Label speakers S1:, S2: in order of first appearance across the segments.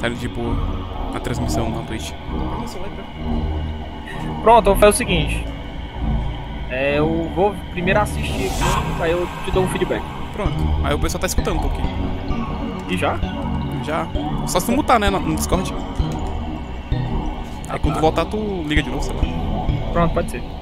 S1: Saindo tipo na transmissão na Twitch.
S2: Pronto, eu vou fazer o seguinte. Eu vou primeiro assistir aqui, aí eu te dou um feedback.
S1: Pronto. Aí o pessoal tá escutando um pouquinho.
S2: E já?
S1: Já. Só se tu mutar, né, no Discord. Aí quando tu voltar, tu liga de novo, sei lá.
S2: Pronto, pode ser.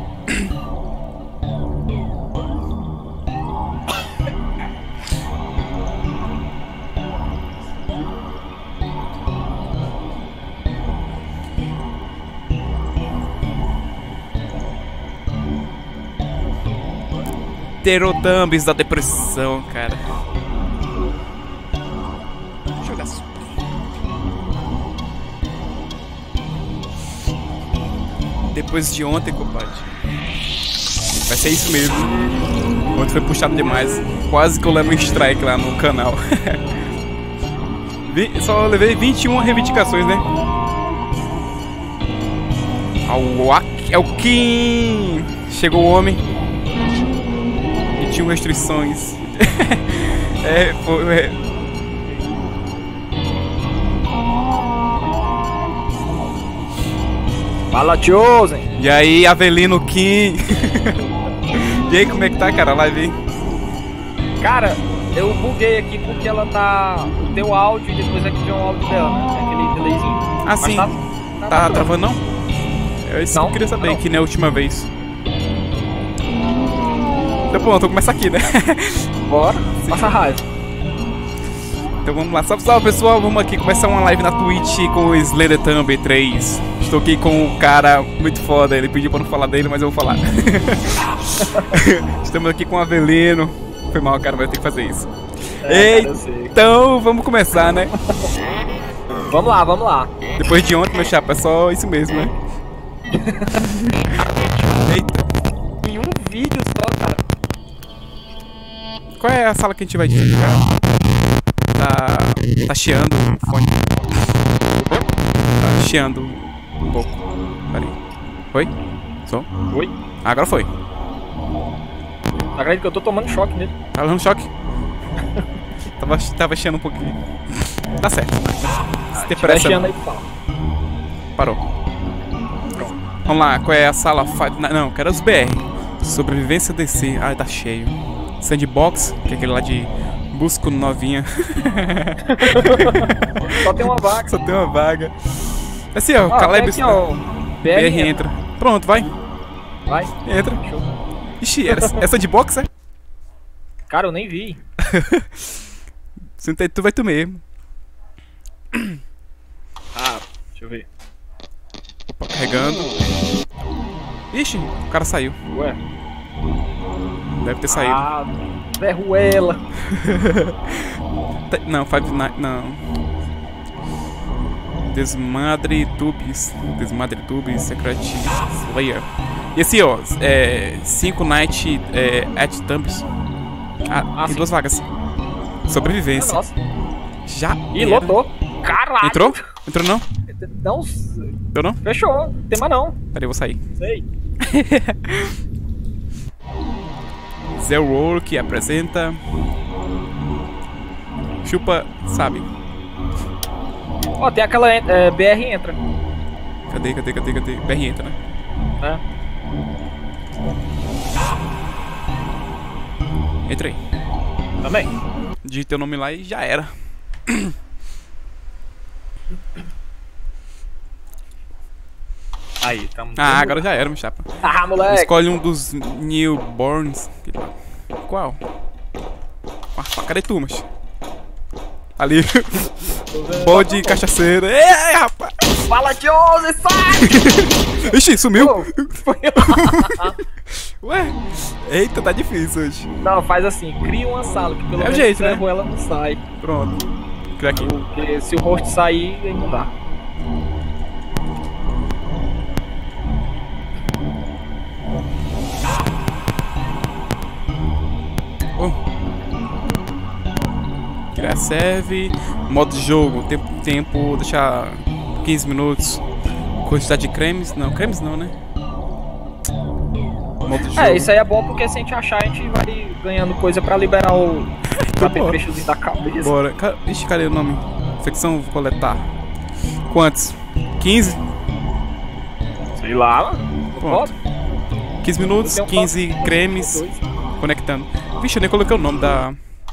S1: Terodambis da depressão, cara. Jogar super. Depois de ontem, compadre. Vai ser isso mesmo. Ontem foi puxado demais. Quase que eu levo um strike lá no canal. Só levei 21 reivindicações, né? É o Kim! Chegou o homem. E tinha restrições.
S2: Fala, Chosen!
S1: E aí, Avelino Kim? E aí, como é que tá, cara? A live aí?
S2: Cara, eu buguei aqui porque ela tá... O teu áudio e depois aqui vem o áudio dela, né? Tem aquele delayzinho.
S1: Ah,
S2: mas
S1: sim. Tá travando, não? É isso que eu queria saber, que nem a última vez. Então pronto, vou começar aqui, né?
S2: Bora, passa raiva.
S1: Então vamos lá. Salve, salve, pessoal. Vamos aqui começar uma live na Twitch com o Slender Thumb 3. Estou aqui com um cara muito foda. Ele pediu pra não falar dele, mas eu vou falar. Estamos aqui com o Avelino. Foi mal, cara, mas eu tenho que fazer isso. Então vamos começar, né?
S2: Vamos lá, vamos lá.
S1: Depois de ontem, meu chapa, é só isso mesmo, né? Eita.
S2: Em um vídeo só, cara.
S1: Qual é a sala que a gente vai divulgar? Tá chiando o fone. Tá chiando um pouco. Peraí. Oi? Som?
S2: Oi?
S1: Ah, agora foi.
S2: Acredito que eu tô tomando choque nele.
S1: Tá dando choque? Tava chiando um pouquinho. Tá certo. Se ter pressa.
S2: Chiando aí, fala.
S1: Parou. Pronto. Vamos lá, qual é a sala? Não, quero os BR. Sobrevivência DC. Ah, tá cheio. Sandbox, que é aquele lá de busco novinha.
S2: Só tem uma vaga.
S1: Só tem uma vaga. Assim, ó, Caleb.
S2: Aqui, ó,
S1: BR entra. Pronto, vai.
S2: Vai.
S1: Entra.
S2: Show.
S1: Ixi, essa de box, é?
S2: Cara, eu nem vi.
S1: Se não tem, tu vai tu mesmo.
S2: Ah, deixa eu ver.
S1: Opa, carregando. Ixi, o cara saiu.
S2: Ué.
S1: Deve ter saído.
S2: Ah, Verruela.
S1: Não, Five Nights. Não. Desmadre Tubes. Desmadre Tubes, Secret Slayer. E assim, ó, 5 Night at Thumbs. Tem 2 vagas. Sobrevivência.
S2: Nossa.
S1: Já.
S2: Ih, lotou. Caralho.
S1: Entrou? Entrou não?
S2: Não.
S1: Entrou não?
S2: Fechou. Tema não.
S1: Peraí, eu vou sair.
S2: Sei.
S1: Zero Roll que apresenta. Chupa, sabe?
S2: Ó, tem aquela BR entra.
S1: Cadê? BR entra, né? Entra aí.
S2: Também.
S1: Digitei o nome lá e já era.
S2: Aí, tamo.
S1: Agora já era, meu chapa.
S2: Ah, moleque.
S1: Escolhe um dos newborns. Qual? Cadê tu, mas? Ali. Bode cachaceiro. Ei, rapaz!
S2: Fala, Jose, sai!
S1: Ixi, sumiu!
S2: Foi lá.
S1: Ué? Eita, tá difícil hoje.
S2: Não, faz assim, cria uma sala que pelo
S1: É o
S2: menos
S1: jeito, né?
S2: ela não sai.
S1: Pronto. Cria aqui.
S2: Porque se o host sair, aí não dá.
S1: Criar serve. Modo de jogo. Tempo. Deixar 15 minutos. Quantidade de cremes. Não, cremes não, né? Modo de jogo.
S2: Isso aí é bom porque se a gente achar, a gente vai ganhando coisa pra liberar o
S1: Então,
S2: apetrechozinho da cabeça.
S1: Bora. Ixi, cadê o nome? Infecção, vou coletar. Quantos? 15?
S2: Sei lá, mano.
S1: Pronto. 15 minutos, 15 cremes. Conectando. Vixe, eu nem coloquei o nome da...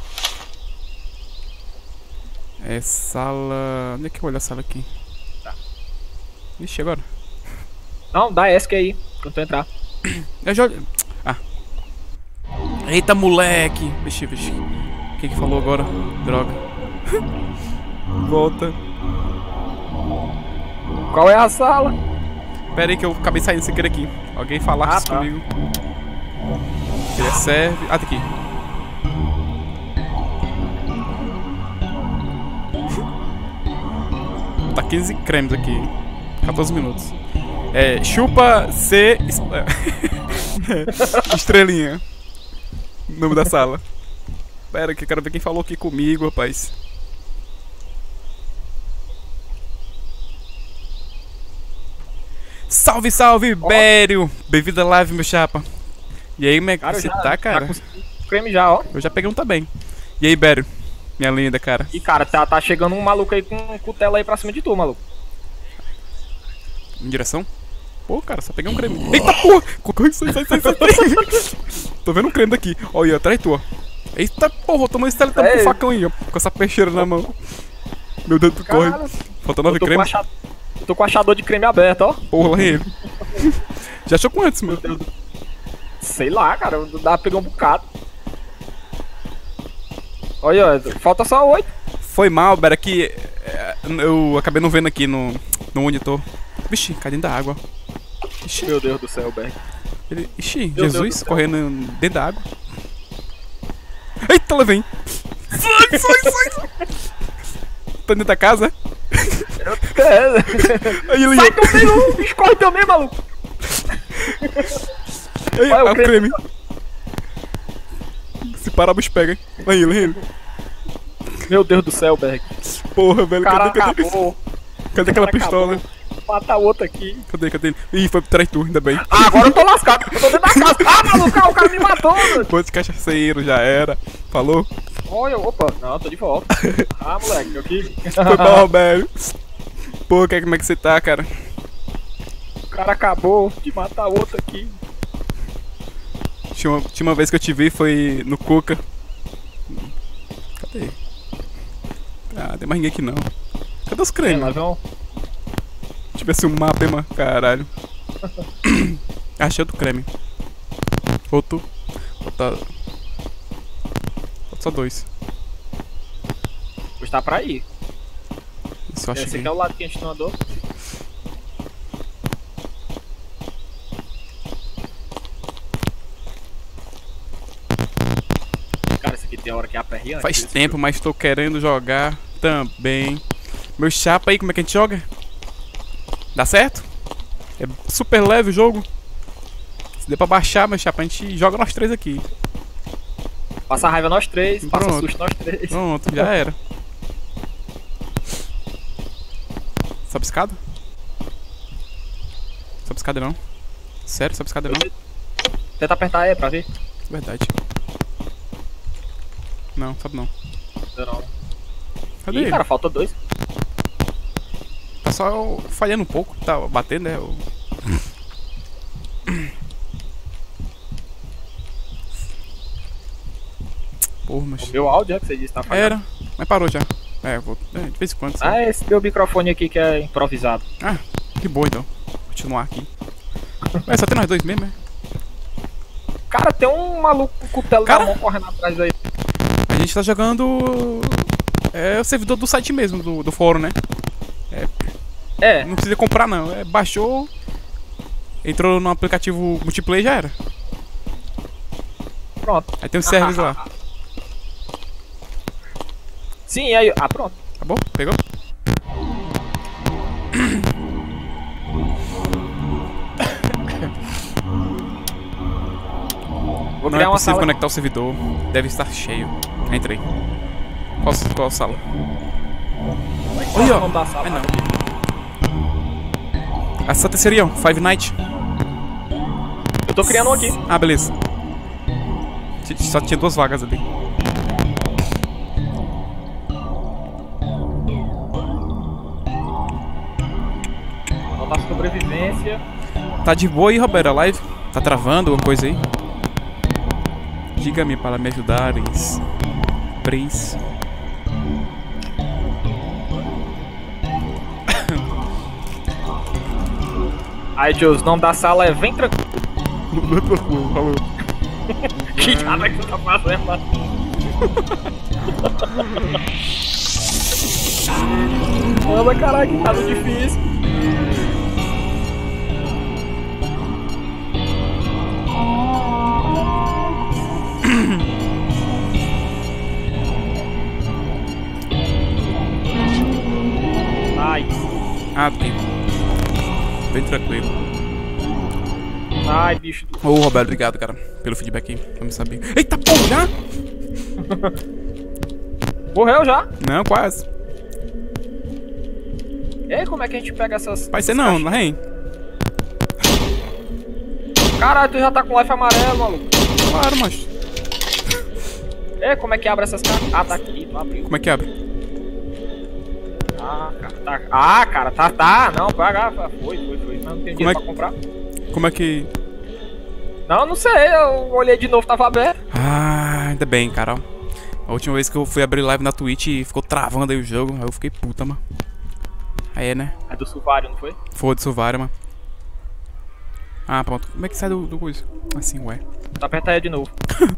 S1: É sala... Onde é que eu olho a sala aqui?
S2: Tá.
S1: Vixe, agora?
S2: Não, dá ESC aí, quando tu entrar.
S1: Eu já... Ah. Eita, moleque. Vixe. Quem que falou agora? Droga. Volta.
S2: Qual é a sala?
S1: Pera aí que eu acabei saindo sem querer aqui. Alguém falasse
S2: tá.
S1: comigo. Ele serve... Ah, tá aqui. Tá 15 cremes aqui. 14 minutos. É, chupa C... Estrelinha. Nome da sala. Pera que eu quero ver quem falou aqui comigo, rapaz. Salve, salve, Bério! Bem-vindo à live, meu chapa. E aí, como é que você tá, cara?
S2: Creme já, ó.
S1: Eu já peguei um também. E aí, Bério? Minha linda, cara.
S2: E, cara, tá chegando um maluco aí com um cutelo aí pra cima de tu, maluco.
S1: Em direção? Pô, cara, só peguei um creme. Eita, porra! Sai. Tô vendo um creme daqui. Olha, atrás de tu, ó. Eita, porra, tomou esse teletão com o facão aí, ó. Com essa peixeira na mão. Meu Deus, tu corre. Falta 9 cremes.
S2: Tô com o achador de creme aberto, ó.
S1: Porra, lá ele. Já achou quantos, meu?
S2: Sei lá, cara. Dá pra pegar um bocado. Olha, falta só 8.
S1: Foi mal, Bera, que eu acabei não vendo aqui no monitor. Vixe, cai dentro da água. Ixi.
S2: Meu Deus do céu, Berg.
S1: Ixi, Jesus correndo dentro da água. Eita, ela vem. Sai. Tá dentro da casa? Aí ele
S2: sai também, o bicho corre também, maluco.
S1: Aí, olha o creme. Se parar, o bicho pega. Aí ele.
S2: Meu Deus do céu, Berg.
S1: Porra, velho,
S2: cara
S1: cadê?
S2: Acabou.
S1: Cadê aquela pistola?
S2: Mata outro aqui.
S1: Cadê ele? Ih, foi pro traitor, ainda bem.
S2: Ah, agora eu tô lascado. Eu tô dentro da casa. Ah, maluco, o cara me matou, mano.
S1: Pô, de cachaceiro, já era. Falou?
S2: Olha, opa. Não, tô de volta. Ah, moleque, eu aqui.
S1: Foi mal, velho. Pô, como é que você tá, cara?
S2: O cara acabou de matar outro aqui.
S1: Tinha uma vez que eu te vi, foi no Cuca. Cadê? Ah, tem mais ninguém aqui não. Cadê os cremes? Se tivesse um mapa, hein, mano? Caralho. Achei outro creme. Outro. Falta só 2.
S2: Pois tá pra ir.
S1: Só achei.
S2: Esse aqui é o lado que a gente não andou. Cara, esse aqui tem hora que é aperreante.
S1: Faz tempo, mas tô querendo jogar também. Meu chapa aí, como é que a gente joga? Dá certo? É super leve o jogo. Se der pra baixar, meu chapa, a gente joga nós três aqui.
S2: Passa raiva nós três, passa
S1: Pronto.
S2: susto nós três.
S1: Pronto, já era. Sobe escada? Sobe escada não. Sério, sobe escada não.
S2: Tenta apertar aí pra ver.
S1: Verdade. Não, sobe não.
S2: Não.
S1: Cadê
S2: Ih,
S1: ele?
S2: cara, falta 2.
S1: Tá só falhando um pouco, tá batendo, né? Porra, mas...
S2: O meu áudio é que você disse que tá falhando.
S1: Era, mas parou já. É, eu vou... de vez em quando.
S2: Ah, esse meu microfone aqui que é improvisado.
S1: Ah, que boa então. Continuar aqui. Mas só tem nós dois mesmo, né?
S2: Cara, tem um maluco com cutelo na mão correndo atrás aí.
S1: A gente tá jogando... É o servidor do site mesmo, do fórum, né? Não precisa comprar não, baixou, entrou no aplicativo multiplayer, já era.
S2: Pronto.
S1: Aí tem os servers lá.
S2: Sim, aí... Ah, pronto.
S1: Acabou? Pegou?
S2: Vou
S1: Não
S2: criar
S1: é
S2: uma
S1: possível
S2: sala.
S1: conectar o servidor, deve estar cheio. Entrei. Qual sala?
S2: Olha,
S1: Olha,
S2: ó. Da sala.
S1: não. Essa terceira, ó, Five Nights.
S2: Eu tô criando um aqui.
S1: Ah, beleza. Só tinha 2 vagas ali.
S2: sobrevivência.
S1: Tá de boa aí, Roberto, a live? Tá travando alguma coisa aí? Diga-me para me ajudares. Please.
S2: Aí, Deus, o nome da sala é Vem Tranquilo. Que nada que você tá fazendo lá? Manda, caralho, que nada difícil. Ai.
S1: Ah, tem. Bem tranquilo.
S2: Ai, bicho.
S1: Ô, Roberto, obrigado, cara, pelo feedback aí. Vamos saber. Eita, porra, já?
S2: Morreu já?
S1: Não, quase.
S2: E aí, como é que a gente pega essas...
S1: Vai ser não, não é?
S2: Caralho, tu já tá com life amarelo, maluco.
S1: Claro, macho.
S2: E como é que abre essas caixas? Ah, tá aqui, tu abriu.
S1: Como é que abre?
S2: Ah, cara, tá. Ah, cara, tá. Não, paga. Foi. Mas não tem dinheiro pra comprar.
S1: Como é que...
S2: Não sei, eu olhei de novo, tava aberto.
S1: Ah, ainda bem, cara. A última vez que eu fui abrir live na Twitch e ficou travando aí o jogo, aí eu fiquei puta, mano. Aí é, né?
S2: É do Suvário, não foi?
S1: Foda-se, Suvário, mano. Ah, pronto. Como é que sai do coisa? Assim, ué.
S2: Tá aperta aí de novo.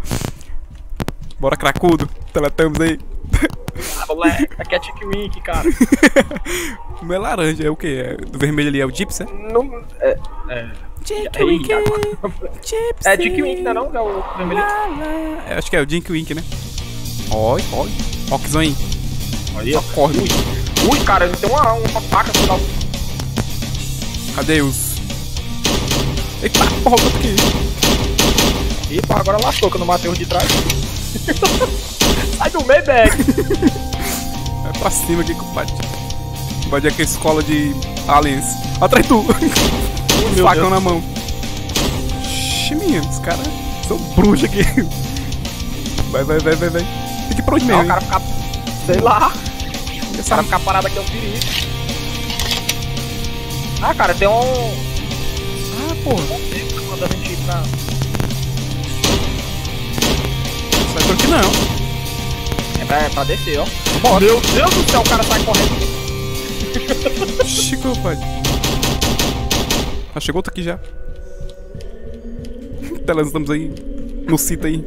S1: Bora, cracudo. Teletamos aí.
S2: Ah, moleque, aqui é Chick Wink, cara.
S1: Não é laranja, é o que? É, do vermelho ali é o Gypsy, é?
S2: Não.
S1: Chick Wink.
S2: É Chick Wink, não é não? Que é o vermelho.
S1: Acho que é o Jink Wink, né? Oi. Rockzão aí.
S2: Aí,
S1: só corre.
S2: Ui, cara, ele tem uma faca no final.
S1: Cadê os... Eita, porra, eu tô aqui.
S2: Ih, porra, agora lascou que eu não matei os de trás. Sai do meio, bag.
S1: Vai pra cima aqui, compadre. Vai aqui a escola de aliens. Atrás de tu. Facão na mão. Ximinha, os caras são bruxos aqui. Vai. Tem que ir pra onde mesmo,
S2: o cara ficar... Sei lá. O cara ficar parado aqui é um perigo. Ah, cara, tem um...
S1: Ah, porra.
S2: Tá mandando a gente ir pra...
S1: Sai por aqui não.
S2: É pra descer, ó. Bora. Meu Deus do céu, o cara sai correndo.
S1: Chico, pai. Ah, chegou outro aqui já. Estamos aí no sítio aí.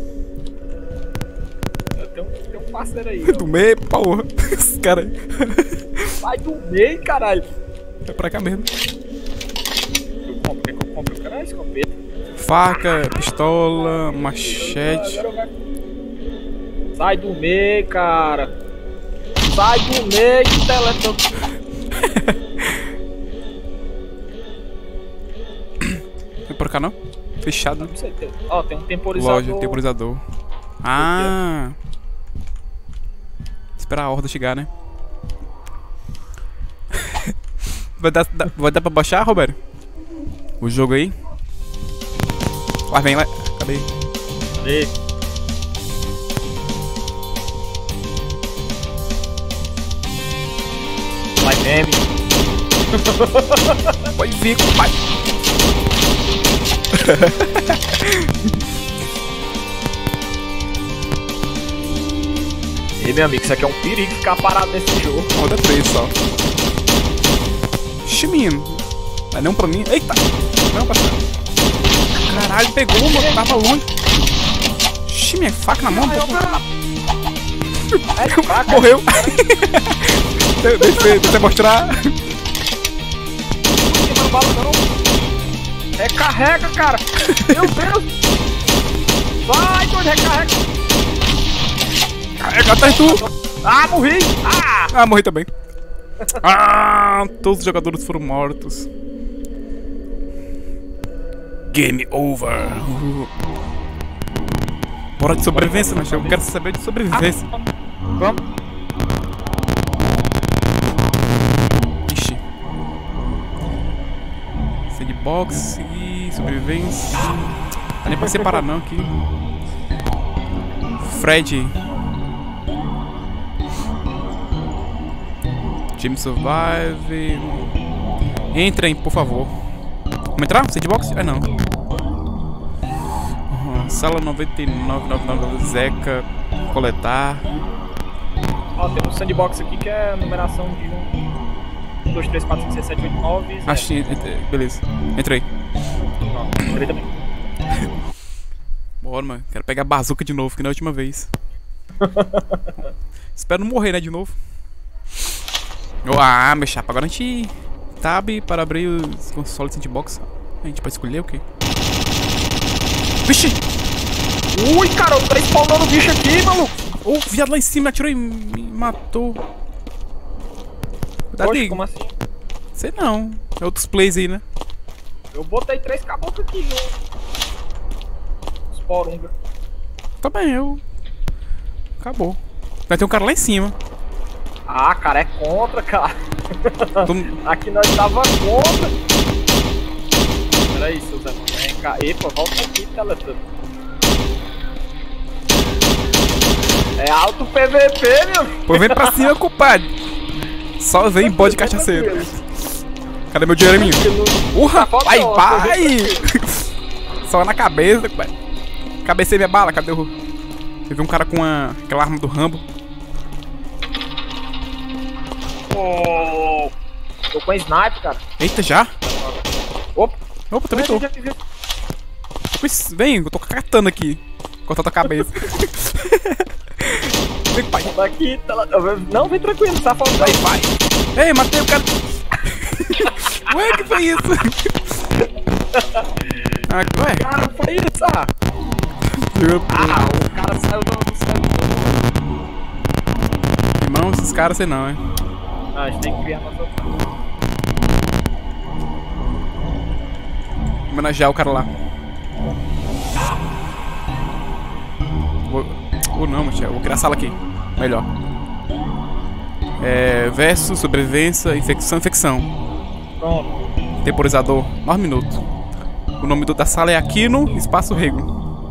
S2: Tem um parceiro aí.
S1: Do meio, porra. Esse cara aí.
S2: Sai do meio, caralho.
S1: É pra cá mesmo.
S2: Eu compro. Eu quero a escopeta.
S1: Faca, pistola, machete.
S2: Sai do meio, cara. Sai do meio, teletão.
S1: Não é por cá não? Fechado.
S2: Não sei, ó, tem um temporizador.
S1: Loja, temporizador. Ah! Esperar a horda chegar, né? Vai dar pra baixar, Roberto? O jogo aí? Vai, vem, vai. Cadê?
S2: Vai, meme.
S1: Vai vir, compadre.
S2: E meu amigo, isso aqui é um perigo ficar parado nesse jogo.
S1: Roda 3 só. Chiminho. Vai não pra mim. Eita! Não, parceiro. Caralho, pegou, mano. Tava longe. Chiminho, faca na mão. Morreu. Deixa eu mostrar.
S2: Não bala não. Recarrega, cara. Meu Deus. Vai, doido, recarrega.
S1: Carrega atrás de tu.
S2: Ah, morri.
S1: Ah, morri também. Ah, todos os jogadores foram mortos. Game over. Bora de sobrevivência, mas eu quero saber de sobrevivência.
S2: Vamos.
S1: Ixi. Sandbox e sobrevivência. Não nem pra separar não aqui. Fred. Team Survive. Entrem, por favor. Vamos entrar? Sandbox? Ah, não. Sala 9999 Zeca. Coletar.
S2: Ó, tem um sandbox aqui que é a numeração de 1, 2, 3, 4, 5, 6, 7, 8, 9.
S1: Acho que. Beleza. Entrei.
S2: Entrei também.
S1: Bora, mano. Quero pegar a bazuca de novo, que na última vez. Espero não morrer, né, de novo. Ah, meu chapa. Agora a gente... Tab para abrir os consoles sandbox. A gente pode escolher o quê? Vixe!
S2: Ui, cara, tá spawnando bicho aqui, maluco.
S1: O viado lá em cima atirou e me matou. Cuidado aí.
S2: Como assim?
S1: Sei não. É outros plays aí, né?
S2: Eu botei 3 caboclos aqui, viu? Os porunga.
S1: Tá bem, eu... Acabou. Vai ter um cara lá em cima.
S2: Ah, cara, é contra, cara.
S1: Tô...
S2: Aqui nós tava contra. Peraí, seu Zé. Vem cá. Epa, volta aqui, Teletubby. É alto PVP, meu.
S1: Pô, vem pra cima, culpado. Só vem bode cachaceiro. Cadê meu dinheiro, minho? Urra, vai, vai! Só na cabeça, culpado. Cabecei minha bala, cadê o... Eu vi um cara com aquela arma do Rambo.
S2: Oh, tô com sniper, cara.
S1: Eita, já?
S2: Opa,
S1: Também tô. Vem, eu tô com a katana aqui. Cortar tua cabeça. Vem, pai.
S2: Daqui, não, vem tranquilo, tá falando aí, pai.
S1: Ei, matei o cara. Ué, que foi isso? Ué?
S2: Cara, foi isso, o cara saiu do céu.
S1: Irmão, esses caras sei não, hein?
S2: A gente tem que criar nossa...
S1: Homenagear o cara lá. Ou não, Michel. Vou criar a sala aqui. Melhor. Versus, sobrevivência, infecção.
S2: Pronto.
S1: Temporizador. 9 minutos. O nome da sala é Aquino Espaço Rego.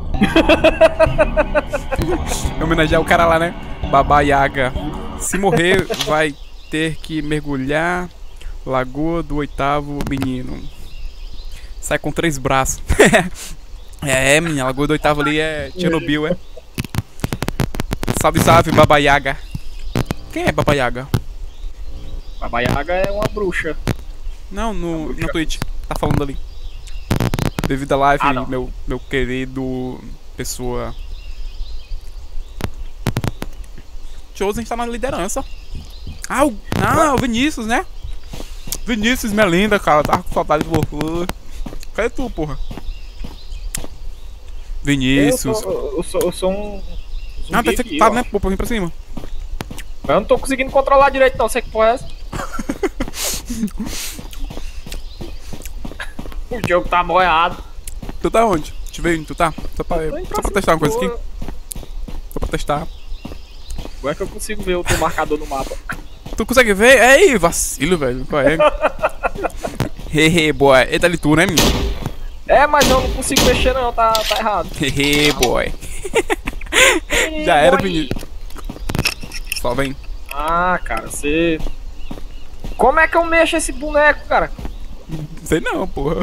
S1: Homenagear o cara lá, né? Baba Yaga. Se morrer, vai ter que mergulhar. Lagoa do 8º menino. Sai com 3 braços. Menina, a Lagoa do 8º ali é Chernobyl, é? Salve, salve, Baba Yaga. Quem é Baba Yaga?
S2: Baba Yaga é uma bruxa.
S1: Não, no Twitch. Tá falando ali. Devido à live, meu querido pessoa. Chosen está na liderança. O Vinícius, né? Vinícius, minha linda, cara. Tava com saudade de você. Cadê tu, porra? Vinícius.
S2: Eu sou um...
S1: tá infectado, né? Pô, vem pra cima.
S2: Eu não tô conseguindo controlar direito, não. Sei que porra é essa. O jogo tá boiado.
S1: Tu tá onde? Deixa eu ver onde tu tá. Só pra testar uma coisa aqui. Só pra testar.
S2: Como é que eu consigo ver o teu marcador no mapa?
S1: Tu consegue ver? Ei, vacilo, velho. Qual é? Hehe, boy. Eita ali tu, né, menino?
S2: Mas eu não consigo mexer não, tá errado.
S1: Hehe, boy. Já era, menino. Só vem.
S2: Ah, cara, você... Como é que eu mexo esse boneco, cara?
S1: Sei não, porra.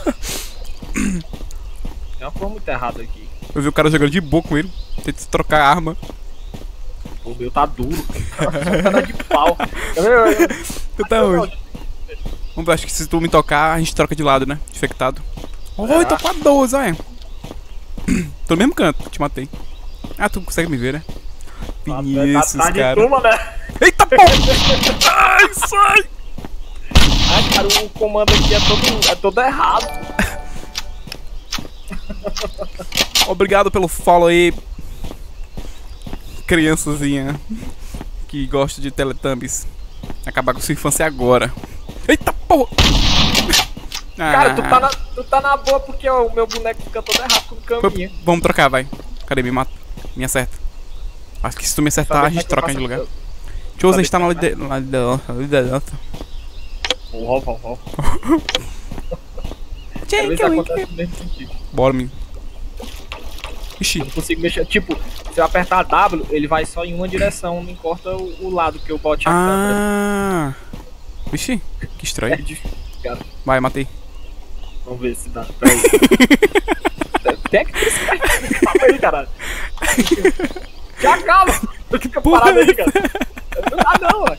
S2: Tem uma coisa muito errada aqui.
S1: Eu vi o cara jogando de boa com ele. Tenta trocar a arma.
S2: O meu tá duro. Tá de pau.
S1: Tu tá onde? Vamos ver, acho que se tu me tocar, a gente troca de lado, né? Infectado. Oi, tô com a 12, olha. Tô no mesmo canto, te matei. Tu consegue me ver, né? Vinícius,
S2: tá de
S1: cara.
S2: turma, né?
S1: Eita, porra! Ai, sai!
S2: Cara, o comando aqui é todo errado.
S1: Obrigado pelo follow aí, criançazinha que gosta de Teletubbies. Acabar com sua infância agora. Eita, porra!
S2: Cara, tu tá na boa porque o meu boneco fica todo errado com o caminho.
S1: Vamos trocar, vai. Cadê? Me mata. Me acerta. Acho que se tu me acertar, a gente troca de lugar. Chosen está na liderança.
S2: Vou.
S1: Bora, menino. Ixi.
S2: Eu não consigo mexer. Tipo, se eu apertar W, ele vai só em uma direção, não importa o lado que eu bote a câmera.
S1: Ixi, que estranho.
S2: cara.
S1: Vai, matei.
S2: Vamos ver se dá. Peraí. Até que esse cara tá aí, caralho. Já calma! Fica parado aí, cara. Não dá não, ué.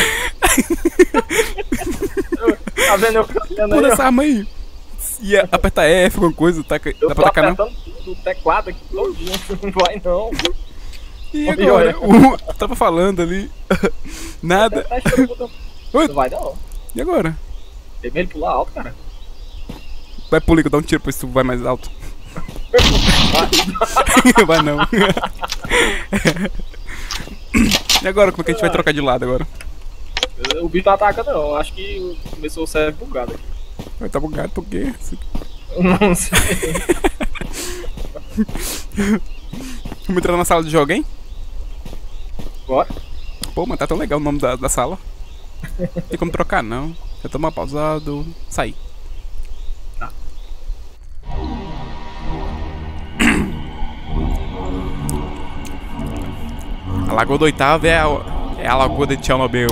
S2: Tá vendo eu cantando
S1: Pula
S2: aí,
S1: essa arma aí. E aperta F, alguma coisa, taca,
S2: eu
S1: dá
S2: tô
S1: pra tacar não?
S2: apertando o teclado aqui todinho, não vai não.
S1: E agora? O tava falando ali. Nada.
S2: Tá esperando o botão.
S1: Oi?
S2: Não vai não.
S1: E agora?
S2: Vermelho pular alto, cara.
S1: Vai pular que eu dou um tiro pra ver se tu vai mais alto. Vai não. E agora, como é que a gente vai trocar de lado agora?
S2: O bicho tá atacando não, eu acho que começou o cérebro bugado aqui.
S1: Vai tá bugado por quê?
S2: Não sei.
S1: Vamos entrar na sala de jogo, hein?
S2: Bora.
S1: Pô, mas tá tão legal o nome da sala. Tem como trocar não. Eu tomar pausado. Sair.
S2: Tá.
S1: A Lagoa do Oitavo é a Lagoa de Chernobyl.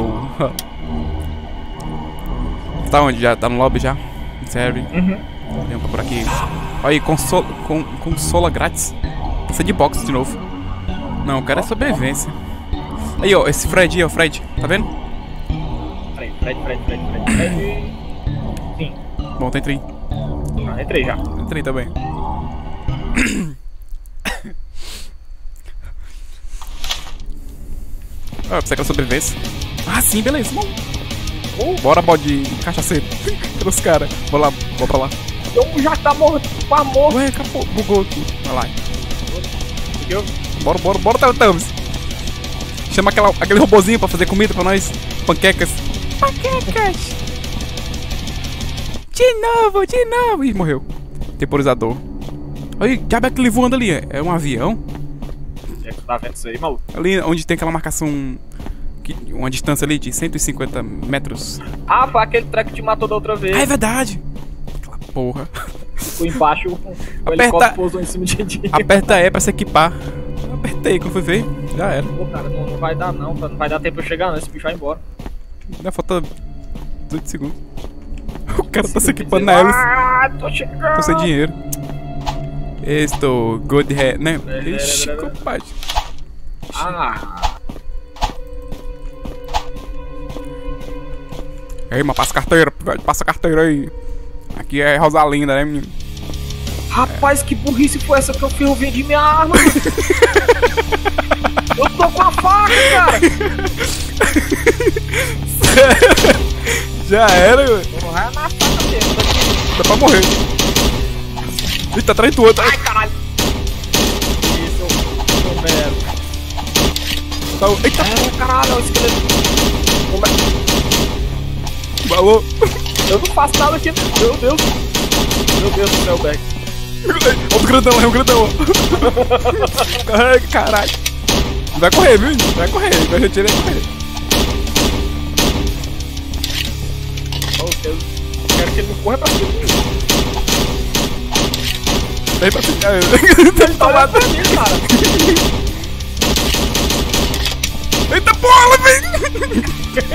S1: Tá onde? Já tá no lobby já? Sério? Tem um por aqui. Olha aí, consola grátis. Sandbox de novo. Não, o cara é sobrevivência. Aí, ó, esse Fred aí, ó, Fred. Tá vendo?
S2: Fred. Sim.
S1: Bom, tá entrei.
S2: Ah, entrei já.
S1: Entrei também. Ah, pensei que era sobrevivência. Ah, sim, beleza. Bom. Bora, bode cachaceiro. Cadê os caras? Bora pra lá.
S2: Eu já tá morto, quase morto.
S1: Ué, acabou, bugou aqui. Vai lá.
S2: Entendeu?
S1: Bora, Teletubbies. Chama aquele robozinho pra fazer comida pra nós. Panquecas. De novo. Ih, morreu. Temporizador. Olha, que é aquele voando ali? É um avião?
S2: É que tu tá vendo isso aí, maluco?
S1: Ali onde tem aquela marcação... uma distância ali de 150 metros.
S2: Ah, foi aquele treco que te matou da outra vez.
S1: Ah, é verdade. Aquela porra.
S2: Ficou embaixo, o helicóptero pousou em cima de ti.
S1: Aperta E pra se equipar. Apertei, quando fui ver, já era.
S2: Pô, cara, não vai dar não, não vai dar tempo pra eu chegar não, esse bicho vai embora.
S1: Ainda falta 18 segundos. O cara tá se equipando na hélice.
S2: Ah, tô chegando.
S1: Tô sem dinheiro. Estou good head, né? Ixi, compadre.
S2: Ah.
S1: Ei, mas passa carteira, passa carteira aí. Aqui é Rosalinda, né, menino?
S2: Rapaz, que burrice foi essa que eu fiz? Eu vendi minha arma. Eu tô com a faca, cara.
S1: Já era, velho.
S2: Não vai na faca mesmo daqui.
S1: Dá pra morrer. Ih, tá atrás do outro.
S2: Ai, caralho. Isso, eu merda.
S1: Tá, eita.
S2: Caralho, o esqueleto.
S1: Falou.
S2: Eu não faço nada aqui. Meu Deus. Meu Deus do céu, Beck.
S1: Olha o grandão, é o grandão. Ai, caralho. Vai correr, viu? Vai correr. Vai retirar e correr.
S2: Oh, Deus. Quero que ele não corra pra cima.
S1: Vem pra cima.
S2: Ele tá olhando pra mim, cara.
S1: Eita porra, velho.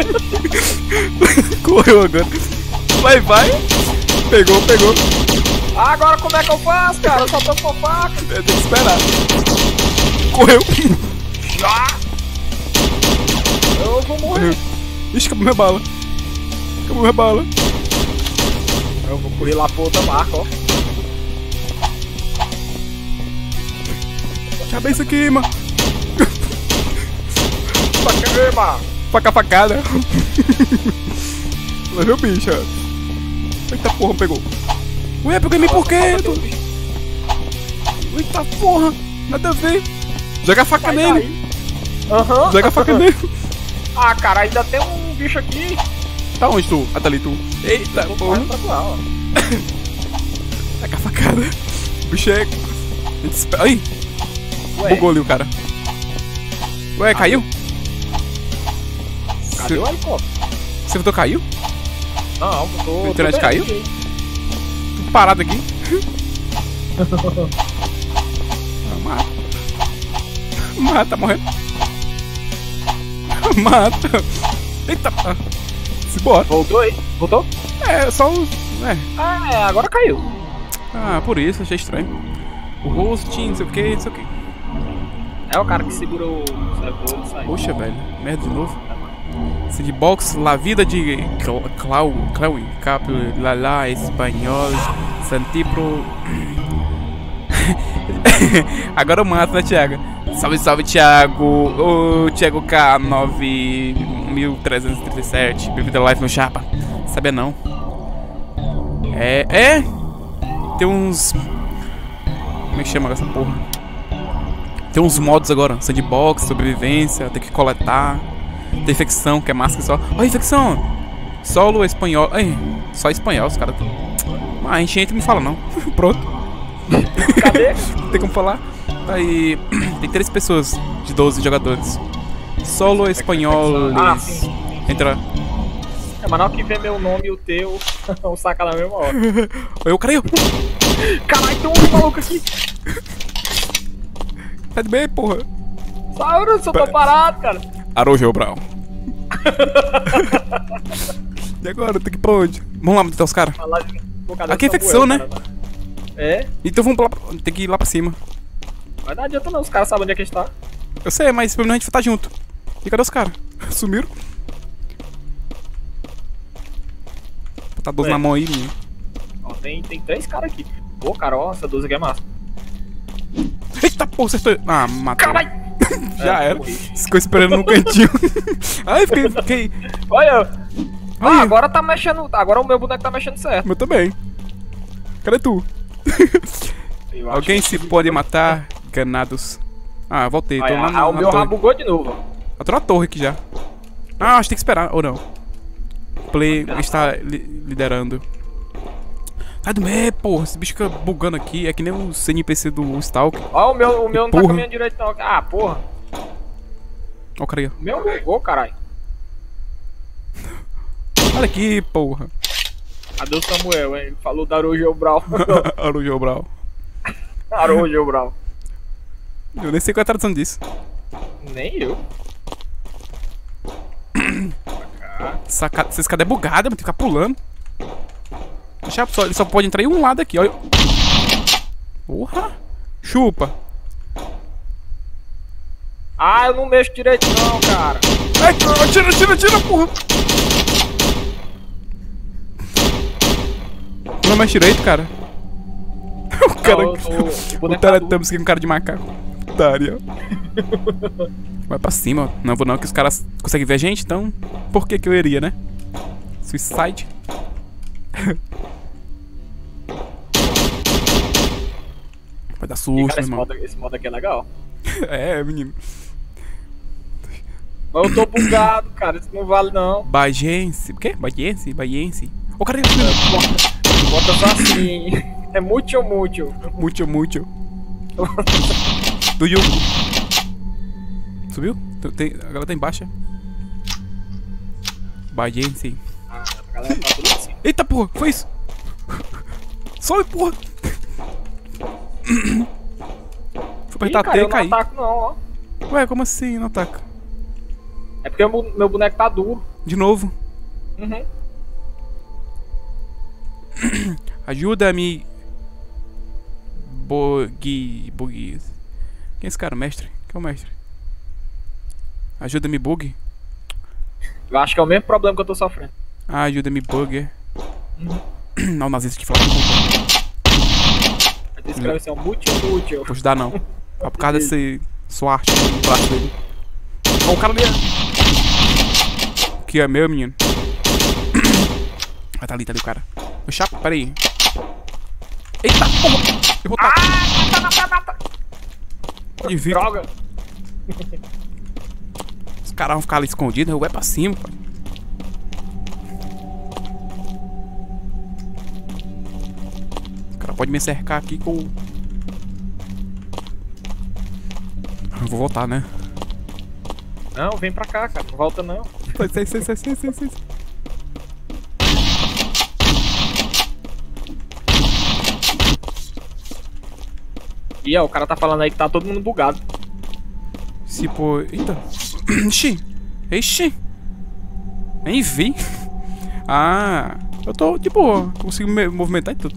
S1: Correu agora. Vai. Pegou.
S2: Ah, agora como é que eu faço, cara? Eu só tô com faca.
S1: Tem que esperar. Correu.
S2: Já. Eu vou morrer.
S1: Ixi, acabou minha bala.
S2: Eu vou correr lá pra outra marca, ó.
S1: Já bem isso aqui, mano. Facada. Levei o bicho, ó. Eita porra, pegou. Ué, pegou em mim por quê? Eita porra, nada a ver. Joga a faca nele.
S2: Aham.
S1: Joga a faca nele.
S2: Ah, cara, ainda tem um bicho aqui.
S1: Tá onde tu? Ah, tá ali tu. Eita porra. Taca a facada. O bicho é... Ai. Bugou ali o cara. Ué, caiu?
S2: Cadê o helicóptero?
S1: Você voltou, caiu?
S2: Não, eu tô...
S1: A internet caiu? Tô parado aqui. Mata, tá morrendo. Mata. Eita. Simbora.
S2: Voltou aí? Voltou?
S1: É, só os... É.
S2: Ah, é, agora caiu.
S1: Ah, por isso, achei estranho. O hosting, não sei o que, não sei o que.
S2: É o cara que segura o servidor e sai.
S1: Poxa, velho. Merda de novo. Sandbox, La Vida de Clau, Capo, Lala, Espanhol, Santipro. Agora eu mato, né, Thiago? Salve, salve, Thiago. O Thiago K9337. Bem-vindo live, meu chapa. Sabia não. Tem uns... Como é que chama essa porra? Tem uns modos agora. Sandbox, sobrevivência, tem que coletar. Tem infecção, que é máscara só. Ó, infecção! Solo espanhol. Ai, só espanhol, os caras. Ah, a gente entra e não fala não. Pronto.
S2: Cadê?
S1: Não tem como falar. Aí. Tem 3 pessoas de 12 jogadores. Solo espanhol.
S2: Ah, sim.
S1: Entra.
S2: É, mas na hora que vê meu nome e o teu, o saca na mesma hora.
S1: Eu creio.
S2: Caralho, tem um maluco aqui.
S1: Tá de bem, porra.
S2: Sauro, eu tô parado, cara.
S1: Arojo Brown. E agora? Tem que ir pra onde? Vamos lá matar os caras. Aqui é infecção, né?
S2: É?
S1: Então vamos pra lá. Tem que ir lá pra cima.
S2: Mas não adianta não, os caras sabem onde é que a gente tá.
S1: Eu sei, mas pelo menos a gente tá junto. E cadê os caras? Sumiram? Botar 12 na mão aí, menino.
S2: Ó, tem 3 caras aqui. Pô, cara, ó, essa 12 aqui é massa.
S1: Eita porra, acertou. Ah, matou.
S2: Caralho!
S1: Já era. Ficou esperando no cantinho. Ai, fiquei.
S2: Olha!
S1: Olha.
S2: Ah, agora tá mexendo. Agora o meu boneco tá mexendo certo.
S1: Eu também. Cadê tu?
S2: Eu acho
S1: Alguém
S2: que
S1: se pode matar, ganados. Ah, voltei. Tô
S2: Olha,
S1: lá na
S2: o meu
S1: torre.
S2: rabugou de novo, ó.
S1: Eu tô na torre aqui já. Ah, acho que tem que esperar, ou não. Play está liderando. Sai do meio, porra. Esse bicho fica bugando aqui. É que nem o CNPC do Stalk.
S2: Ó, o meu não tá
S1: Porra.
S2: caminhando direito não. Ah, porra.
S1: Ó o cara aí, ó.
S2: O meu bugou, caralho.
S1: Olha aqui, porra.
S2: Cadê o Samuel, hein? Ele falou da Arojo Brau.
S1: Arojo Brau.
S2: Arojo Brau.
S1: Eu nem sei qual é a tradução disso.
S2: Nem eu.
S1: Essa escada é bugada, tem que ficar pulando. Deixa só, ele só pode entrar em um lado aqui, olha. Porra! Chupa!
S2: Ah, eu não mexo direito não, cara.
S1: Ai, tira, porra! Não mexe direito, cara. O cara. O Teletubbies aqui com cara de macaco. Otário. Vai pra cima, ó. Não vou não, que os caras conseguem ver a gente, então. Por que eu iria, né? Suicide. Vai dar
S2: E,
S1: susto,
S2: cara,
S1: irmão.
S2: esse modo aqui é legal.
S1: É, menino.
S2: Mas eu tô bugado, cara. Isso não vale não.
S1: Baiense. O quê? Baiense. Ô, cara,
S2: Bota só assim. É muito.
S1: Muito. Do Yugo. Subiu? Agora tá embaixo. Baiense.
S2: Ah, a galera tá tudo assim.
S1: Eita, porra, foi isso. Sobe, porra. Fui apertar T e
S2: Eu não
S1: caí.
S2: ataco não, ó.
S1: Ué, como assim não ataca?
S2: É porque meu boneco tá duro.
S1: De novo.
S2: Uhum.
S1: Ajuda-me. Bug. Quem é esse cara? Mestre? Quem é o mestre? Ajuda-me, bug.
S2: Eu acho que é o mesmo problema que eu tô sofrendo.
S1: Ah, ajuda-me, bug. Não, nazista que fala.
S2: Aí tu escreve assim, ó, muito.
S1: Vou ajudar não. Só por causa desse swart no braço dele. Ó, o cara ali. Que é meu, menino. Ah, tá ali o cara. Meu chapa, peraí. Eita, porra! Eu vou
S2: Mata.
S1: Pode vir.
S2: Droga.
S1: Os caras vão ficar ali escondidos, eu vou pra cima, pai. Os caras podem me cercar aqui com... Eu vou voltar, né?
S2: Não, vem pra cá, cara. Não volta não.
S1: Sai.
S2: E ó, o cara tá falando aí que tá todo mundo bugado.
S1: Se pô... Eita. Ixi. Nem vi. Ah, eu tô de boa. Consigo me movimentar e tudo.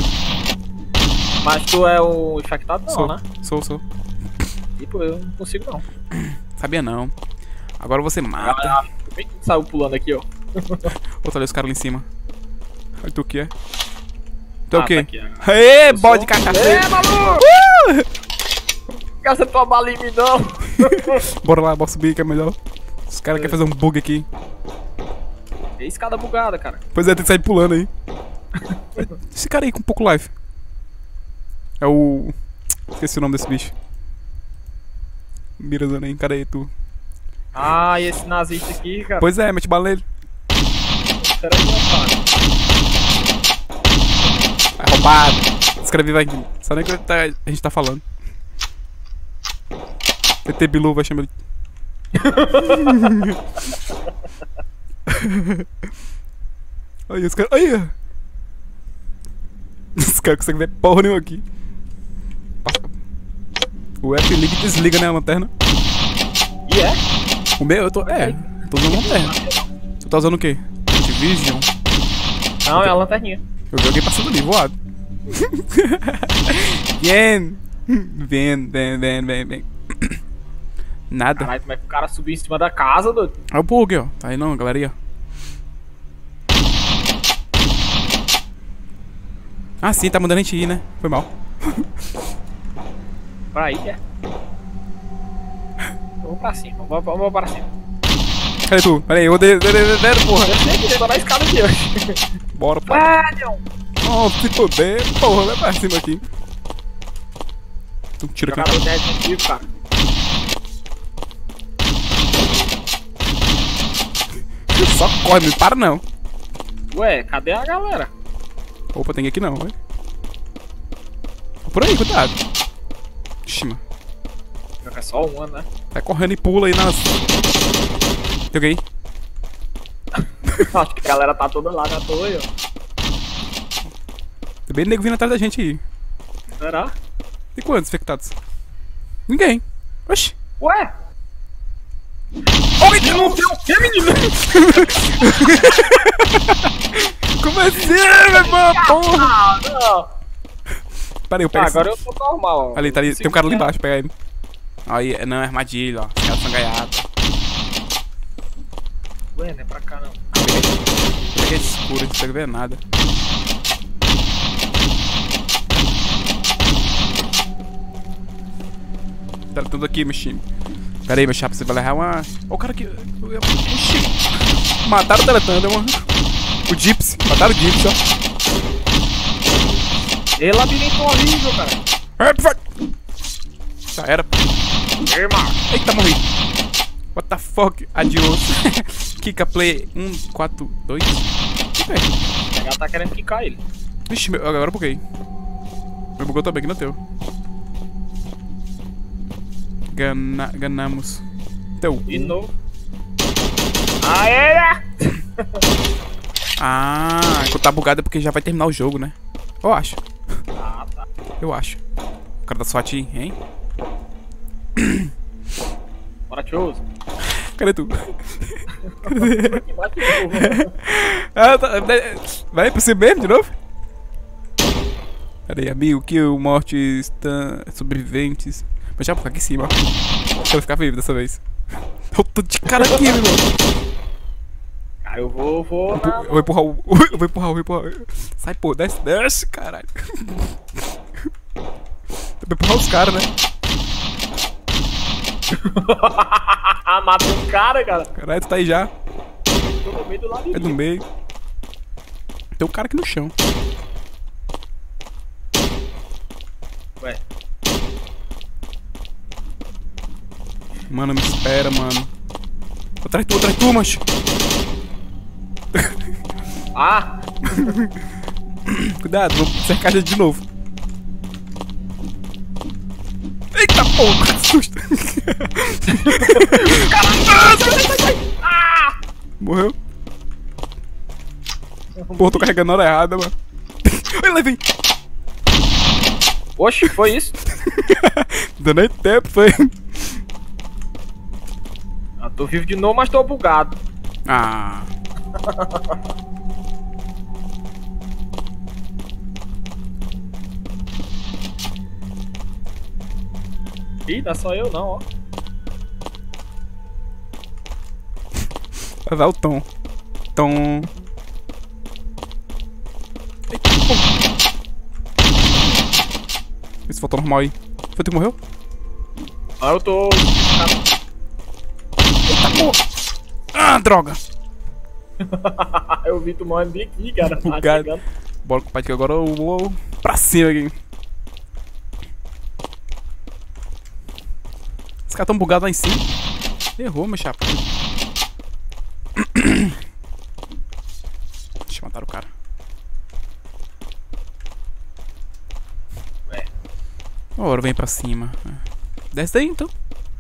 S2: Mas tu é o infectado não,
S1: Sou,
S2: né?
S1: sou.
S2: Tipo, eu não consigo não.
S1: Sabia não. Agora você mata.
S2: Ah, bem que saiu pulando aqui, ó.
S1: Outra ali os caras lá em cima. Olha tu o que é. Tu é o
S2: Ah,
S1: quê?
S2: tá aqui,
S1: Aê,
S2: eu
S1: bode
S2: sou-
S1: cacaceiro.
S2: Ê, maluco! Gasta tua bala em mim, não.
S1: Bora lá, bora subir que é melhor. Os caras querem fazer um bug aqui.
S2: É escada bugada, cara.
S1: Pois é, tem que sair pulando aí. Esse cara aí com pouco life. É o... Esqueci o nome desse bicho. Mirazana aí, cara aí, tu.
S2: Ah, e esse nazista aqui, cara.
S1: Pois é, mete bala nele.
S2: Espera aí, rapaz.
S1: É roubado. Escrevi vai aqui. Só nem que a gente tá falando. TT Bilu vai chamar ele. Olha os caras. Olha! Os caras conseguem ver porra nenhuma aqui. Passa. O F liga e desliga, né, a lanterna.
S2: E é?
S1: O meu, eu tô. É, tô usando lanterna. Tu tá usando o quê? Vision?
S2: Não, é a lanterninha.
S1: Eu vi alguém passando ali, voado. Vem. Nada.
S2: Caralho, como é que o cara subiu em cima da casa, doido?
S1: Olha o bug, ó. Tá aí não, galerinha. Ah, sim, tá mandando a gente ir, né? Foi mal.
S2: Pra aí, é. Vamos pra cima, vamos pra cima.
S1: Cadê tu? Pera aí, eu odeio, porra.
S2: Eu sei que eu tô na escada aqui hoje.
S1: Bora, pai.
S2: Ah, não.
S1: Oh, se puder, porra, vai pra cima aqui. Tu tira aqui.
S2: Cara, o detetive, cara.
S1: Só corre, não para não.
S2: Ué, cadê a galera?
S1: Opa, tem aqui não, vai. Por aí, cuidado. Ixi, mano.
S2: É só uma, né?
S1: Vai correndo e pula aí nas... Joguei.
S2: Acho que a galera tá toda lá na torre, ó.
S1: Tem bem nego vindo atrás da gente aí.
S2: Será?
S1: Tem quantos infectados? Ninguém. Oxi.
S2: Ué?
S1: Oi, não!
S2: O que, menino?
S1: Como assim, meu irmão? Porra!
S2: Ah, não.
S1: Pera aí, eu pego esse...
S2: Agora eu tô normal, ó.
S1: Ali, tá ali. Tem um cara ali embaixo, pega ele. Aí, não, é armadilha, ó. Os caras são gaiados.
S2: Ué, não é pra cá, não.
S1: Pega escuro, não consegue ver nada. Tá tudo aqui, meu time. Pera aí, meu chapa, você vai levar uma... Ó o cara aqui... Oxi. Mataram o Teletanda, mano. O Gypsy. Mataram o Gypsy, ó.
S2: E labirinto horrível, cara.
S1: Já era.
S2: Irmão.
S1: Eita, morri. What the fuck? Adios. Kika play 1, 4, 2.
S2: Ela tá querendo quicar ele.
S1: Vixe, agora eu buguei. Meu bugou também, que não é teu. Ganamos. Teu.
S2: De novo. Aê!
S1: Ah, quando tá bugado é porque já vai terminar o jogo, né? Eu acho.
S2: Ah, tá.
S1: Eu acho. O cara da SWAT, hein?
S2: Bora, tioso.
S1: Cadê tu?
S2: Bate de novo.
S1: Ah, tá, vai pra você mesmo de novo? Pera aí, amigo, kill, mortes, sobreviventes. Mas já vou ficar aqui em cima, ó. Quero ficar vivo dessa vez. Eu tô de cara aqui, meu irmão.
S2: Cara, eu vou
S1: Eu vou empurrar o... Eu vou empurrar. Sai, pô, desce, caralho. Eu vou empurrar os caras, né?
S2: Matou um cara, cara.
S1: Caralho, tu tá aí já.
S2: Tô no meio do lado.
S1: É do meio. Tem um cara aqui no chão.
S2: Ué.
S1: Mano, me espera, mano. Atrás de tu, mancho.
S2: Ah!
S1: Cuidado, vou cercar ele de novo. Eita porra, que susto.
S2: Ah!
S1: Morreu. Porra, tô carregando na hora errada, mano. Ai, levei.
S2: Oxi, foi isso?
S1: Dando nem tempo, foi.
S2: Eu tô vivo de novo, mas tô bugado.
S1: Ah.
S2: Ih, não é só eu não, ó.
S1: Vai o Tom. Tom. Eita, porra. Vê se faltou normal aí. Foi tu que morreu?
S2: Ah, eu tô...
S1: Eita, porra. Ah, droga.
S2: Eu vi tu morrendo bem aqui, cara. Tá
S1: Bugado.
S2: chegando.
S1: Bora, compadre, que agora eu vou pra cima aqui. Os caras tão bugados lá em cima. Errou, meu chapa. Deixa eu matar o cara.
S2: Ué.
S1: Agora vem pra cima. Desce daí então.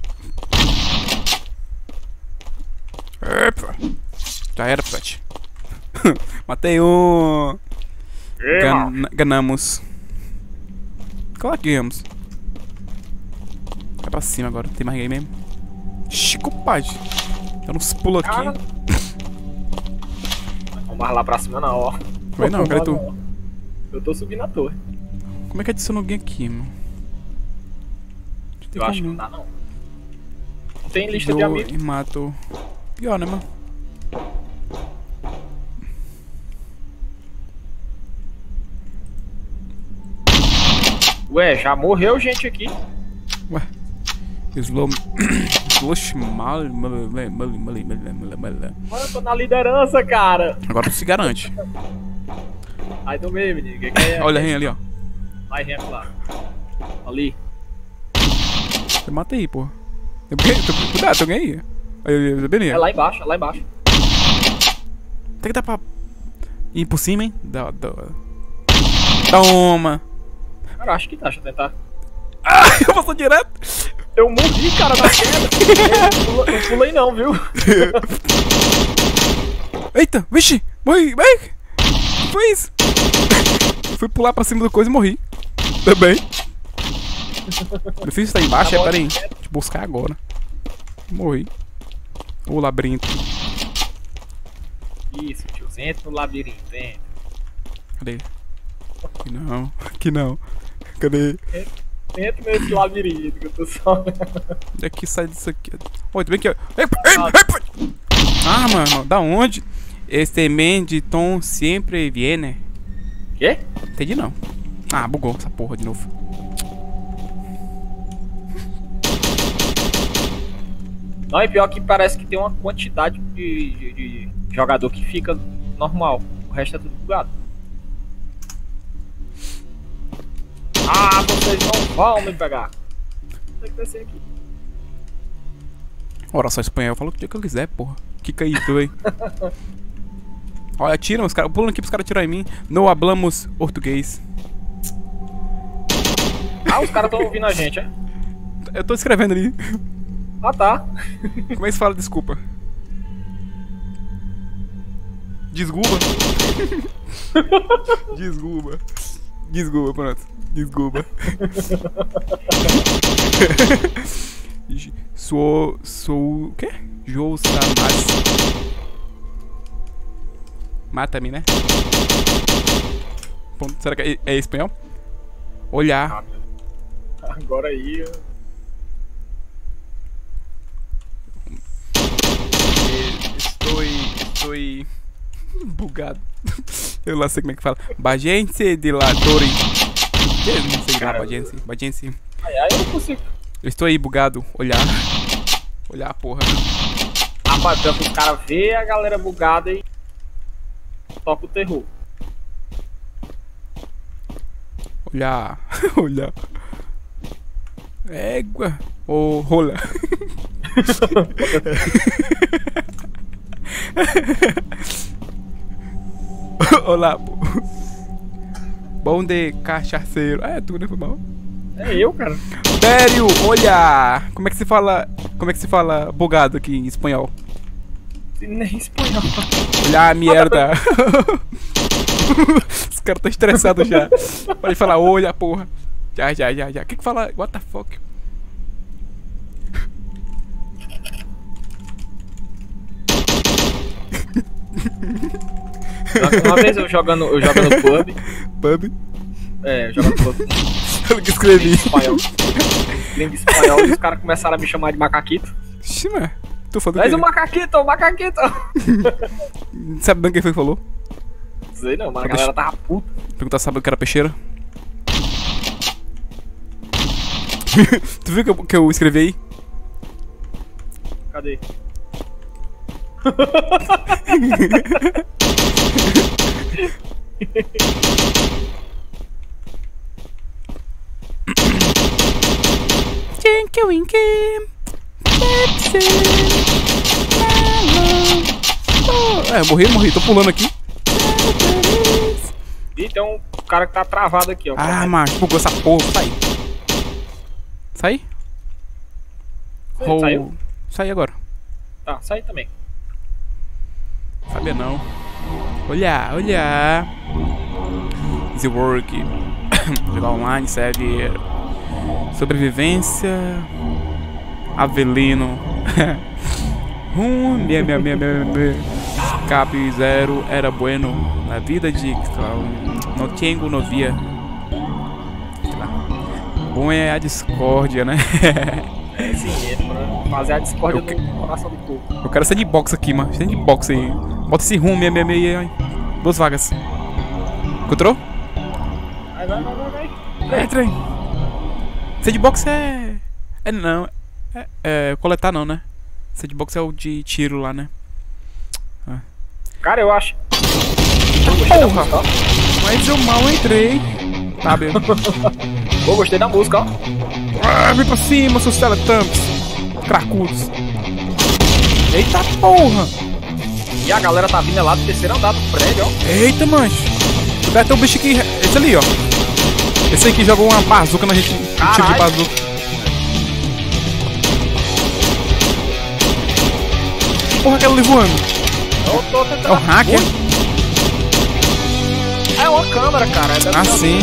S1: Epa. Já era, Pet. Matei um. Ganamos. Claro que ganhamos. Vai pra cima agora, tem mais ninguém mesmo. Chico Pai. Dá uns pulos aqui.
S2: Cara. Vamos mais lá pra cima não, ó.
S1: Vai não, cadê tu?
S2: Eu tô subindo a torre.
S1: Como é que adiciona alguém aqui, mano?
S2: Eu acho que não dá não. Não tem lista de amigos.
S1: E mato. Pior, né, mano?
S2: Ué, já morreu gente aqui.
S1: Ué. Slow. Mal.
S2: Mano, eu tô na liderança, cara.
S1: Agora tu se garante.
S2: Aí do meio, menino. Que é?
S1: Olha a Ren ali, ó.
S2: Vai, Ren lá. Ali.
S1: Eu matei, pô. Cuidado, tem alguém aí. Aí,
S2: É lá embaixo, é lá embaixo.
S1: Tem que dar pra ir por cima, hein? Toma.
S2: Cara, acho que dá, deixa eu tentar.
S1: Ah, eu passou direto.
S2: Eu morri, cara, na queda. Não pulei não, viu?
S1: Eita, vixe. Morri, vai. Que foi isso? Fui pular pra cima do coisa e morri. Também. O difícil tá embaixo, pera aí. Deixa eu buscar agora. Morri. O labirinto.
S2: Isso, tiozinho, entra no labirinto, entra.
S1: Cadê? Aqui não, aqui não. Cadê?
S2: Entra nesse labirinto que eu tô só.
S1: Onde é que sai disso aqui? Oi, tu vem aqui, ó. Ah, mano, da onde? Este man de Tom sempre viene.
S2: Quê?
S1: Entendi não. Ah, bugou essa porra de novo.
S2: Não, e pior que parece que tem uma quantidade de jogador que fica normal. O resto é tudo bugado. Ah, vocês não vão me pegar. Tem que descer aqui.
S1: Ora, só espanhol, fala o que eu quiser, porra. Kika aí, tu aí. Olha, atira, os caras. Pulando aqui pros caras atirar em mim. Não hablamos português.
S2: Ah, os caras tão ouvindo a gente, é?
S1: Eu tô escrevendo ali.
S2: Ah, tá.
S1: Como é que se fala desculpa? Desculpa. Desculpa. Desculpa, pronto. Desculpa. Sou o quê? Jousa mais. Mata-me, né? Ponto. Será que é espanhol? Olhar.
S2: Agora aí.
S1: Estou bugado. Eu lá sei como é que fala. Bagense de la torre. Não sei lá, Bagense.
S2: Ai, eu não consigo.
S1: Eu estou aí bugado. Olhar. Olhar, porra.
S2: Rapaz, os caras vê a galera bugada e toca o terror.
S1: Olhar. Olhar. Égua. Ô, rola. Olá, pô. Bom de cachaceiro. Ah, é tu, né? Foi mal.
S2: É eu, cara.
S1: Sério, olha. Como é que se fala? Como é que se fala bugado aqui em espanhol?
S2: Nem espanhol.
S1: Olha a merda. Os caras estão estressados já. Pode falar, olha, porra. Já. O que fala? What the fuck?
S2: Uma vez eu jogando pub.
S1: Pub?
S2: É, eu jogando pub.
S1: Eu que escrevi.
S2: Espanhol. língua espanhola e os caras começaram a me chamar de macaquito.
S1: Ixi, mas tu falou
S2: Mas
S1: que...
S2: o macaquito, o macaquito.
S1: Sabe bem quem foi que falou?
S2: Não sei não, mas a galera tava puta.
S1: Perguntar, sabe o que era peixeira? Tu viu que eu escrevi aí?
S2: Cadê?
S1: Tinky Winky Pepsi. É, morri, tô pulando aqui.
S2: Ih, tem um cara que tá travado aqui, ó.
S1: Ah, macho, bugou essa porra, sai. Sai?
S2: Saiu?
S1: Sai agora.
S2: Tá, sai também.
S1: Sabia não. Olha. Easy work. Jogar online, serve. Sobrevivência. Avelino. Escape 0 era bueno. Na vida de no tengo novia. Bom é a discórdia, né?
S2: É esse mesmo, né? Fazer a discórdia no coração do povo.
S1: Eu quero sandbox aqui, mano. Sandbox aí. Bota esse rumo, aí. 2 vagas. Encontrou?
S2: Vai.
S1: Entra aí. Sandbox é... não. É coletar não, né? Sandbox é o de tiro lá, né?
S2: Cara, eu acho.
S1: Porra! Mas eu mal entrei. Tá, beleza.
S2: Pô, gostei da música, ó.
S1: Vem pra cima, seus teletamps. Cracudos. Eita porra!
S2: E a galera tá vindo lá do terceiro andar do prédio, ó.
S1: Eita, mancho. Deve ter um bicho aqui. Esse ali, ó. Esse aí que jogou uma bazuca na gente. Um tiro de bazuca. Que porra é aquela ali voando?
S2: Eu tô tentando.
S1: É o hacker?
S2: É uma câmera, cara.
S1: Ah, sim.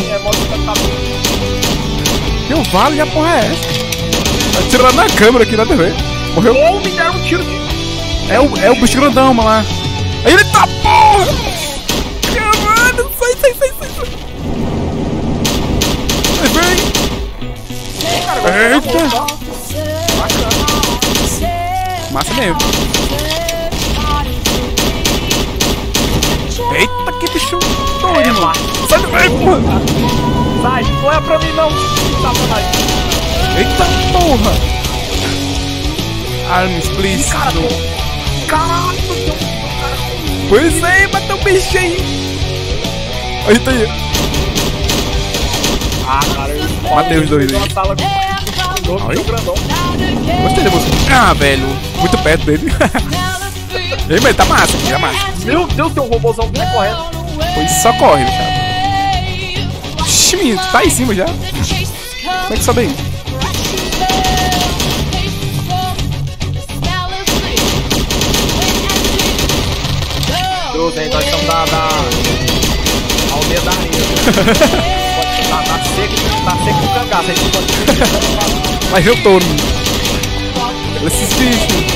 S1: Meu vale, a porra é essa? Tá tirando na câmera aqui, nada a ver. Morreu?
S2: Ou me deram um tiro aqui.
S1: É o bicho grandão, mano lá. Aí ele tá porra! Caralho, sai. Vem! Eita! Massa mesmo. Eita, que bicho doido, mano. Sai do meio, porra.
S2: Sai, não é pra mim não.
S1: Eita porra. Arms, please.
S2: Caralho,
S1: pois é, bateu um bicho aí. Aí tá aí.
S2: Ah, cara, eu
S1: matei os dois aí. Gostei da música. Ah, velho, muito perto dele. Ei, mas tá massa aqui, tá massa.
S2: Meu Deus, tem um robôzão que tá correndo.
S1: Pois só corre, bichado. Ixi, menino, tu tá aí em cima já. Como é que sobe aí?
S2: Deus, hein, nós estamos na aldeia da areia. Tá seco do cangaço, a gente pode...
S1: Mas eu tô, olha esses bichos.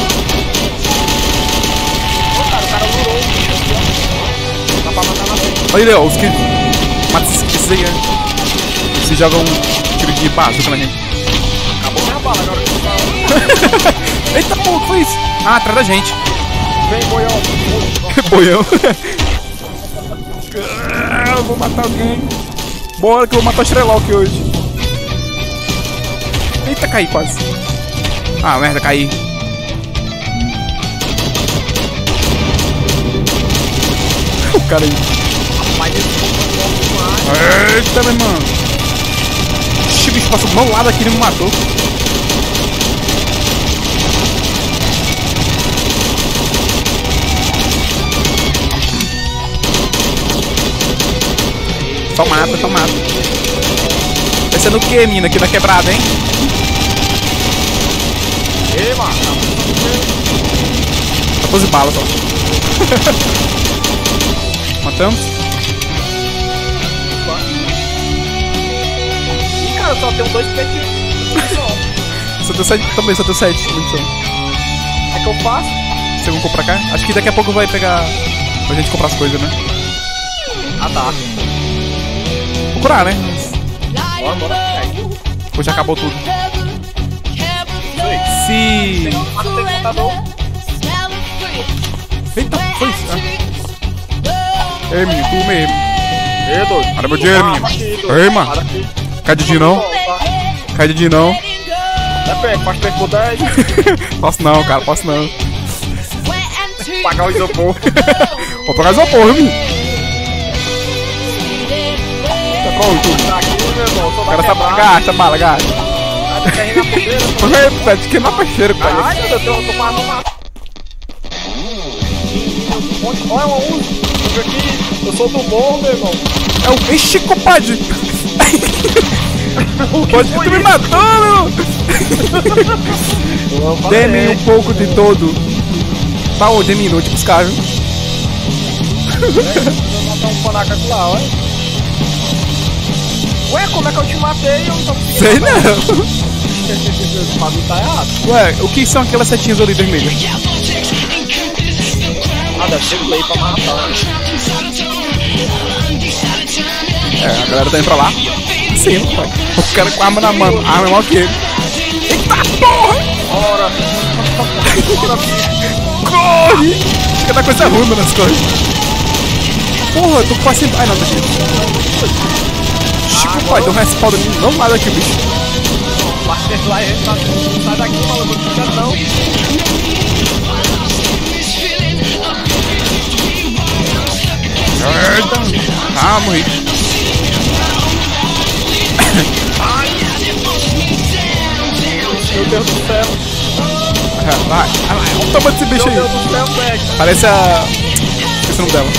S2: O cara lurou o bicho aqui, ó. Dá pra matar na frente.
S1: Olha aí, ó, os que... Mata esses aí, né? Se joga um tiro de bazuca na gente.
S2: Acabou minha bala agora que você fala.
S1: Eita porra, que foi isso? Ah, atrás da gente.
S2: Vem, boião.
S1: Boião. Eu vou matar alguém. Bora que eu vou matar o Sherlock hoje. Eita, caí quase. Ah, merda, caí. O cara aí. Eita, meu irmão. Ixi, o bicho passou do meu lado aqui e me matou. Só mata. Vai ser no que, menina? Aqui na quebrada, hein?
S2: Ei, mano.
S1: 14 balas só. Matamos?
S2: Ih, cara, só tem 2 peitos.
S1: Só deu 7 também, só deu 7. Então.
S2: É que eu faço?
S1: Você vai comprar cá? Acho que daqui a pouco vai pegar pra gente comprar as coisas, né?
S2: Ah, tá.
S1: Procurar, né?
S2: Bora.
S1: Ou já acabou tudo?
S2: Sei.
S1: Se...
S2: Mas não tem contador.
S1: Eita, foi isso. Ei, menino, tu mesmo.
S2: Ei, doido.
S1: Para meu dinheiro, menino. Ei, mano.
S2: Para aqui.
S1: Cai de dia não. Cai de dia não.
S2: É pé, faz pé por 10.
S1: Posso não, cara, posso não.
S2: Pagar o isopor.
S1: Vou pagar isopor, viu, menino? Tá pronto.
S2: Tá aqui, meu irmão. Só
S1: O cara
S2: dá
S1: tá
S2: quebrada.
S1: gasta, bala, gasta.
S2: Tá de carrinho na pedreira.
S1: Pede que na peixeira, pai.
S2: Ai, meu Deus, eu tô parado no mato. Olha uma uso. Aqui. Eu sou do morro, meu irmão.
S1: É o... Ixi, compadre. Pode tu me matou, meu. Dê-me um pouco de todo. Tá, ô, Demi, vou te buscar, viu?
S2: Vou matar um panaca aqui lá, olha. Ué, como é que eu te matei? Eu não tô conseguindo.
S1: Sei
S2: matar.
S1: não.
S2: Esse bagulho tá errado.
S1: Ué, o que são aquelas setinhas ali vermelhas?
S2: Ah, deve ser play pra matar.
S1: É, a galera tá indo pra lá. Sim, pai. O cara com a arma na mão. A arma é maior que ele. Eita porra!
S2: Ora! Ora,
S1: Corre! Fica da coisa ruim nas coisas. Porra, eu tô quase sem... Ai, não, tá aqui. Chico, pai, deu um respawn em mim. Não nada aqui, bicho.
S2: parceiro lá e ele tá... Sai daqui, maluco, não fica não.
S1: Eita! Ah, morri.
S2: Meu Deus do céu.
S1: Vai, olha o tamanho desse bicho
S2: Meu
S1: aí.
S2: Deus do céu, velho.
S1: Parece a... Esqueci o nome dela.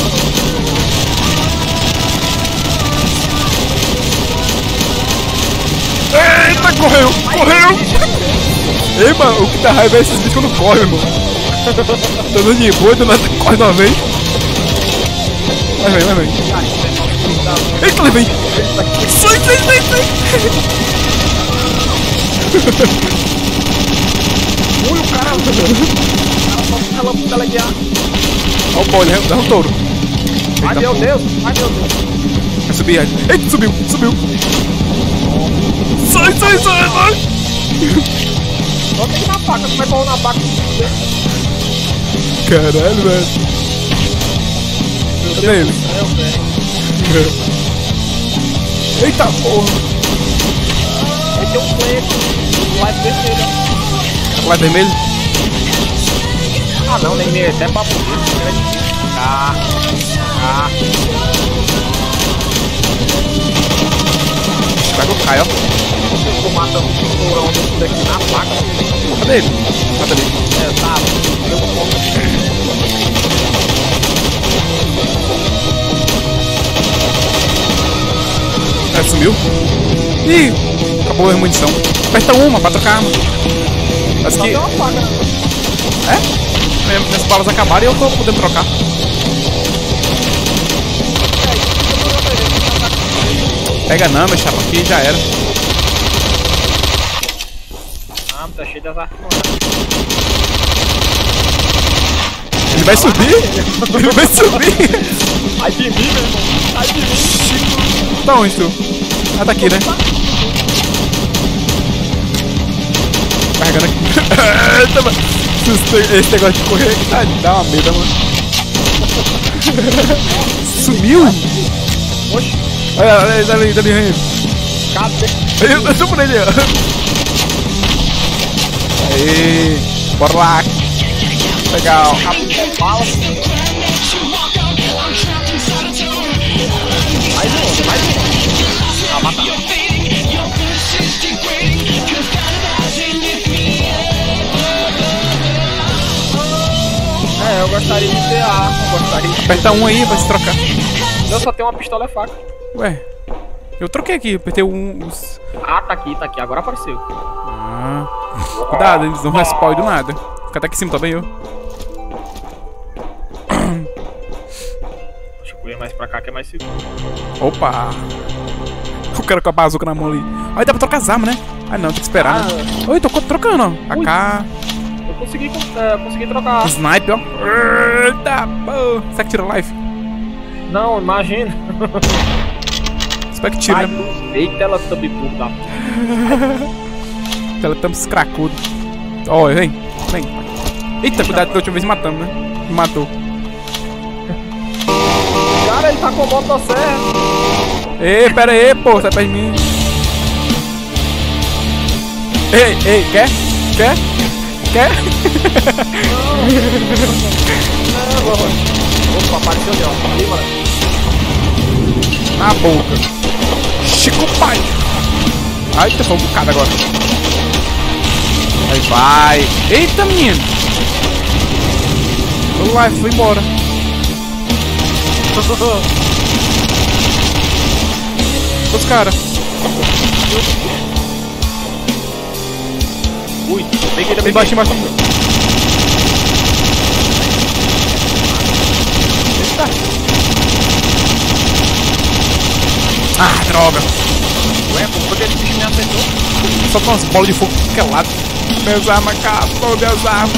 S1: Eita, correu! Correu! Ei, mano, o que dá raiva é esses bichos quando correm, irmão. Tá dando de boa, do nada corre de uma vez. Vai, vem. Eita, levei! Sai!
S2: Ui, o cara só fica lá pro teleguiar.
S1: Olha o boi, dá um touro.
S2: Ai, meu Deus.
S1: Vai subir, eita, subiu. Sai!
S2: Só tem que ir na faca, tu vai correr na faca.
S1: Caralho, velho.
S2: Meu
S1: Cadê
S2: Deus
S1: ele?
S2: do céu, velho.
S1: Eita porra!
S2: Aí tem um player. Live vermelho.
S1: Lá vermelho?
S2: Ah, não, nem meio. Até papo disso. Ah.
S1: Vai que eu caio, ó.
S2: Eu tô matando um tourão daqui na faca.
S1: Cadê ele? Mata ali.
S2: É, tá. Eu vou
S1: Sumiu? Ih! Acabou a munição. Aperta uma pra trocar a arma. Parece que...
S2: Só tem uma faca, né?
S1: É? Minhas balas acabaram e eu tô podendo trocar. Pega não, meu chapa, aqui já era.
S2: Ah, tá cheio das armas.
S1: Ele vai subir? Ele vai subir?
S2: Ai de mim, meu irmão. Ai de mim.
S1: Tá onde tu? Ah, tá aqui, né? Carregando aqui. Eita, mano. Esse negócio de correr aqui dá uma medo, mano. Sumiu?
S2: Oxi.
S1: Olha ali, Rainha.
S2: Cadê?
S1: Eu tô por ele, ó. Aê, bora lá. Legal.
S2: Bala. Mais um. Ah, mata. É, eu gostaria de ter a arma.
S1: Aperta um aí pra se trocar.
S2: Eu só tenho uma pistola e faca.
S1: Ué, eu troquei aqui, apertei uns...
S2: Ah, tá aqui. Agora apareceu.
S1: Ah, cuidado, eles não respawn do nada. Fica até aqui em cima, tá bem eu.
S2: Deixa eu correr mais pra cá que é mais seguro.
S1: Opa! O cara com a bazuca na mão ali. Aí dá pra trocar as armas, né? Ah não, tem que esperar, né? Oi, tô trocando, ó. AK.
S2: Eu consegui trocar.
S1: Sniper, ó. Eita, pô. Será que tira life?
S2: Não, imagina.
S1: Espero que tira, né?
S2: Eita, ela também por da.
S1: Teletubbies cracudo. Ó, vem. Eita, cuidado, da última vez matamos, né? Me matou.
S2: Cara, ele tá com a motosserra.
S1: Ei, pera aí, pô, sai perto de mim. Ei, quer?
S2: Não, opa, apareceu ali, ó. Ali, mano.
S1: Na boca. Chico pai. Ai, tá foi um bocado agora. Aí vai. Eita, menino. Vai, foi embora. Os caras.
S2: Ui, peguei também.
S1: Embaixo.
S2: Eita.
S1: Ah, droga.
S2: Ué, por que esse bicho me acertou?
S1: Só com umas bolas de fogo que é lado. Minhas armas, acabou minhas armas.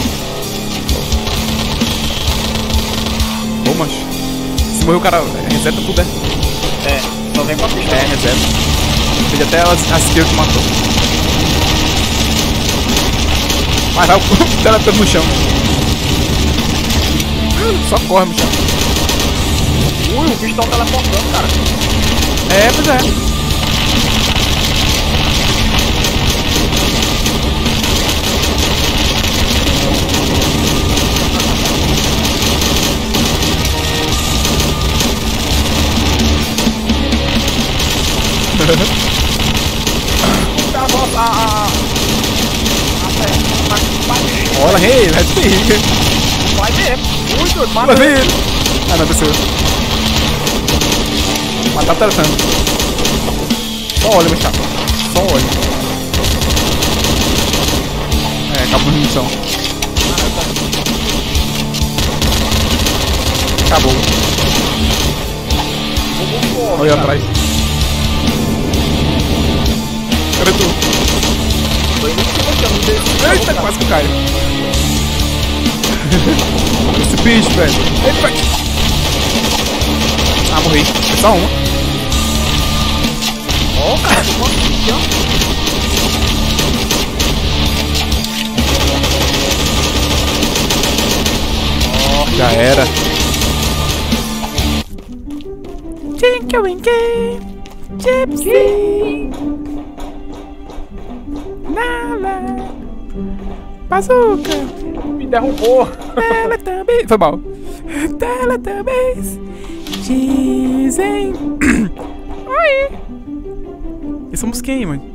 S1: Ô, macho. Se morrer o cara, reseta tudo, né?
S2: É, só vem com a pistola.
S1: É, reseta. Fez até as kills que matou. Mas vai o Teletubbies no chão. Só corre no chão.
S2: Ui, o bicho tá teleportando, cara.
S1: É, pois é. Olha, rei, vai ter.
S2: Vai mesmo. Muito, mata
S1: Vai
S2: ele.
S1: ver. Ah, não, desceu. Matar o Teletubbies. Só olha, meu chapa. Só olha. É, acabou a munição. Acabou. Olha aí atrás. Cadê tu? Eita, quase que caiu. Esse bicho, velho. Eita. Ah, morri. É só uma.
S2: Ó, cara, tem um monte de bicho, ó.
S1: Já era. Tinky Winky, Gypsy, Nala, Bazooka,
S2: Me derrubou.
S1: Teletubbies. Foi mal. Teletubbies dizem. Oi. E somos quem, mano?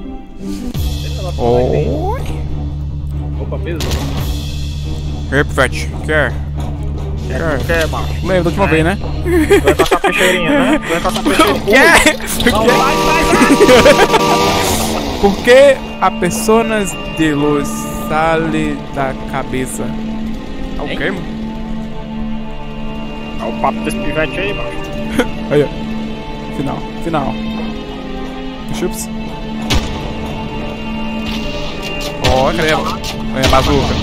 S1: Oi.
S2: Opa, peso.
S1: Ei, Pivete, quer?
S2: Quer, macho?
S1: Lembra da última vez, né?
S2: Vai passar a peixeirinha, né? Vai passar a peixeirinha.
S1: Quer?
S2: Não, vai.
S1: Por que a personas de luz sale da cabeça? É o quê, mano?
S2: Olha o papo desse pivete aí, macho.
S1: Aí, ó. Final. Chups. Ó, cadê ela? É, bazooka.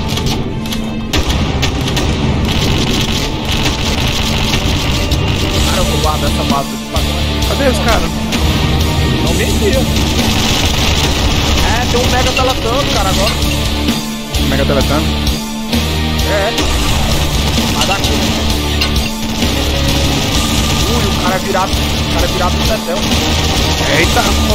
S2: Cara, eu vou guardar essa base aqui pra trás.
S1: Cadê os caras?
S2: Não mentia. É, tem um mega teletubbies, cara, agora.
S1: Mega Teletubbies.
S2: É. Mas daqui, né? Ui, o cara é virado no tetel.
S1: Eita, pô.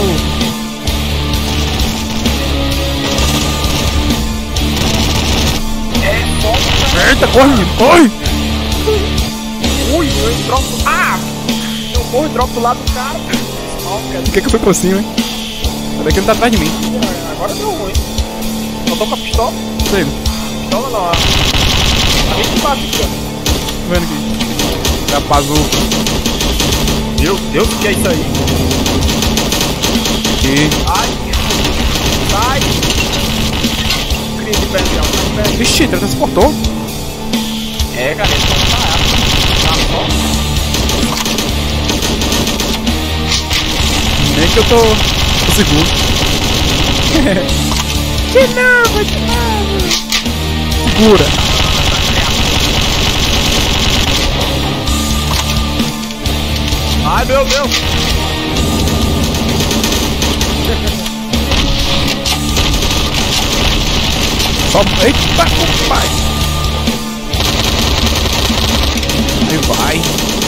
S2: É, foda.
S1: Eita, corre, menino, corre!
S2: Ui, eu dropo. Ah! Eu morro e dropo do lado do cara. Ó,
S1: Por que eu fui por cima, hein? Até que ele tá atrás de mim.
S2: agora deu ruim. Eu tô com a pistola.
S1: Sei,
S2: Pistola não, tá bem embaixo aqui, ó.
S1: tá vendo aqui? Da bazooka.
S2: Meu Deus, o que é isso aí?
S1: Aqui.
S2: Ai, sai! Crime, perdão.
S1: Vixe, transportou.
S2: É, cara, ele tá só.
S1: Nem que eu tô seguro. De novo. Segura.
S2: Ai, meu Deus!
S1: Só... Eita, pai! Aí vai!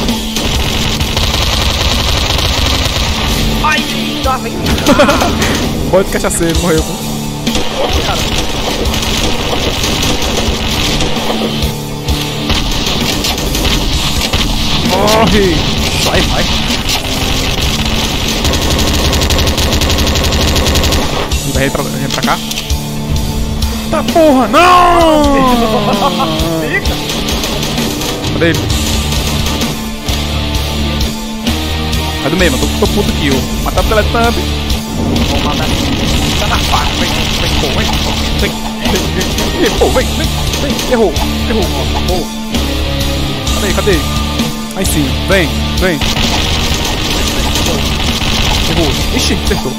S2: Ai, tá vem.
S1: Bota de cachaceiro, morreu.
S2: Nossa, cara.
S1: Morre! Vai, vai! Vai pra cá? Tá porra! Não!
S2: Fica.
S1: Cadê ele? Sai do meio, mano. Tô puto aqui, ó. Matar o Teletubby.
S2: Vou matar aqui. Tá na faca. Vem.
S1: Errou. Cadê? Aí sim, vem. Errou. Ixi, acertou.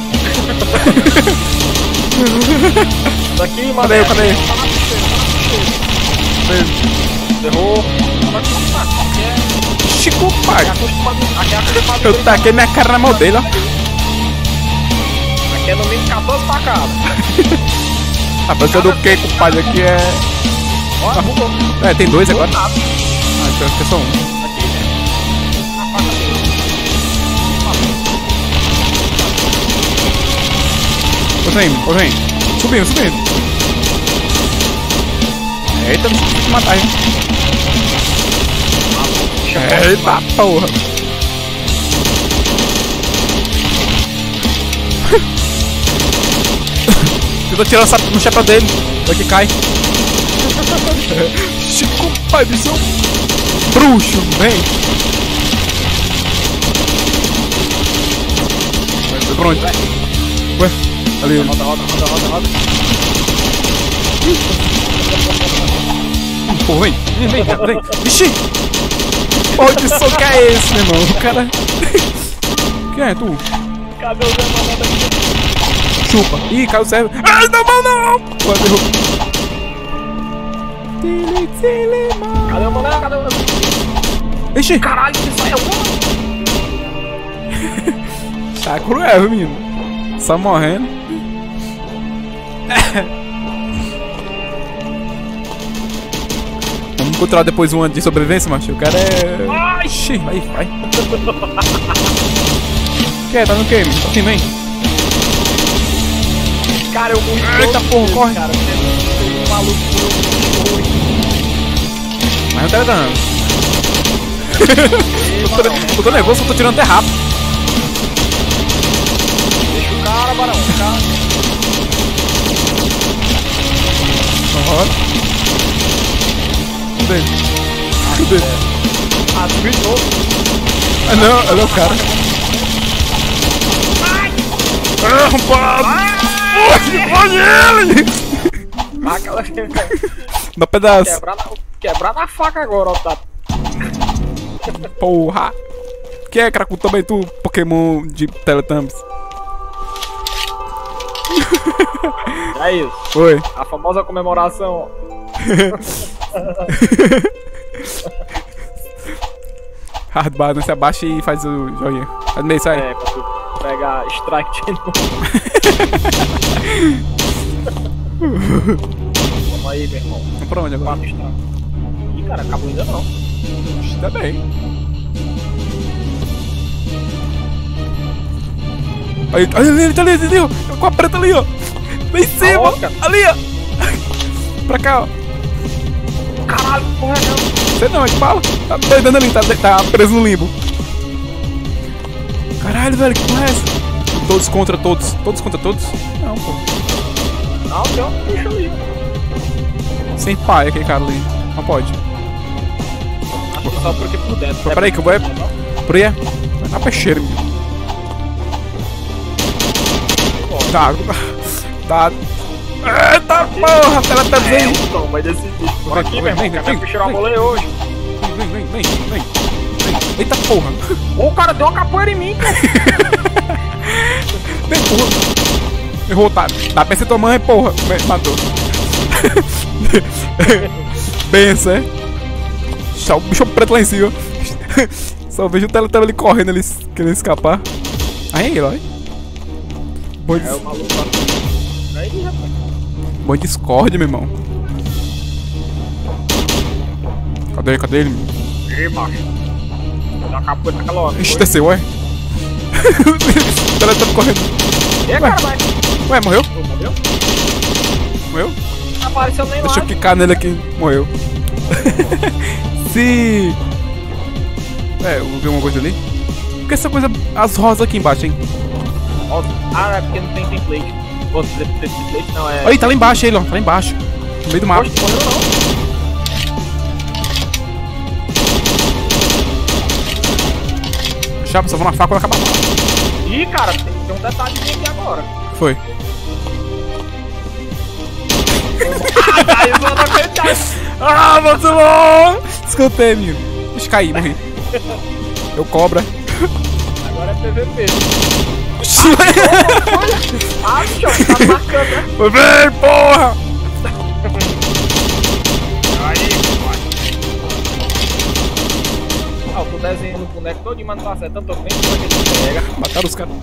S2: Daqui, mano.
S1: Cadê?
S2: Errou.
S1: Chico, pai.
S2: Aqui é acostumado.
S1: Eu taquei minha cara na mão dele, ó.
S2: Aqui é no mínimo 14 facadas.
S1: A pessoa do que, compadre? Aqui é...
S2: Olha, mudou.
S1: É, tem dois agora.
S2: Nada.
S1: Ah, então acho que é só um.
S2: Aqui, né? Na faca dele.
S1: Vem. Subindo. Eita, não tem que matar, hein? Eita, porra. Eu tô tirando no chapéu dele. Vai que cai. Chico, pai do céu. Bruxo, vem. Vai pra onde? Ué, ali.
S2: Roda.
S1: Porra, vem. Ixi. Porra de soco é esse, meu irmão? O cara... Quem é tu?
S2: Cadê o Zé Malandro aqui?
S1: Chupa. Ih, caiu o servo. Ai, não! Ué, derrubou.
S2: Cadê o Malandro?
S1: Ixi.
S2: Caralho, isso aí é um...
S1: Tá cruel, menino. Só morrendo. Vamos encontrar depois um ano de sobrevivência, macho. O cara é...
S2: Ai,
S1: Ixi, vai. Quer? Tá no quê, mano? Assim, vem.
S2: Cara, eu morri.
S1: Eita, porra, corre.
S2: Cara, tem um maluco por
S1: Mas não tá dando. Eu tô nervoso, eu tô tirando até rápido.
S2: Deixa o cara, Barão. O cara.
S1: Cadê?
S2: Ah, tu viu de novo?
S1: Ah, não, olha o cara. Arrombado! Olha ele!
S2: Aquela...
S1: Dá pedaço.
S2: Quebrar na faca agora, ó, tá?
S1: Porra! Que é, Cracu, também tu, Pokémon de Teletubbies?
S2: É isso.
S1: Oi.
S2: A famosa comemoração, ó.
S1: Hardbar, não se abaixa e faz o joinha. Faz meio, sai.
S2: É, pra tu pegar strike de novo. Vamos aí, meu irmão.
S1: Vamos pra onde agora?
S2: 4 strike. Ih, cara, acabou ainda não.
S1: Tá bem. Aí, ele tá ali, ó. Com a preta ali, ó. Lá em cima.
S2: Aonde, cara?
S1: Ali, ó. Pra cá, ó.
S2: Caralho, porra, não.
S1: Você não, é que fala. Tá doidando ali, tá preso no limbo. Caralho, velho, que porra é essa? Todos contra todos. Todos contra todos? Não, pô.
S2: Não, tem um bicho ali.
S1: Sem pai, aquele cara ali. Não pode.
S2: Acho que só porque por dentro.
S1: Pô, peraí, que eu vou... Por aí é? Na peixeira, menino. Tá. Eita porra, ela tá bem.
S2: Não, vai decidir. Bora aqui, meu irmão.
S1: Vem.
S2: Quer puxar uma rolê hoje?
S1: Vem. Eita porra.
S2: Ô, o cara deu uma capoeira em mim, cara.
S1: Vem, porra. Errou, tá. Dá pra ser tua mãe, porra. Matou. Benção, é? Só o bicho preto lá em cima. Só vejo o Teletubby ali correndo, ele querendo escapar. Aí, Eloy.
S2: É o maluco lá. Aí, rapaz.
S1: Bom Discord, meu irmão. Cadê ele?
S2: Ih, macho. Dá capô naquela hora.
S1: Ixi, desceu, ué. O cara tá correndo.
S2: E cara, vai.
S1: Ué, morreu?
S2: Morreu?
S1: Morreu?
S2: Não apareceu nem
S1: Deixa
S2: lá.
S1: eu clicar nele aqui. Morreu. Sim. É, eu vi uma coisa ali. Por que essa coisa... As rosas aqui embaixo, hein?
S2: Ah, é porque não tem template. Pô, template não é...
S1: Aí, tá lá embaixo ele, ó. Tá lá embaixo. No meio do mapa.
S2: Poxa, morreu não.
S1: Chapa, só vou na faca quando acabar.
S2: Ih, cara, tem um detalhezinho aqui agora.
S1: Foi.
S2: Ah, eu não acredito.
S1: Ah, vacilou! Escutei, menino. Deixa eu cair, morri. Eu cobra.
S2: Agora é PVP.
S1: Vai,
S2: Ah, bicho, tá marcando, né?
S1: vem, porra!
S2: Aí, vai. Ah, eu tô desenhando o boneco todinho, mas não tá acertando. Tô bem que ele pega.
S1: Mataram os caras.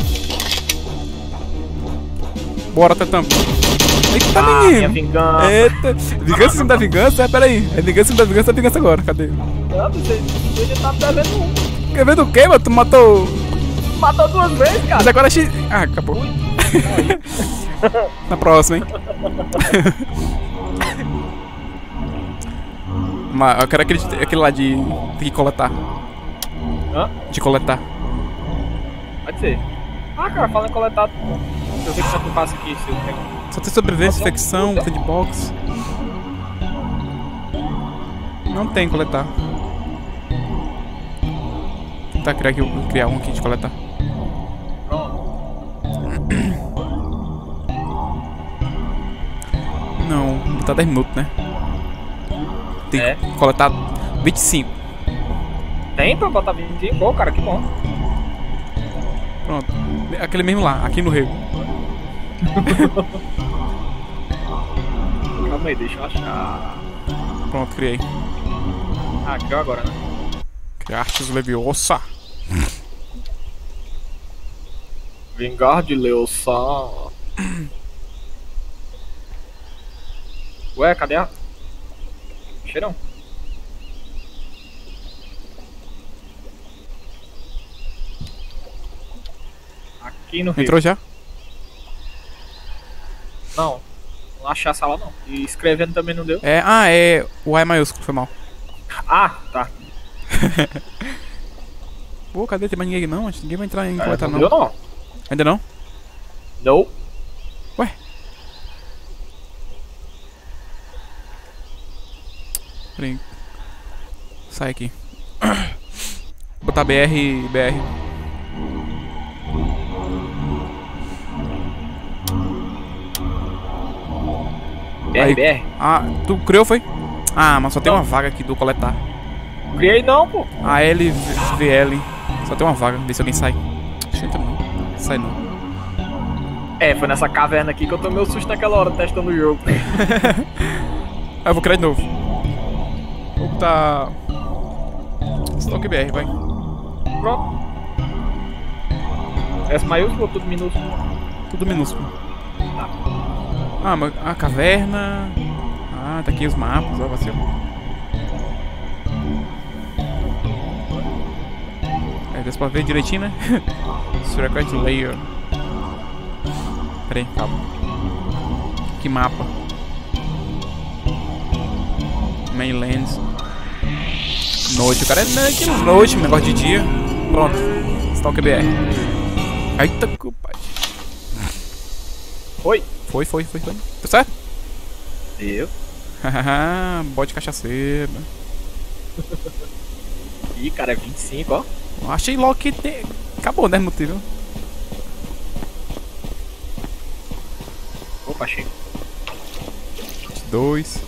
S1: Bora, Tetão. Eita,
S2: Minha
S1: menino.
S2: vingança.
S1: Eita. Vingança em cima da vingança? É, peraí. É vingança em cima da vingança, é vingança agora. Cadê?
S2: Não, você já tá devendo um.
S1: Quer ver do quê, mano? Tu matou...
S2: Matou 2 vezes, cara.
S1: Mas agora X... Ah, acabou. Na próxima, hein? Mas eu quero aquele lá de... Tem que coletar.
S2: Hã?
S1: De coletar.
S2: Pode ser. Ah, cara, falando em coletar. Deixa eu ver o que eu faço aqui. Se eu pego.
S1: Só tem sobrevivência, infecção, sandbox. Não tem coletar. Vou tentar criar um aqui de coletar.
S2: Pronto.
S1: Não, tá 10 minutos, né? Tem
S2: É.
S1: que coletar 25.
S2: Tem pra botar 25? Pô, cara, que bom.
S1: Pronto. Aquele mesmo lá, aqui no rego.
S2: Calma aí, deixa eu achar.
S1: Pronto, criei.
S2: Ah, criou agora, né?
S1: Criastes Leviosa.
S2: Vingar de Leusa. Ué, cadê a... Cheirão. Aqui no Rio.
S1: Entrou já?
S2: Não, não achei a sala não. E escrevendo também não deu.
S1: É o A é maiúsculo, foi mal.
S2: Ah, tá.
S1: Pô, cadê? Tem mais ninguém não? Acho que ninguém vai entrar em coletar
S2: não
S1: não.
S2: deu não.
S1: Ainda não?
S2: Não.
S1: Ué? Peraí. Sai aqui. Botar BR. Aí.
S2: BR.
S1: Ah, tu criou, foi? Ah, mas só tem uma vaga aqui do coletar.
S2: Criei não, pô.
S1: A LVL. Só tem uma vaga, vê se alguém sai. Deixa eu entrar não. Sai não.
S2: É, foi nessa caverna aqui que eu tomei um susto naquela hora testando o jogo.
S1: Ah, eu vou criar de novo. Vou botar... Stock BR, vai.
S2: Pronto. S maiúsculo ou tudo minúsculo?
S1: Tudo minúsculo. Ah, mas a caverna... Ah, tá aqui os mapas, ó, vacilo. É, dá pra ver direitinho, né? Record Layer. Pera aí, calma. Que mapa? Mainlands. Noite, o cara é que noite, negócio de dia. Pronto. Stalker BR. Eita, culpa.
S2: Oi.
S1: Foi. Tá certo?
S2: Deu.
S1: Hahaha, bode cachaceiro.
S2: Ih, cara, é 25, ó.
S1: Achei logo que tem... Acabou, né, motivo?
S2: Opa, achei.
S1: 2.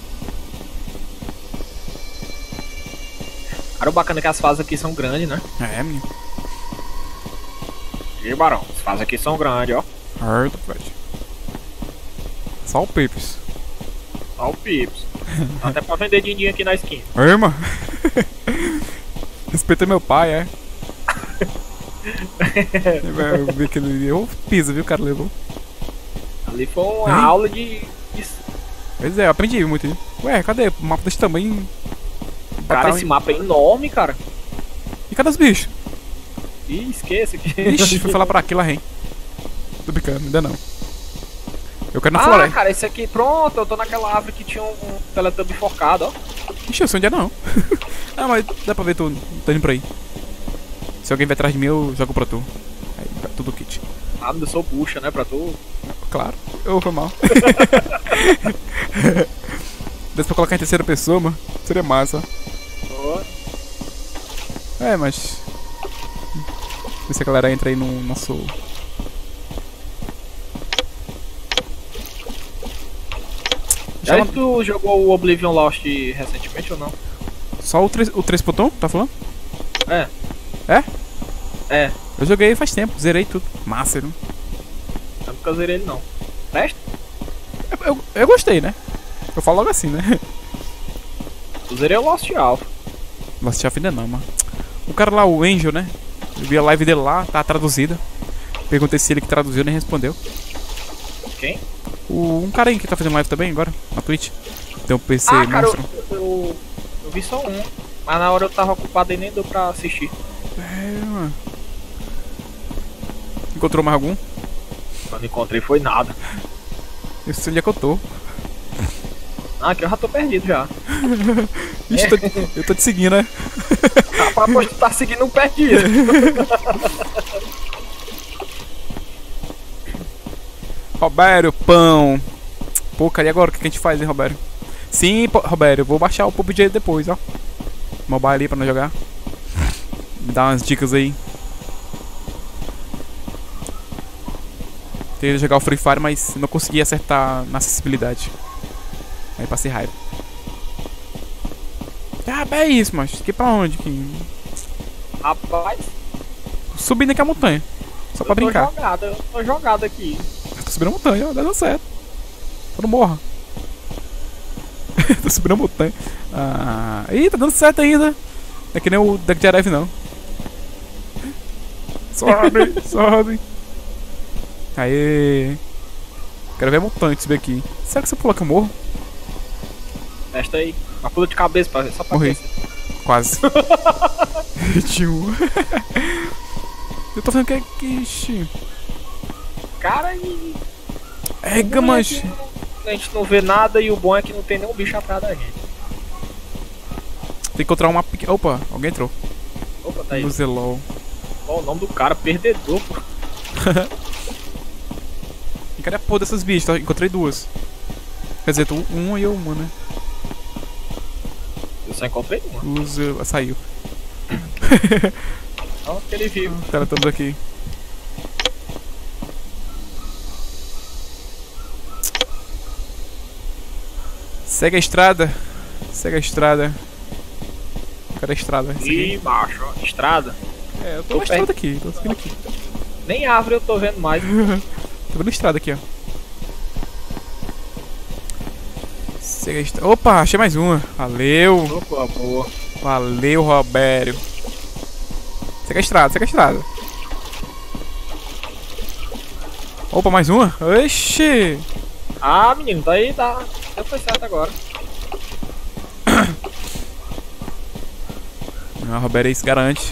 S2: Cara, o bacana é que as fases aqui são grandes, né?
S1: É, menino.
S2: E barão, as fases aqui são grandes, ó.
S1: Hard, velho. Só o Pips.
S2: Ó o Pips. Até pra vender din-din aqui na skin.
S1: Ei, mano. Respeita meu pai, é. Eu vi que ele levou piso, viu, o cara levou.
S2: Ali foi uma
S1: Hein?
S2: aula de
S1: Pois é, eu aprendi muito. Ué, cadê o mapa desse tamanho?
S2: Cara, esse mapa é enorme, cara.
S1: E cadê os bichos?
S2: Ih, esqueça aqui.
S1: Ixi, fui falar pra aquilo lá, hein. Tô brincando, ainda não. Eu quero na
S2: Ah,
S1: floresta.
S2: cara, esse aqui, pronto, eu tô naquela árvore que tinha um Teletubby enforcado, ó.
S1: Ixi, eu sei onde é não. Ah, mas dá pra ver, tô indo pra aí. Se alguém vai atrás de mim, eu jogo pra tu. Aí, tá tudo kit.
S2: Ah, eu sou bucha, né, pra tu.
S1: Claro, eu foi mal. Desse pra colocar em terceira pessoa, mano. Seria massa.
S2: Ó.
S1: É, mas... Vê se a galera entra aí no nosso...
S2: Já tu jogou o Oblivion Lost recentemente ou não?
S1: Só o 3.1, tá falando?
S2: É.
S1: É?
S2: É.
S1: Eu joguei faz tempo, zerei tudo. Massa, viu?
S2: Eu nunca zerei ele não. Presta?
S1: Eu gostei, né? Eu falo logo assim, né?
S2: Eu zerei o Lost Alpha.
S1: Lost Alpha ainda não, mano. O cara lá, o Angel, né? Eu vi a live dele lá, tá traduzida. Perguntei se ele que traduziu, nem respondeu.
S2: Quem?
S1: Um cara aí que tá fazendo live também agora, na Twitch. Tem um PC
S2: cara,
S1: monstro.
S2: eu vi só um. Mas na hora eu tava ocupado e nem deu pra assistir.
S1: É, mano. Encontrou mais algum?
S2: Quando encontrei foi nada.
S1: Eu sei onde é que eu tô.
S2: Ah, aqui eu já tô perdido já.
S1: Ixi, eu tô te seguindo, né?
S2: Rapaz, pois tu tá seguindo um perdido.
S1: Robério, pão. Pô, cara, e agora? O que a gente faz, hein, Robério? Sim, Robério, eu vou baixar o PUBG depois, ó. Mobile ali pra nós jogar. Me dá umas dicas aí. Tentei jogar o Free Fire, mas não consegui acertar na acessibilidade. Aí passei raiva. Ah, é isso, mas aqui pra onde? Aqui?
S2: Rapaz,
S1: Subindo aqui a montanha. Só pra brincar.
S2: eu tô jogado aqui.
S1: Tô subindo a montanha, ó, dando certo. Só não morra. Tô subindo a montanha. Ah, ih, tá dando certo ainda. Não é que nem o Deck de Areve, não. Sobe, sobe. Aê. Quero ver a montanha que subir aqui. Será que você pula que eu morro?
S2: Testa aí. Uma pula de cabeça pra ver, só pra
S1: Morri.
S2: ver.
S1: Quase. Tio. Eu tô vendo que é que. Ixi.
S2: Cara, e...
S1: Ega, manche.
S2: A gente não vê nada e o bom é que não tem nenhum bicho atrás da gente.
S1: Tem que encontrar uma pequena. Opa, alguém entrou.
S2: Opa, tá aí.
S1: No Zelol.
S2: Qual o nome do cara? Perdedor, pô.
S1: E cadê a porra dessas bichas? Tá? Encontrei duas. Quer dizer, uma e eu uma, né?
S2: Eu só encontrei uma.
S1: Saiu.
S2: Olha que ele viu.
S1: Os caras todos aqui. Segue a estrada. Segue a estrada. Cadê a estrada? Essa aqui?
S2: Ih, macho, ó. Estrada.
S1: É, eu tô na estrada aqui. Tô seguindo aqui.
S2: Nem árvore eu tô vendo mais.
S1: Tô vendo a estrada aqui, ó. Segue a estrada. Opa, achei mais uma. Valeu.
S2: Opa, boa.
S1: Valeu, Robério. Segue a estrada, segue a estrada. Opa, mais uma? Oxi!
S2: Ah, menino, tá aí, tá. Já foi certo agora.
S1: Ah, Robério aí se garante.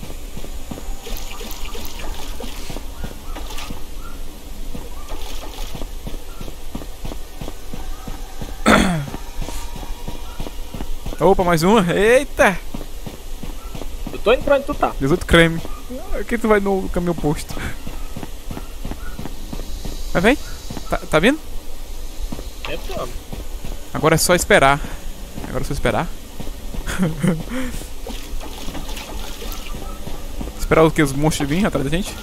S1: Opa, mais uma. Eita!
S2: Eu tô indo pra onde tu tá.
S1: 18 creme. Aqui tu vai no caminho oposto. Mas vem. Tá vindo?
S2: Tentando.
S1: Agora é só esperar. Agora é só esperar. Esperar o que? Os monstros virem atrás da gente?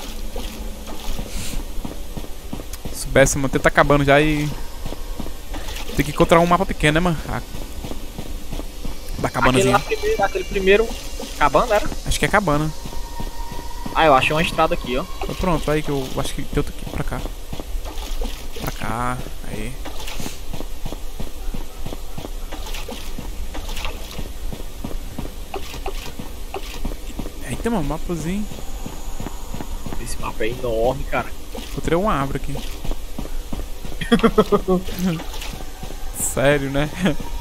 S1: Se soubesse, mano, tá acabando já e... Tem que encontrar um mapa pequeno, né, mano? Da cabanazinha.
S2: Aquele primeiro. Cabana, era?
S1: Acho que é cabana.
S2: Ah, eu achei uma estrada aqui, ó.
S1: Então pronto, aí que eu acho que tem outro aqui pra cá. Pra cá, aí. Eita, mano, mapazinho.
S2: Esse mapa é enorme, cara.
S1: Encontrei uma árvore aqui. sério, né?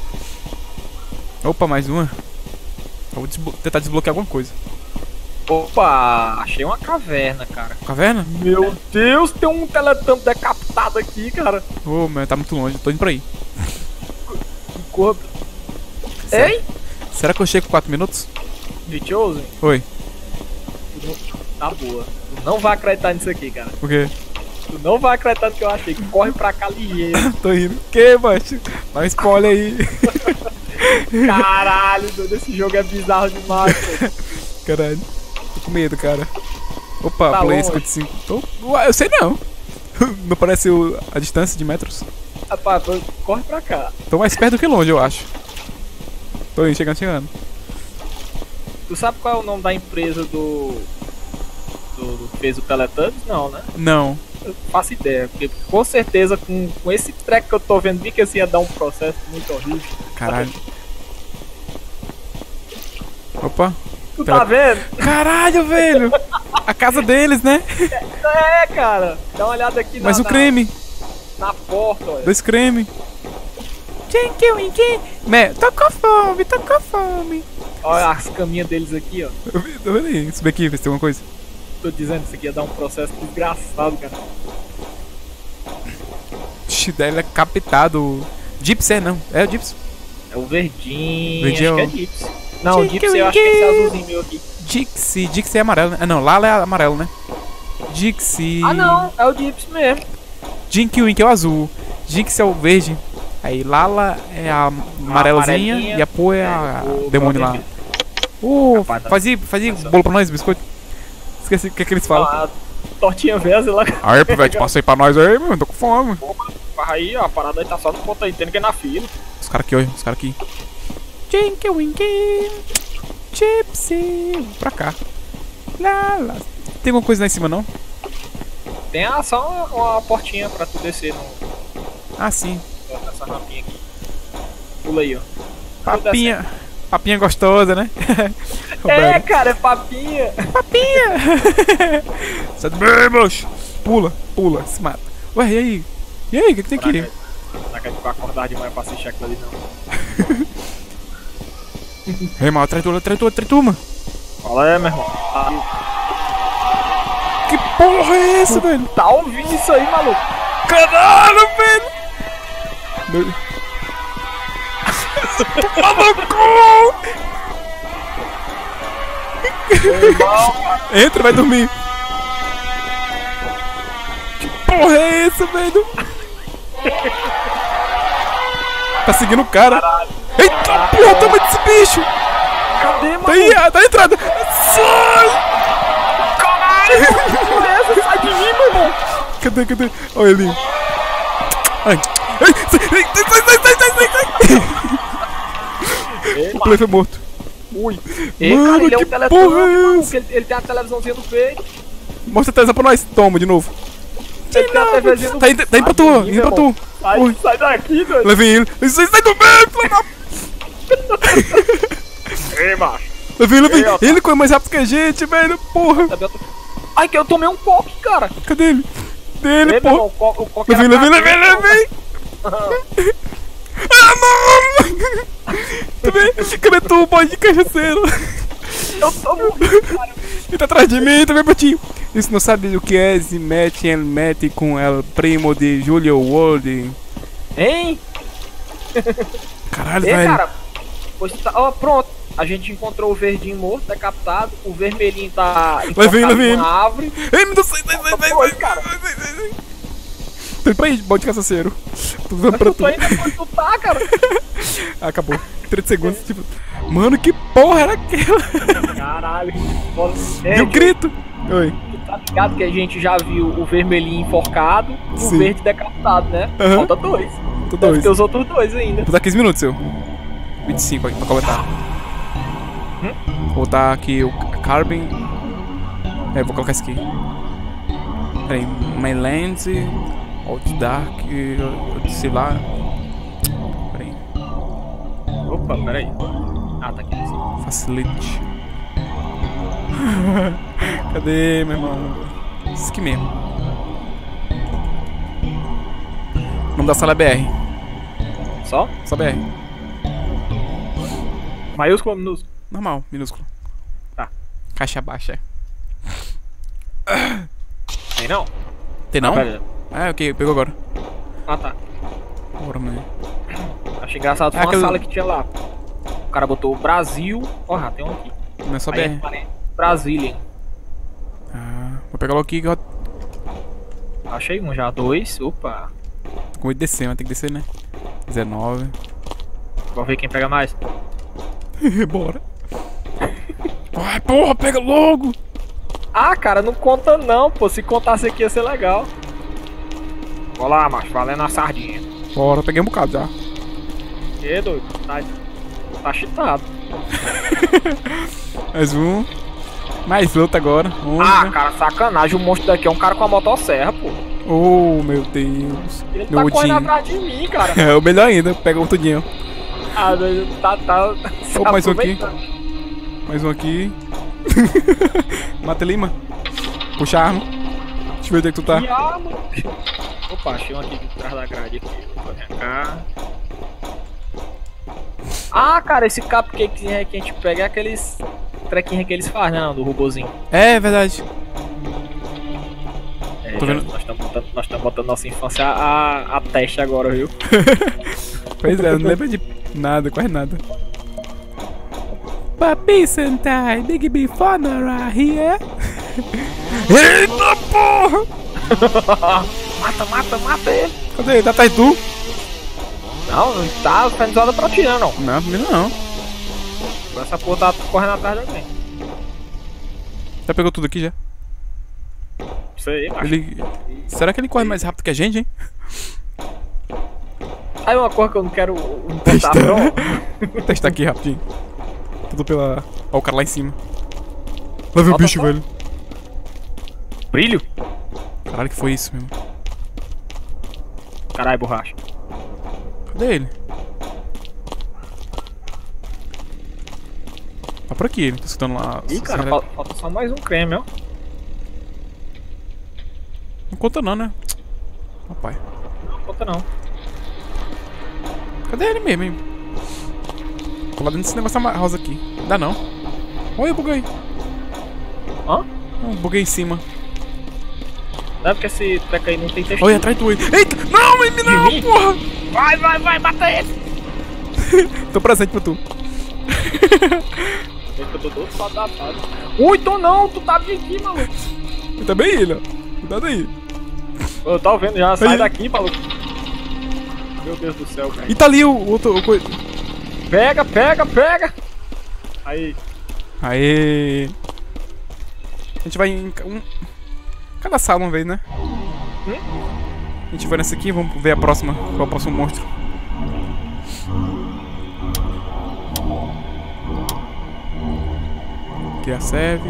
S1: Opa, mais uma. Eu vou tentar desbloquear alguma coisa.
S2: Opa, achei uma caverna, cara.
S1: Caverna?
S2: Meu Deus, tem um Teletubb decapitado aqui, cara.
S1: Ô, meu, tá muito longe, tô indo pra aí.
S2: Corpo.
S1: Será?
S2: Ei?
S1: Será que eu chego com 4 minutos?
S2: Vitioso?
S1: Oi.
S2: Tá boa. Tu não vai acreditar nisso aqui, cara.
S1: O quê?
S2: Tu não vai acreditar no que eu achei. Corre pra cá ligeiro.
S1: Tô indo. O que, macho? Dá um spoiler aí.
S2: Caralho, doido, esse jogo é bizarro demais, pô.
S1: Caralho. Tô com medo, cara. Opa,
S2: Tá
S1: Play
S2: longe.
S1: 55. Eu sei não. Não parece a distância de metros.
S2: Rapaz, corre pra cá.
S1: Tô mais perto do que longe, eu acho. Tô indo, chegando.
S2: Tu sabe qual é o nome da empresa do que fez o Teletubbies? Não, né?
S1: Não.
S2: Eu faço ideia, porque com certeza com esse treco que eu tô vendo, vi que esse ia dar um processo muito horrível.
S1: Caralho. Opa.
S2: Tu tá vendo?
S1: Caralho, velho. A casa deles, né?
S2: É, cara. Dá uma olhada aqui
S1: Mas o creme.
S2: na porta, olha.
S1: 2 creme. Jinky Winky. Tô com fome.
S2: Olha as caminhas deles aqui, ó.
S1: Tô vendo aí. Subir aqui, ver se tem alguma coisa.
S2: Tô dizendo, isso aqui ia dar um processo desgraçado, cara.
S1: Ixi, dele é captado. Gypsy é não. É o Gypsy.
S2: É o verdinho,
S1: Verdinho
S2: acho
S1: é
S2: que é Gypsy. Não, o Gypsy eu acho que é esse azulzinho meu aqui.
S1: Dixie é amarelo, né? Ah, não, Lala é amarelo, né? Dixie.
S2: Ah não, é o Gypsy mesmo.
S1: Jinky Wink é o azul. Dixie é o verde. Aí Lala é a amarelazinha
S2: amarelinha.
S1: e a Pô é a
S2: o
S1: demônio lá.
S2: vermelho.
S1: Fazia bolo pra nós, biscoito. Esqueci o que eles falam.
S2: A tortinha verde lá.
S1: Aí, pivete, passa aí pra nós aí, mano. Tô com fome.
S2: Aí, ó, a parada aí tá só no ponto aí, tendo que ir na fila.
S1: Os caras aqui, olha. Os caras aqui. Jinky Winky. Gypsy. Vou pra cá. Lala. Tem alguma coisa lá em cima, não?
S2: Tem só uma portinha pra tu descer no,
S1: Ah, sim.
S2: nessa rampinha aqui. Pula aí, ó.
S1: Papinha gostosa, né?
S2: É, cara, é papinha.
S1: Papinha! Sai do meio, moço! Pula, se mata. Ué, e aí? E aí, o que tem aqui?
S2: Será que a gente vai acordar de manhã pra assistir aquilo ali, não?
S1: Ei, mal, traz turma.
S2: Qual é, meu irmão?
S1: Que porra é essa, velho?
S2: Tá ouvindo isso aí, maluco?
S1: Caralho, velho! Maluco! Entra, vai dormir. Que porra é essa, velho? Tá seguindo o cara.
S2: Caralho.
S1: Eita porra, toma desse bicho!
S2: Cadê, mano?
S1: Tá aí, tá na entrada! Sai!
S2: Caralho! Que porra é essa? Sai de mim, meu irmão!
S1: Cadê? Olha ali. Ai! Sai!
S2: Ei,
S1: O Play foi morto.
S2: Ui! Ei,
S1: Mano,
S2: cara, ele é um
S1: que
S2: Teletubbies,
S1: porra é
S2: maluco.
S1: essa?
S2: Ele tem a televisãozinha no peito.
S1: Mostra a televisão pra nós. Toma, de novo.
S2: Ele tem a TVzinha no
S1: Tá indo pra tu,
S2: Sai de mim,
S1: indo pra
S2: meu
S1: tu.
S2: irmão.
S1: Ui.
S2: Sai daqui, doido!
S1: Levei ele. Sai do meio, filho da...
S2: Ei, macho!
S1: Levei.
S2: Ei, ó.
S1: Ele corre mais rápido que a gente, velho. Porra.
S2: Ai, que eu tomei um coque, cara!
S1: Cadê ele? Dele,
S2: Ei, meu
S1: porra.
S2: irmão, o coque era
S1: Levei. Ah, não! Também. Cadê tu, boy de cachaceiro?
S2: Eu tô morrendo, cara.
S1: Ele tá atrás de mim, também, Patinho. Isso não sabe o que é se mete com el primo de Julio World.
S2: Hein?
S1: Caralho,
S2: Ei,
S1: velho.
S2: cara. Pois tá, ó, pronto. A gente encontrou o verdinho morto, decapitado. O vermelhinho tá
S1: Levei
S2: enforcado
S1: ele.
S2: numa árvore.
S1: Ei, me dá, sai.
S2: Foi, cara.
S1: Tô indo pra aí, bote cachaceiro. Tô dando pra
S2: Eu
S1: tu.
S2: tô indo onde tu tá, cara.
S1: Acabou. 30 segundos, tipo... Mano, que porra era aquela?
S2: Caralho.
S1: Deu grito. Oi.
S2: Tu tá ligado que a gente já viu o vermelhinho enforcado, o
S1: Sim.
S2: verde decapitado, né?
S1: Aham.
S2: Falta 2.
S1: Tô
S2: Deve
S1: dois.
S2: ter os outros 2 ainda.
S1: Vou dar 15 minutos, seu. 25 aqui pra comentar. Vou botar aqui o Carbon. É, vou colocar esse aqui. Peraí, Mainland, Alt Dark, sei lá. Peraí,
S2: Opa, peraí. Ah, tá aqui.
S1: Facility. Cadê, meu irmão? Isso aqui mesmo. O nome da sala é BR.
S2: Só?
S1: Só BR.
S2: Maiúsculo ou minúsculo?
S1: Normal, minúsculo.
S2: Tá.
S1: Caixa baixa.
S2: Tem não?
S1: Tem não?
S2: Pera.
S1: Ah, ok, pegou agora.
S2: Ah, tá.
S1: Bora, mano.
S2: Achei engraçado, foi uma
S1: aquele-
S2: sala que tinha lá. O cara botou Brasil. Ó, já tem um aqui.
S1: Não é só
S2: Aí
S1: BR.
S2: aparece Brasília.
S1: Ah, vou pegar logo aqui que eu
S2: Achei um já, 2. Opa.
S1: tô com 8 de descer, mas tem que descer, né? 19.
S2: Vou ver quem pega mais.
S1: Bora. Vai, porra, pega logo!
S2: Ah, cara, não conta não, pô. Se contasse aqui ia ser legal. Olá, macho, valendo a sardinha.
S1: Bora, peguei um bocado já.
S2: E doido, tá cheatado.
S1: Mais um. Mais outro agora. 11,
S2: Ah,
S1: né?
S2: cara, sacanagem. O monstro daqui é um cara com a motosserra, pô.
S1: Oh, meu Deus.
S2: Ele
S1: Meu
S2: tá correndo
S1: Odin.
S2: atrás de mim, cara.
S1: É o melhor ainda, pega o tudinho.
S2: Ah, tá.
S1: Opa, mais um aqui.
S2: aproveitando.
S1: Mais um aqui. Mata ele, mano. Puxa a arma. Deixa eu ver onde é que tu tá.
S2: Que arma. Opa, achei um aqui de trás da grade aqui. Vem cá. Ah, cara, esse cupcake que a gente pega é aqueles trequinhos que eles fazem, né? Não, do robozinho.
S1: É verdade.
S2: É,
S1: Tô vendo.
S2: Nós estamos botando nossa infância a teste agora, viu?
S1: Pois é, não lembro de nada, quase nada. Papi Sentai, Big Big Fonora here. Eita porra!
S2: Mata ele!
S1: Cadê ele? Tá atrás de tu?
S2: Não tá fazendo pra ti, não.
S1: Não, primeiro não.
S2: Essa porra tá correndo atrás de alguém.
S1: Já pegou tudo aqui já?
S2: Isso aí, macho.
S1: Ele... Será que ele corre mais rápido que a gente, hein?
S2: Aí uma coisa que eu não quero botar
S1: Testa.
S2: pronto.
S1: Vou testar aqui rapidinho. Tudo pela... Ó o cara lá em cima. Lá vem o
S2: Falta
S1: bicho,
S2: só.
S1: velho.
S2: Brilho?
S1: Caralho, que foi isso, meu?
S2: Caralho, borracha.
S1: Cadê ele? Tá por aqui, ele tá escutando lá.
S2: Ih, cara, falta só mais um creme, ó.
S1: Não conta não, né? Rapaz.
S2: Não conta não.
S1: Cadê ele mesmo, hein? Tô lá dentro desse negócio rosa aqui. Dá não. Olha, eu buguei.
S2: Hã?
S1: Buguei em cima.
S2: Não é porque esse treco aí não tem textura.
S1: Olha, atrás do ele. Eita! Não, ele não,
S2: mim?
S1: porra!
S2: Vai, mata ele!
S1: Tô presente pra tu.
S2: Eu tô todo só datado. Ui, tô não, tu tá bem aqui, maluco.
S1: Eu também ele, ó. Cuidado aí.
S2: Eu tô vendo já, sai
S1: Aí.
S2: daqui, maluco. Meu Deus do céu, cara.
S1: E tá ali o outro...
S2: Pega! Aí.
S1: Aê! A gente vai em cada sala uma vez, né? A gente vai nessa aqui, vamos ver a próxima. Qual é o próximo monstro? Aqui é a serve.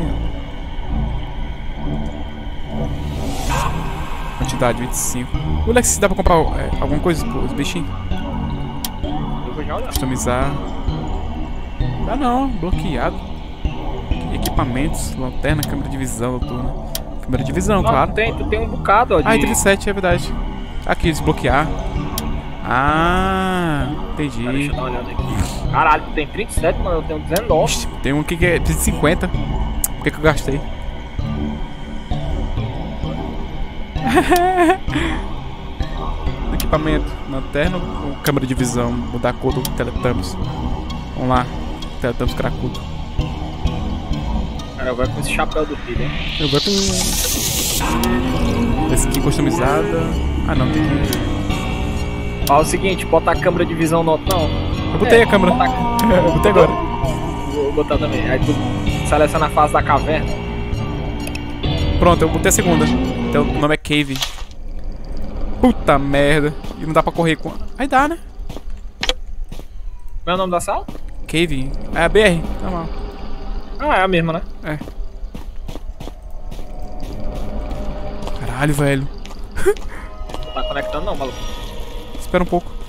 S1: Quantidade 25. Olha se dá pra comprar alguma coisa pros bichinhos.
S2: Eu vou já olhar.
S1: Customizar. Dá não, bloqueado. Equipamentos, lanterna, câmera de visão noturna. Câmera de visão,
S2: Não,
S1: claro.
S2: tu tem um bocado, ó.
S1: Ah, entre 7, é verdade. Aqui, desbloquear. Ah,
S2: Cara, deixa
S1: entendi.
S2: eu dar uma olhada aqui. Caralho, tu tem 37, mano, eu tenho 19.
S1: Ixi, tem um aqui que é 50. Por que eu gastei? Equipamento, lanterna ou câmera de visão? Mudar a cor do Teletubbies. Vamos lá, Teletubbies cracudo.
S2: Cara, vai com esse chapéu do filho, hein?
S1: Eu vou com skin customizada. Ah não, tem que...
S2: Ó, é o seguinte, bota a câmera de visão no outro, não.
S1: Eu botei a câmera. Eu botei agora.
S2: Vou botar também. Aí tu seleciona a fase da caverna.
S1: Pronto, eu botei a segunda. Então o nome é Cave. Puta merda. E não dá pra correr com... Aí dá, né?
S2: Qual é o nome da sala?
S1: Cave. É a BR. Normal.
S2: Ah, é a mesma, né?
S1: É. Caralho, velho.
S2: Não tá conectando não, maluco.
S1: Espera um pouco.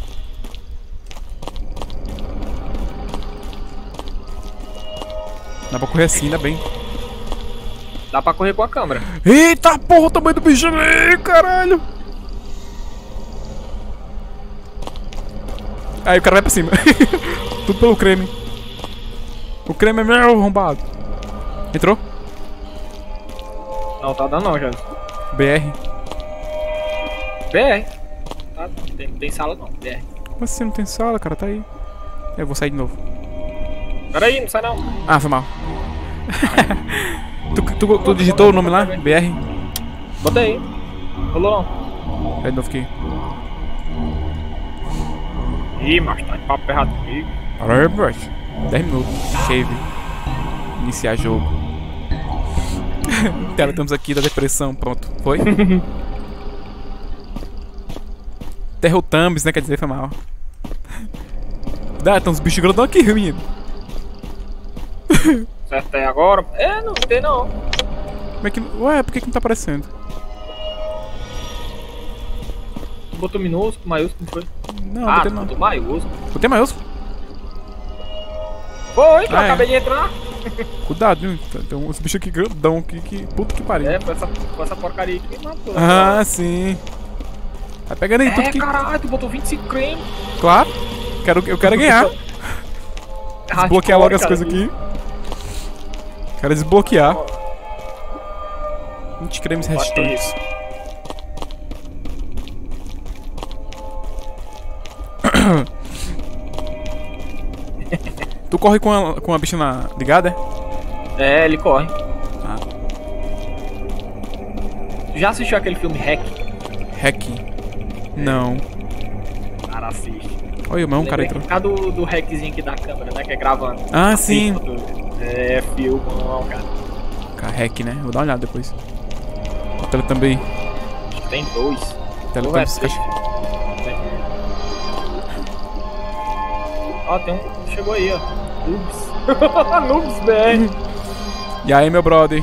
S1: Dá pra correr assim, ainda bem.
S2: Dá pra correr com a câmera.
S1: Eita porra, o tamanho do bicho ali, caralho. Aí o cara vai pra cima. Tudo pelo creme. O creme é meu arrombado. Entrou?
S2: Não, tá dando não, já.
S1: BR.
S2: BR. Tá, tem sala não, BR.
S1: Como assim não tem sala, cara? Tá aí. Eu vou sair de novo.
S2: Pera aí, não sai não.
S1: Ah, foi mal. Tu digitou o nome lá? BR?
S2: Botei. Rolou não.
S1: Sai de novo aqui.
S2: Ih, mas tá de papo errado comigo.
S1: 10 minutos. Save. Iniciar jogo. Cara, estamos aqui da depressão. Pronto. Foi? Terror Thumbs, né? Quer dizer, foi mal. Dá, tem uns bichos grandão aqui, menino.
S2: Certo aí agora? É, não tem não.
S1: Como é que... Ué, por que não tá aparecendo?
S2: Tu botou minúsculo, maiúsculo, não foi?
S1: Não,
S2: Ah,
S1: botei
S2: tu
S1: não.
S2: botou maiúsculo.
S1: Botei maiúsculo?
S2: Foi, que eu
S1: Ah, é.
S2: acabei de entrar.
S1: Cuidado, viu? Tem uns bichos aqui grandão aqui que... Puta que pariu.
S2: É, com essa porcaria aqui me matou.
S1: Ah, sim. Vai pegando aí tudo que...
S2: caralho, tu botou 25 creme.
S1: Claro. Eu quero ganhar. Desbloquear logo as
S2: cara,
S1: coisas aqui. Quero desbloquear. 20 cremes restantes. Tu corre com a bicha ligada, é?
S2: É, ele corre.
S1: Ah.
S2: Tu já assistiu aquele filme Hack?
S1: Hack. Não.
S2: Cara, assiste.
S1: Olha, mas um cara entrou.
S2: Por causa do hackzinho aqui da câmera, né? Que é gravando.
S1: Ah, sim.
S2: É, filme, não, cara.
S1: Cara, hack, né? Vou dar uma olhada depois. O tela também.
S2: Acho que tem 2.
S1: Tela
S2: Ou é
S1: também.
S2: Ó, tem um. Chegou aí, ó. Noobs. Noobs BR.
S1: E aí, meu brother?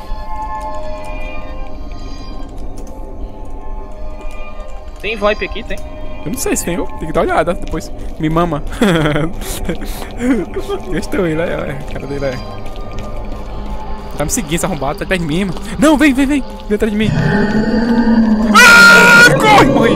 S2: Tem VoIP aqui, tem?
S1: Eu não sei se tem, tem que dar uma olhada depois. Me mama. Gostou ele, é. A cara dele é. Tá me seguindo, esse arrombado, tá atrás de mim, mano. Não, vem. Vem atrás de mim. Ah, corre, morri.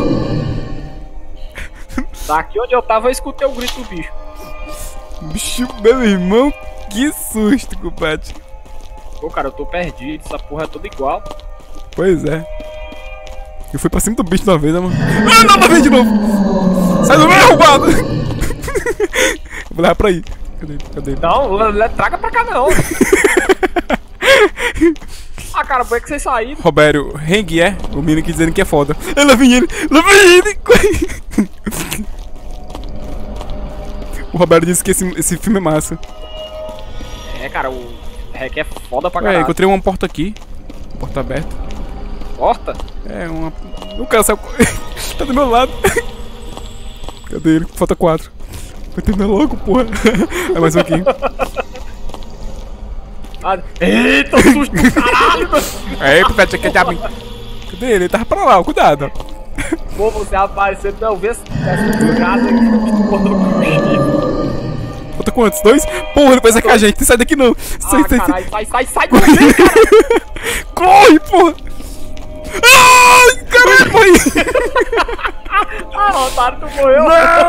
S2: Daqui onde eu tava, eu escutei o grito do bicho.
S1: Bicho, meu irmão, que susto, compadre.
S2: Pô, cara, eu tô perdido, essa porra é toda igual.
S1: Pois é. Eu fui pra cima do bicho de uma vez, né, mano? Ah, não, pra ver de novo! Sai do meio, arrombado! Vou levar pra aí. Cadê ele?
S2: Não, traga pra cá não. Ah, cara, por que vocês saíram?
S1: Robério, Heng é o menino que dizendo que é foda. Lá vem ele! O Roberto disse que esse filme é massa.
S2: É, cara, o Hack é foda pra
S1: Ué,
S2: caralho.
S1: encontrei uma porta aqui. Porta aberta.
S2: Porta?
S1: É, uma... O cara saiu... Tá do meu lado. Cadê ele? Falta 4. Vai terminar logo, porra. É mais um aqui.
S2: Ah, eita, susto do caralho!
S1: Aí, pivete, aqui é diabo. Cadê ele? Ele tava pra lá, cuidado.
S2: Pô, você apareceu, não, vê se essa casa aqui que botou comigo.
S1: Falta quantos? 2? Porra, ele vai sacar a gente. Sai daqui não. Sai.
S2: Sai do meio, cara!
S1: Corre, porra! Ai, caralho, morri!
S2: Ah, otário, tu morreu!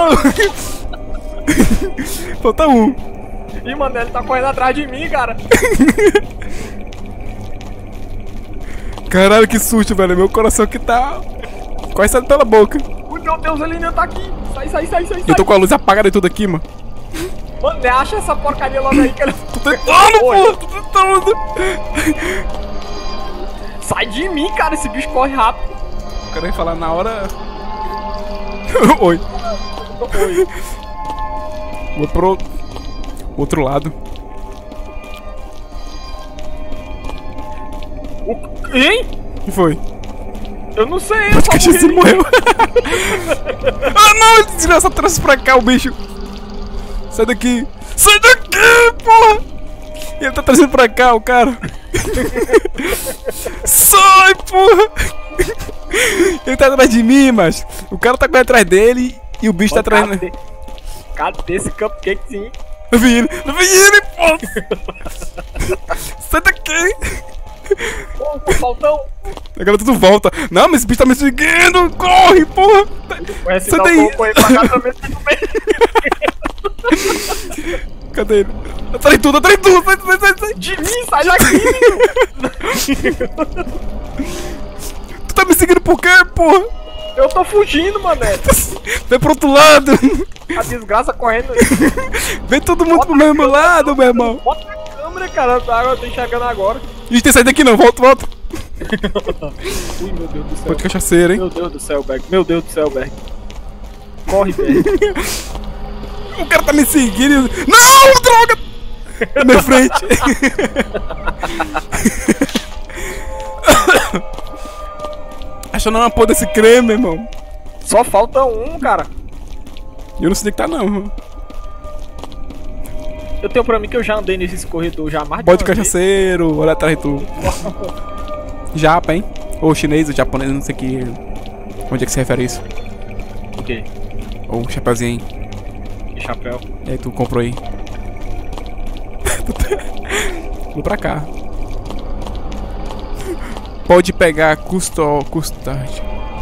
S1: Não! Falta um.
S2: Ih, mano, ele tá correndo atrás de mim, cara.
S1: Caralho, que susto, velho. Meu coração aqui tá... quase saindo pela boca.
S2: Ui, meu Deus, ele ainda tá aqui. Sai.
S1: Eu tô com a luz apagada e tudo aqui, mano.
S2: Mano, acha essa porcaria logo aí que ele...
S1: Tô tentando, porra. Tô tentando.
S2: Sai de mim, cara. Esse bicho corre rápido.
S1: Eu quero ir falar na hora... Oi.
S2: Oi.
S1: Vou pro... outro lado.
S2: Hein?
S1: O que foi?
S2: Eu não sei, eu
S1: Acho que a gente
S2: só morri.
S1: morreu. Ah, não! Ele desgraçado trouxe pra cá o bicho. Sai daqui. Sai daqui, porra! Ele tá trazendo pra cá o cara. Sai, porra! Ele tá atrás de mim, mas o cara tá correndo atrás dele e o bicho tá atrás...
S2: Cadê esse cupcakezinho?
S1: Não vi ele, porra! Sai daqui!
S2: Pô, faltou.
S1: Agora tudo volta. Não, mas esse bicho tá me seguindo! Corre, porra!
S2: Conhece
S1: Sai
S2: não,
S1: daí.
S2: vou correr pra cá também.
S1: Cadê ele? Atrás de tudo, sai, sai.
S2: De mim, sai daqui, menino.
S1: Tu tá me seguindo por quê, porra?
S2: Eu tô fugindo, mané.
S1: Vem pro outro lado.
S2: A desgraça correndo.
S1: Vem todo mundo pro mesmo lado, meu irmão.
S2: Bota a câmera, cara. Agora eu tô enxergando agora.
S1: A gente tem que sair daqui não, volta.
S2: Ui, meu Deus do céu.
S1: Pode cachaceiro, hein?
S2: Meu Deus do céu, Berg. Meu Deus do céu, Berg. Corre, Berg.
S1: O cara tá me seguindo. Não, droga! Na minha frente. Achando uma porra desse creme, irmão.
S2: Só falta um, cara.
S1: Eu não sei onde que tá, não.
S2: Eu tenho pra mim que eu já andei nesse corredor já mais de
S1: Bode
S2: uma vez.
S1: cachaceiro, olha atrás de tu. Japa, hein? Ou chinês, ou japonês, não sei que. Onde é que se refere a isso?
S2: O quê?
S1: Ou chapeuzinho, hein?
S2: Que chapéu.
S1: E aí tu comprou aí. Vou pra cá. Pode pegar custard.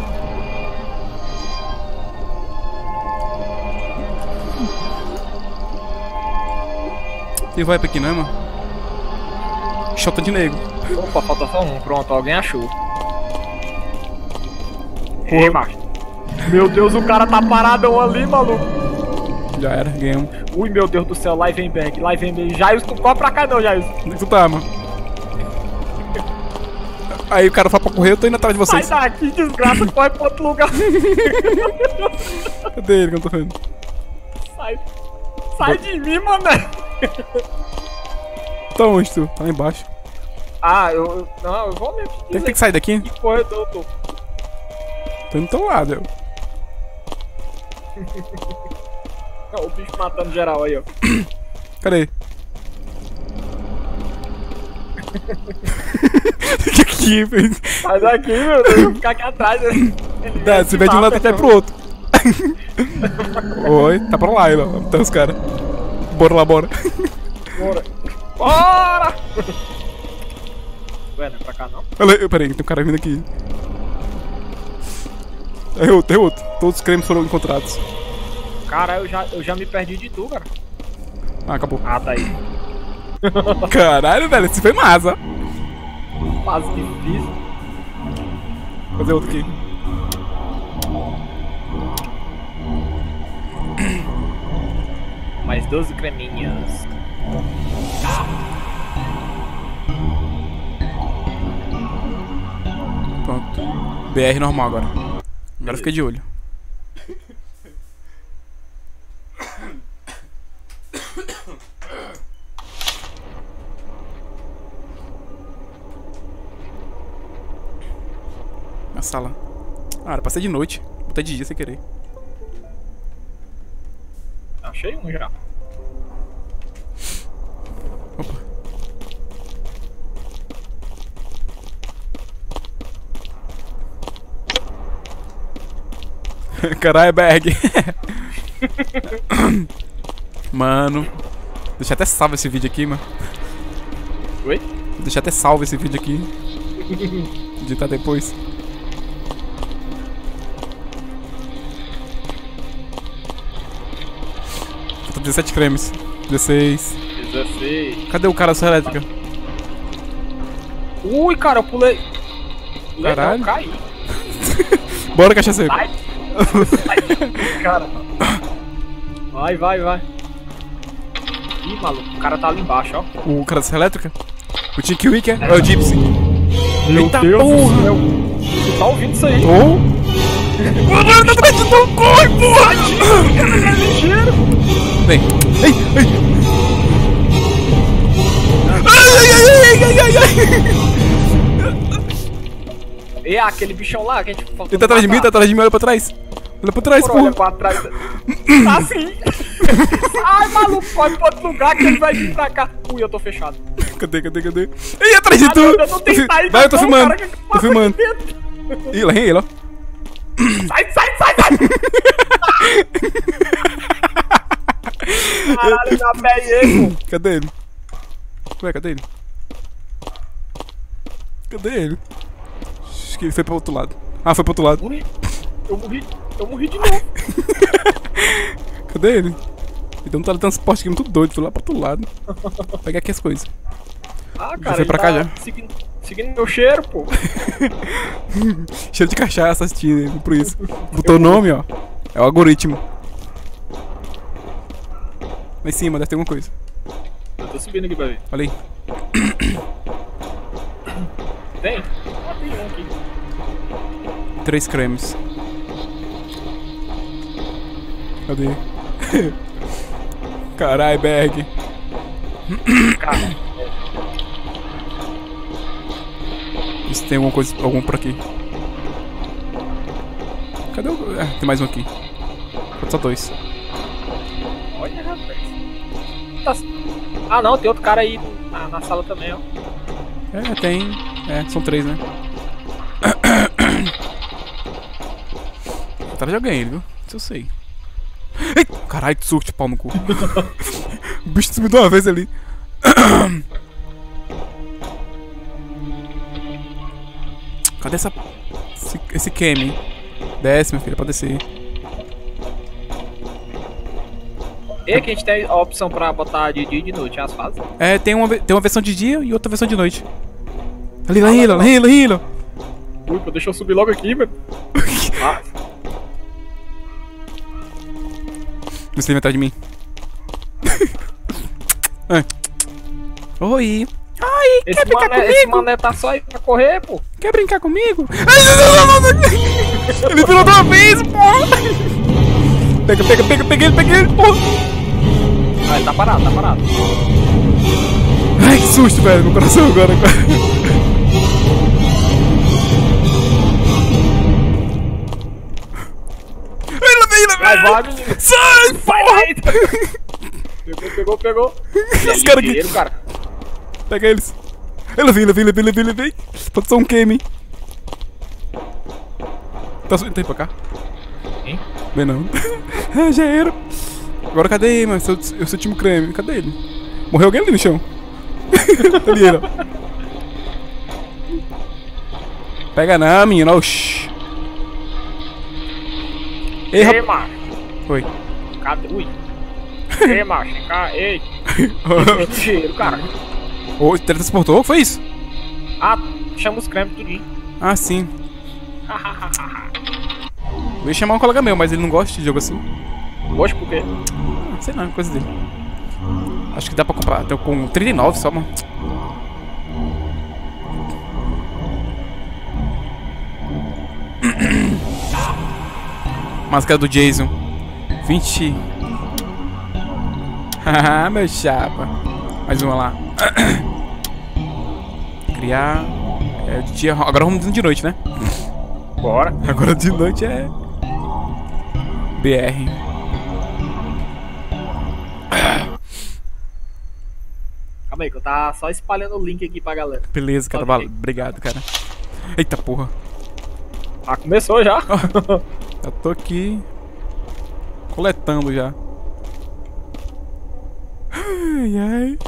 S1: Tem vai pra aqui, não é, mano? Chota de negro.
S2: Opa, falta só um. Pronto, alguém achou. Ei, macho. Meu Deus, o cara tá paradão ali, maluco.
S1: Já era, ganhamos.
S2: Ui, meu Deus do céu, lá vem Berg, lá vem Berg. Jair, tu corre pra cá não, Jair.
S1: Onde é que tu tá, mano? Aí o cara fala pra correr, eu tô indo atrás de
S2: Sai
S1: vocês.
S2: daqui, desgraça, corre pra outro lugar.
S1: Cadê ele que eu tô vendo?
S2: Sai de mim, mané.
S1: Tá onde tu? Tá lá embaixo.
S2: Ah, não, eu vou mesmo te
S1: Tem
S2: dizer
S1: que sair daqui?
S2: que corredor eu tô.
S1: Tô indo do teu lado, eu.
S2: Não, o bicho matando geral aí, ó.
S1: Cadê? Fica aqui, velho.
S2: Sai daqui, meu Deus, eu vou ficar aqui atrás. Ele
S1: Tá, se vai de um lado, cai pro outro. Oi, tá pra lá, ó. Tá os caras. Bora lá, bora.
S2: Bora. Bora! Ué, não é pra cá não?
S1: Olha, peraí, tem um cara vindo aqui. É outro. Todos os cremes foram encontrados.
S2: Cara, eu já me perdi de tu, cara.
S1: Ah, acabou.
S2: Ah, tá aí.
S1: Caralho, velho, esse foi massa.
S2: Quase difícil.
S1: Vou fazer outro aqui.
S2: Mais 12 creminhas.
S1: Pronto. BR normal agora. Agora fica de olho. Na sala. Ah, era pra ser de noite. Botei de dia sem querer.
S2: Achei um já.
S1: Opa. Caralho, Berg. Mano. Deixa até salvo esse vídeo aqui, mano.
S2: Oi?
S1: Deixa até salvo esse vídeo aqui. Editar depois. Falta 17 cremes. 16.
S2: 16.
S1: Cadê o cara da serra elétrica?
S2: Ui, cara, eu pulei.
S1: Caralho.
S2: Eu caí.
S1: Bora, cachaceiro.
S2: Sai. Sai, cara. Vai. Ih, maluco, o cara tá ali embaixo, ó.
S1: O cara da serra elétrica? O Tiki Wiki é o Gypsy.
S2: Meu
S1: Eita
S2: Deus
S1: porra.
S2: do céu. Tu tá ouvindo isso aí?
S1: Ou. Mano, tá atrás de tu, corre, porra!
S2: É ligeiro.
S1: Vem. Ei. Ai.
S2: E aquele bichão lá que a gente faltou.
S1: Ele tá atrás de mim, olha pra trás. Olha pra trás,
S2: Olha
S1: porra.
S2: pra trás. Tá assim. Ai, maluco, pode pra outro lugar que ele vai vir pra cá. Ui, eu tô fechado.
S1: Cadê? Ei, atrás de tu!
S2: Eu não tenho saída.
S1: Vai, eu tô
S2: não,
S1: filmando.
S2: cara, que
S1: Tô
S2: passa
S1: filmando.
S2: aqui dentro.
S1: Ih, lá vem ele, ó.
S2: Sai. Caralho, na pé ele, pô.
S1: Cadê ele? Ué, cadê ele? Acho que ele foi pro outro lado. Ah, foi pro outro lado.
S2: Ui, eu morri. Eu morri de novo.
S1: Cadê ele? Ele deu um teletransporte aqui muito doido, foi lá pro outro lado. Vou pegar aqui as coisas.
S2: Ah,
S1: Já
S2: cara,
S1: foi pra cá
S2: tá
S1: já.
S2: seguindo meu cheiro, pô.
S1: Cheiro de cachaça assistindo ele, por isso. Botou o nome, ó. É o algoritmo. Lá em cima, deve ter alguma coisa.
S2: Eu tô subindo aqui pra ver.
S1: Olha aí.
S2: Tem? Ah, tem um aqui.
S1: 3 cremes. Cadê? Carai, Berg.
S2: Cara,
S1: Se tem alguma coisa, algum por aqui. Cadê o... Ah, tem mais um aqui. Falta só 2.
S2: olha, rapaz. Tá... Ah, não, tem outro cara aí na sala também, ó.
S1: É, tem... É, são 3, né? Atrás de alguém, viu? Isso eu sei. Ei! Caralho, que surto de pau no cu. O bicho sumiu de uma vez ali. Cadê esse Kemi? Desce, meu filho, pode descer.
S2: E aqui a gente tem a opção pra botar de dia e de noite as fases.
S1: É, tem uma versão de dia e outra versão de noite. Ali, lá, Hilo.
S2: Ui, pô, deixa eu subir logo aqui, velho. Ah,
S1: Você vem atrás de mim. Ai. Oi. Ai, quer brincar comigo?
S2: esse mané tá só aí pra correr, pô.
S1: Quer brincar comigo? Ai, não. Ele virou de uma vez, porra. Pega ele, porra.
S2: Ah, ele tá parado.
S1: Ai, que susto, velho. Meu coração agora.
S2: Vai, menino.
S1: Sai,
S2: Vai. Pegou.
S1: Os caras aqui.
S2: Cara.
S1: Pega eles. Ele vem. Pode ser um Kemi. Tá indo pra cá?
S2: Hein?
S1: Vem não. Ah, já era. Agora cadê ele, mano? Eu sou o time creme. Cadê ele? Morreu alguém ali no chão. Ali ele, ó. Pega não, menino. Oxi. Ei,
S2: Ei, macho.
S1: Oi.
S2: Cadê? Ui. Ei, macho. Ei. Ligeiro, cara.
S1: Ô, teletransportou? Foi isso?
S2: Ah, chama os cremes tudinho.
S1: Ah, sim. Eu ia chamar um colega meu, mas ele não gosta de jogo assim.
S2: Oxe, por quê?
S1: Sei não, coisa dele. Acho que dá pra comprar. Tô com 39 só, mano. Máscara do Jason. 20. Haha, meu chapa. Mais uma lá. Criar. É de dia. Agora vamos de noite, né?
S2: Bora.
S1: Agora de noite é. BR.
S2: Calma aí, que eu tava só espalhando o link aqui pra galera.
S1: Beleza, cara. Obrigado, cara. Eita porra.
S2: Ah, começou já?
S1: Eu tô aqui. Coletando já. Ai.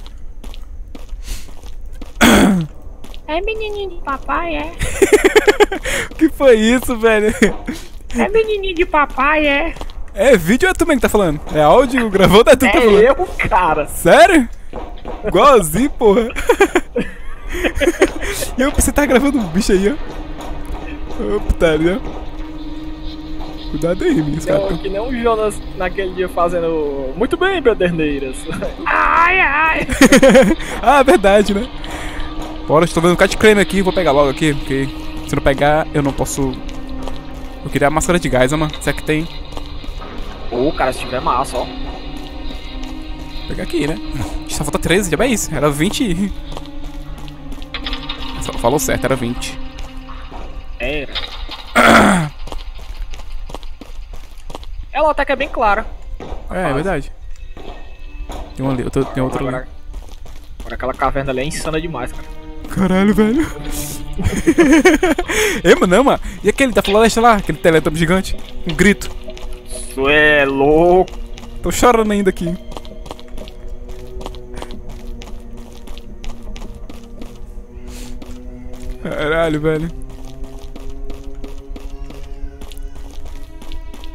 S3: É menininho de papai, é?
S1: Que foi isso, velho?
S3: É menininho de papai, é?
S1: É vídeo ou é tu mesmo que tá falando? É áudio gravando ou é tu que tá falando?
S2: É eu, cara.
S1: Sério? Igualzinho, porra. E eu pensei que tá gravando um bicho aí, ó. Ô, putaria. Cuidado aí, menino.
S2: Que nem o Jonas naquele dia fazendo muito bem, Pederneiras.
S3: Ai.
S1: Ah, verdade, né? Bora, estou vendo um cat creme aqui, vou pegar logo aqui, porque se não pegar, eu não posso. Eu queria a máscara de gás, mano. Será que tem?
S2: Ô, cara, se tiver massa, ó.
S1: Vou pegar aqui, né? Só falta 13, já é isso. Era 20. Falou certo, era 20.
S2: É. Ela até que é bem clara.
S1: É verdade. Tem um ali, tem outro ali.
S2: Agora aquela caverna ali é insana demais, cara.
S1: Caralho, velho. Ei, mano, não, mano. E aquele da floresta lá? Aquele teletubby gigante? Um grito.
S2: Isso é louco.
S1: Tô chorando ainda aqui. Caralho, velho.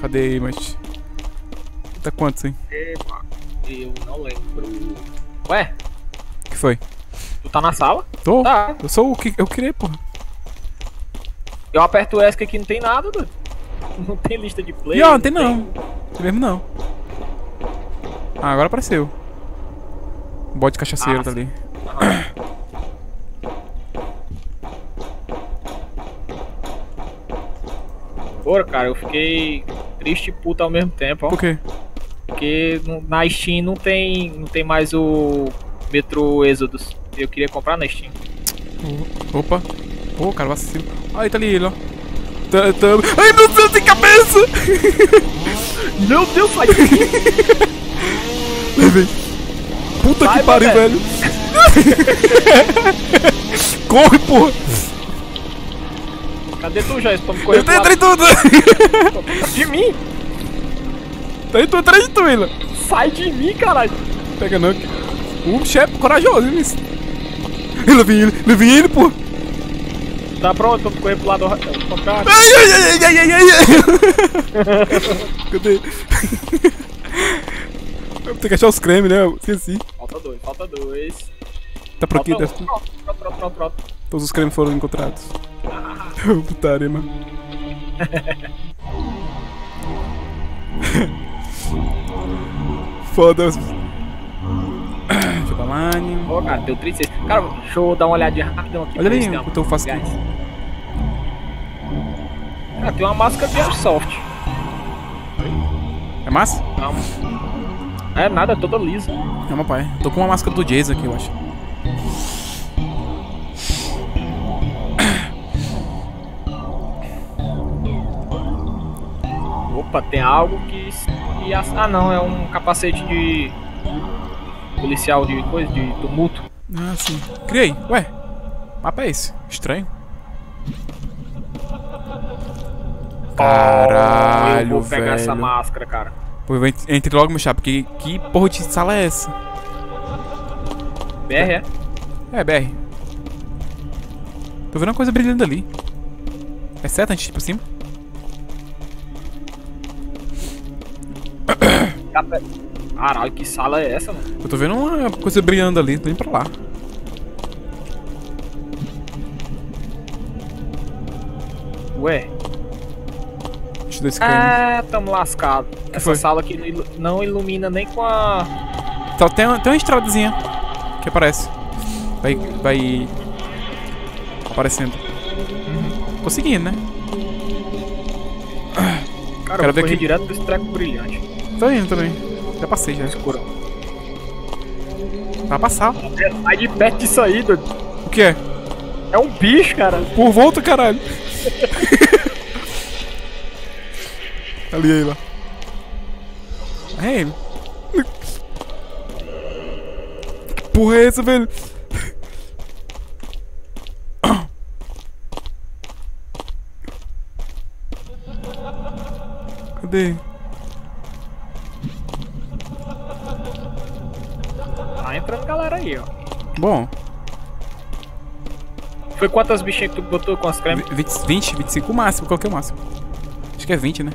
S1: Cadê, mas... Tá quantos, hein?
S2: Epa, eu não lembro. Ué,
S1: O que foi?
S2: tu tá na sala?
S1: Tô.
S2: Tá.
S1: Eu sou o que eu queria, porra.
S2: Eu aperto o ESC aqui, não tem nada, doido. Não tem lista de play.
S1: E ó, não tem não. Tem mesmo não. Ah, agora apareceu. O bode cachaceiro tá ali.
S2: Porra, cara, eu fiquei triste e puto ao mesmo tempo, ó.
S1: Por quê?
S2: Porque na Steam não tem mais o Metro Exodus. Eu queria comprar na Steam.
S1: Opa. Pô, cara, vacilo. Aí tá ali ele, ó. Ai, meu Deus, tem cabeça!
S2: Meu Deus, sai daqui!
S1: Levei. Puta
S2: Vai,
S1: que pariu,
S2: velho.
S1: velho. Corre, porra.
S2: Cadê tu, Joyce, pra me correr
S1: Eu tô
S2: pro
S1: atrás de tudo.
S2: lado de mim?
S1: Tá aí, tô atrás de tu, Willa.
S2: Sai de mim, caralho!
S1: Pega não. O chefe corajoso, viu isso? Ele vem ele, pô.
S2: Tá pronto, vamos correr pro lado contrário.
S1: Ai. Cadê? Eu vou ter que achar os cremes, né? Eu esqueci.
S2: Falta dois.
S1: Tá por aqui,
S2: Falta
S1: deve...
S2: um. Pronto.
S1: Todos os cremes foram encontrados. Putaria, mano. Foda-se. Deixa eu dar line.
S2: Ó, cara, deu 36. Cara, deixa eu dar uma olhadinha rapidão aqui.
S1: Olha
S2: pra ver
S1: ali
S2: se tem
S1: o
S2: uma
S1: que eu faço aqui.
S2: gás. Cara, tem uma máscara de airsoft.
S1: É massa?
S2: Não. É nada, é toda lisa.
S1: É uma pai. Tô com uma máscara do Jason aqui, eu acho.
S2: Opa, tem algo que... Ah, não, é um capacete de... policial de coisa, de tumulto.
S1: Ah, sim. Criei. Ué, mapa é esse? Estranho. Caralho,
S2: eu vou pegar
S1: velho.
S2: essa máscara, cara.
S1: Pô, eu entre logo, meu chapa, porque que porra de sala é essa?
S2: BR, é?
S1: É, BR. Tô vendo uma coisa brilhando ali. É certo a gente ir pra cima?
S2: Caralho, que sala é essa, mano?
S1: Eu tô vendo uma coisa brilhando ali, tô indo pra lá.
S2: Ué?
S1: Deixa eu dar esse creme.
S2: Ah, tamo lascado. Essa
S1: foi?
S2: sala aqui não ilumina nem com a...
S1: Tá, tem uma estradazinha que aparece. Vai aparecendo. Conseguindo, né?
S2: Cara,
S1: Quero
S2: eu
S1: ver
S2: vou correr
S1: aqui.
S2: direto desse treco brilhante.
S1: Tô indo também. Já passei já.
S2: Escuro.
S1: Vai passar.
S2: Sai de perto disso aí, doido.
S1: O que é?
S2: É um bicho, cara.
S1: Por volta, caralho. Ali aí lá. É ele. Que porra é essa, velho? Cadê?
S2: Tá entrando galera aí, ó.
S1: Bom,
S2: Foi quantas bichinhas que tu botou com as cremes?
S1: 20, 25 o máximo. Qual que é o máximo? Acho que é 20, né?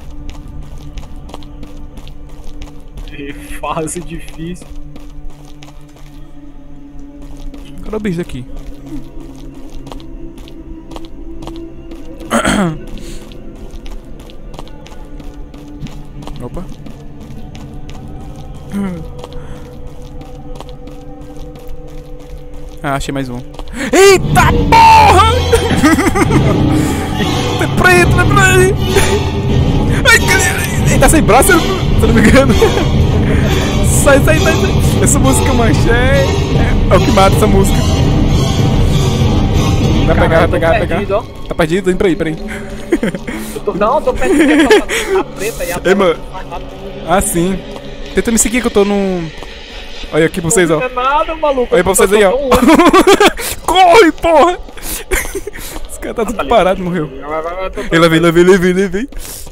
S2: Que fase difícil.
S1: Cadê o bicho daqui? Opa. Ah, achei mais um. Eita porra! Tá preto, tá preto! Ai, cara! Ele tá sem braço, se não me engano. Sai. Essa música, mancha, é o que mata essa música. Vai pegar.
S2: Perdido, ó.
S1: Tá perdido? Peraí.
S2: Não, eu tô perdido. A preta e a
S1: Ei, mano.
S2: não faz nada.
S1: Ah, sim. Tenta me seguir que eu tô num... Olha aqui pra vocês, ó.
S2: Não é nada, maluco.
S1: Olha pra vocês aí, ó. Corre, porra! Esse cara tá tudo parado, morreu. Ele vem.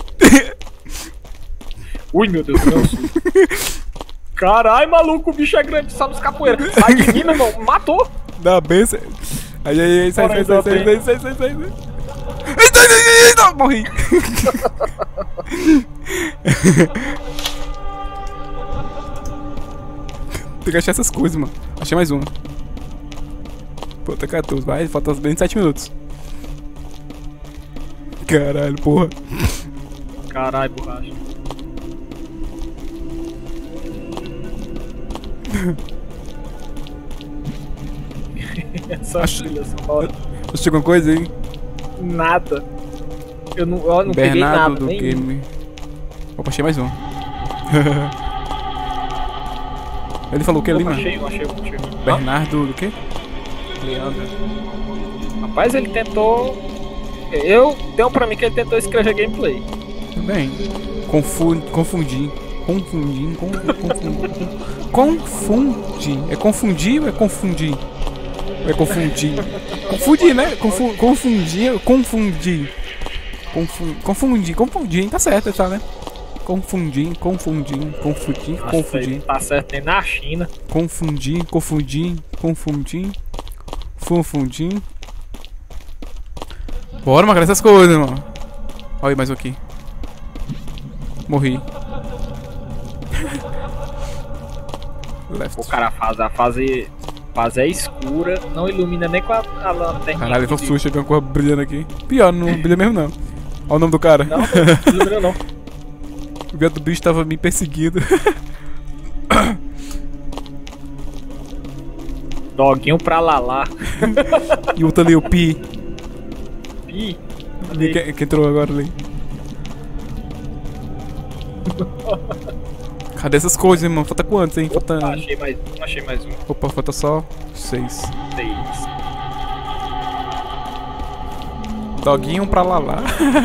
S2: Ui, meu Deus, meu susto. Caralho, maluco, o bicho é grande, só nos capoeiras. Sai de mim, meu irmão, matou.
S1: Dá a benção. Aí, sai. Eita, morri. Tem que achar essas coisas, mano. Achei mais uma. Pô, tá 14. Vai, falta bem 7 minutos. Caralho, porra.
S2: Caralho, borracha. Essa trilha sonora.
S1: Você alguma coisa aí?
S2: Nada. Eu não peguei
S1: Bernardo
S2: nada.
S1: do
S2: Nem...
S1: game. Opa, achei mais um. Ele falou o que ali, mano?
S2: Achei.
S1: Bernardo do quê?
S2: Leandro. Rapaz, ele tentou. Eu tenho pra mim que ele tentou escrever gameplay.
S1: Tudo bem. Confundir. É confundir ou é confundir? Ou é confundir? Confundir, né? Confundir, tá certo, tá, né? Confundir.
S2: Nossa, tá certo, tem na China.
S1: Confundir. Bora, mano, essas coisas, mano. Olha aí, mais um aqui. Morri. Left.
S2: O cara faz a fase é escura, não ilumina nem com a lanterna.
S1: Caralho, eu tô susto, chegando com a brilhando aqui. Pior, não brilha mesmo não. Olha o nome do cara.
S2: Não ilumina não.
S1: O gato do bicho tava me perseguindo.
S2: Doguinho pra lalá.
S1: E o outro ali, o Pi.
S2: Pi.
S1: Que entrou agora ali. Cadê essas coisas, irmão? Falta quantos, hein?
S2: Opa,
S1: Falta...
S2: achei mais um.
S1: Opa, falta só 6.
S2: 6.
S1: Doguinho pra lalá.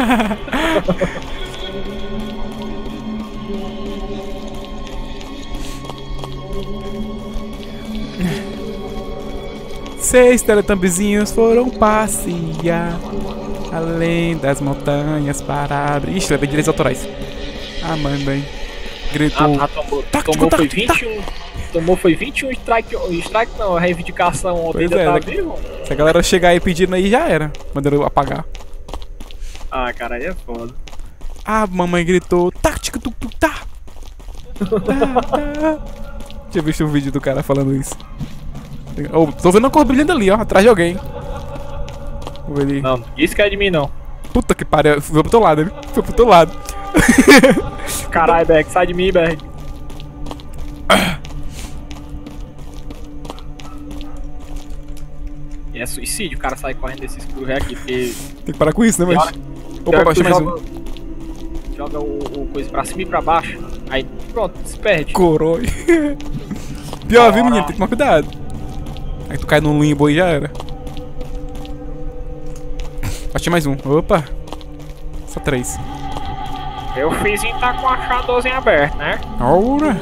S1: Seis teletumbiezinhos foram passear além das montanhas para abrir. Ixi, levei direitos autorais. Ah, mãe, bem. Gritou.
S2: Tomou foi 21. Tomou foi 21 strike não, a reivindicação ontem ainda tá vivo.
S1: Se a galera chegar aí pedindo aí, já era. Mandando eu apagar.
S2: Ah, cara, aí é foda.
S1: Ah, mamãe gritou. Tática, tá. Tinha visto um vídeo do cara falando isso. Oh, tô vendo uma cor brilhando ali, ó, atrás de alguém. Vou ver ali.
S2: Não, isso que é de mim não.
S1: Puta que pariu, foi pro teu lado, ele foi pro teu lado.
S2: Caralho, Berg, sai de mim, Berg. E é suicídio o cara sair correndo desse escuro aqui, porque...
S1: Tem que parar com isso, né, mas... Opa, baixei mais um.
S2: Joga o coisa pra cima e pra baixo, aí pronto, se perde.
S1: Corói. Pior, viu, menino? Tem que tomar cuidado. Aí tu cai num limbo e já era. Achei mais um. Opa. Só 3.
S2: Meu fizinho tá com a chadorzinha aberta, né?
S1: Ora.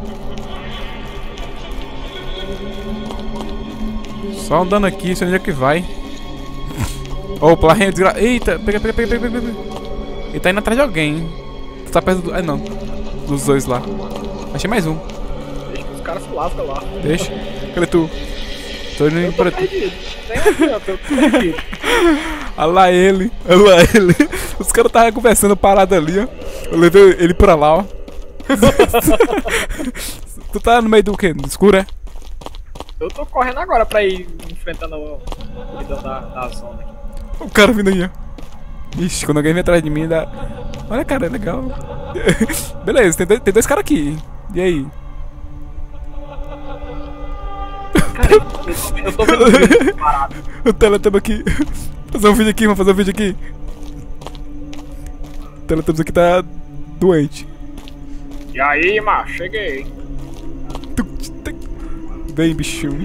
S1: Só andando aqui, sei onde é que vai. Opa, lá desgra... Eita, pega. Ele tá indo atrás de alguém, hein? Tu tá perto do... Ah, não. Dos dois lá. Achei mais um.
S2: Deixa que os caras se lascam lá.
S1: Deixa. Cadê tu? Tô indo pra tu.
S2: Perdido. Nem adianta, eu tô perdido.
S1: Olha lá ele. Os caras estavam conversando parado ali, ó. Eu levei ele pra lá, ó. Tu tá no meio do quê? No escuro, é?
S2: Eu tô correndo agora pra ir enfrentando o guidão da zona aqui.
S1: O cara vindo aí, ó. Ixi, quando alguém vem atrás de mim, dá... Olha, cara, é legal. Beleza, tem dois caras aqui. E aí?
S2: Cara, eu tô vendo o vídeo parado.
S1: O Teletubbies aqui. Vamos fazer um vídeo aqui. O Teletubbies aqui tá doente.
S2: E aí, macho, cheguei.
S1: Vem, bichinho.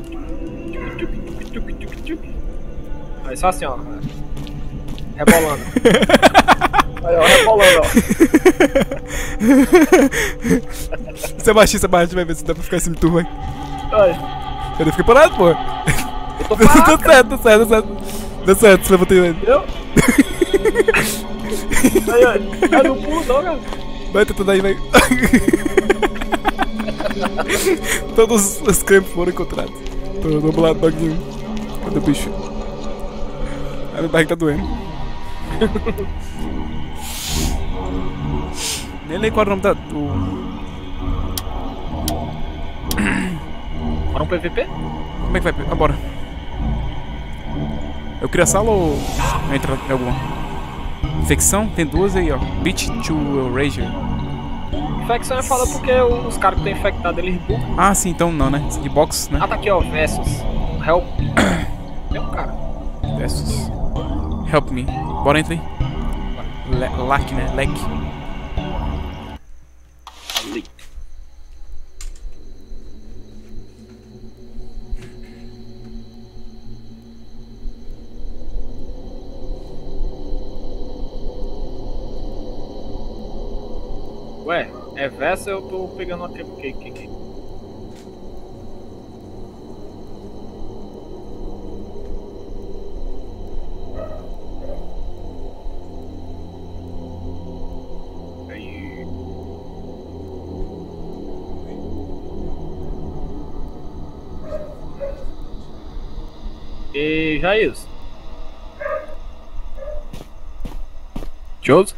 S2: Aí só assim, ó. Rebolando. Aí, ó, rebolando, ó.
S1: Você abaixa, vai ver se dá pra ficar assim no turno, vai.
S2: Aí.
S1: Eu fiquei parado, pô.
S2: Eu tô parado,
S1: Deu certo. Deu certo, você levantou ele.
S2: entendeu? Aí, ó. Eu não pulo não, cara.
S1: Vai tentando aí, vai. Todos os campos foram encontrados. Tô do lado do doguinho. Cadê o bicho? A minha barriga tá doendo. Nem lembro qual era o nome do...
S2: Bora um PVP?
S1: Como é que vai? Ah, bora. Eu crio a sala ou entra em alguma? Infecção? Tem duas aí, ó. Beat to Rager.
S2: Infecção é foda porque os caras que estão infectados eles bugam.
S1: Ah, sim, então não, né? De box, né?
S2: Ah, tá aqui, ó. Versus. Help. Tem um cara.
S1: Versus. Help me. Bora, entra aí. Lack, né? Lack.
S2: Ali. Ué, é verso, eu tô pegando uma cupcake aqui. Aí. E já é isso. Chose?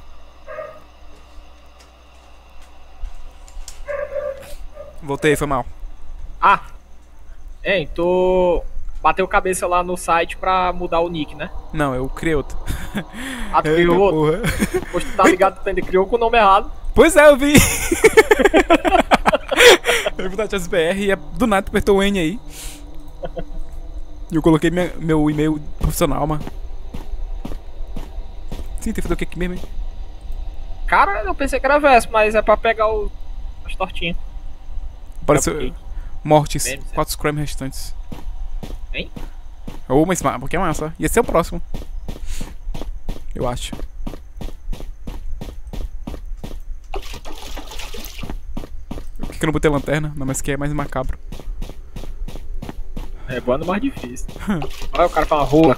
S1: Voltei, foi mal.
S2: Ah! Hein, tu bateu cabeça lá no site pra mudar o nick, né?
S1: Não, eu criei outro.
S2: Ah, tu
S1: Eita,
S2: criou outro?
S1: porra.
S2: Pois tu tá ligado, tu ainda criou com o nome errado.
S1: Pois é, eu vi. Eu vi da BR e do nada tu apertou o N aí. E eu coloquei meu e-mail profissional, mano. Sim, tem que fazer o que aqui mesmo, hein?
S2: Cara, eu pensei que era verso, mas é pra pegar as tortinhas.
S1: Apareceu
S2: Ok.
S1: mortes,
S2: Memes, é.
S1: 4 scram restantes.
S2: Hein?
S1: Ou uma smart, porque é massa. Ia ser o próximo. Eu acho. Por que eu não botei lanterna? Não, mas que é mais macabro.
S2: É bom no mais difícil. Olha o cara fala rola.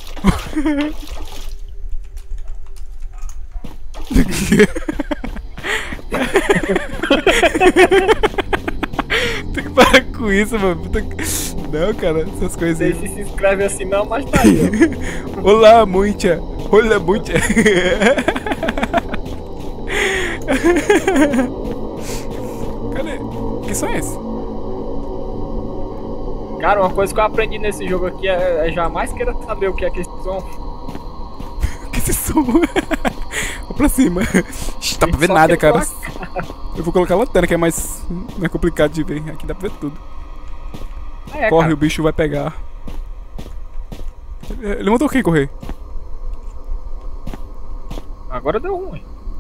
S1: Tem que parar com isso, mano. Não, cara, essas coisas
S2: Não sei
S1: aí.
S2: se escreve assim não, mas tá aí. Ó.
S1: Olá, muita. Olá, muita. Cadê? Que som é esse?
S2: Cara, uma coisa que eu aprendi nesse jogo aqui é jamais queira saber o que é que eles são.
S1: Que esse som? Vou pra cima. Ixi, dá pra ver
S2: Só
S1: nada,
S2: que
S1: cara.
S2: pra
S1: Eu vou colocar a lanterna, que é mais complicado de ver. Aqui dá pra ver tudo.
S2: É,
S1: Corre,
S2: cara.
S1: o bicho vai pegar. Ele mandou quem correr?
S2: Agora deu ruim.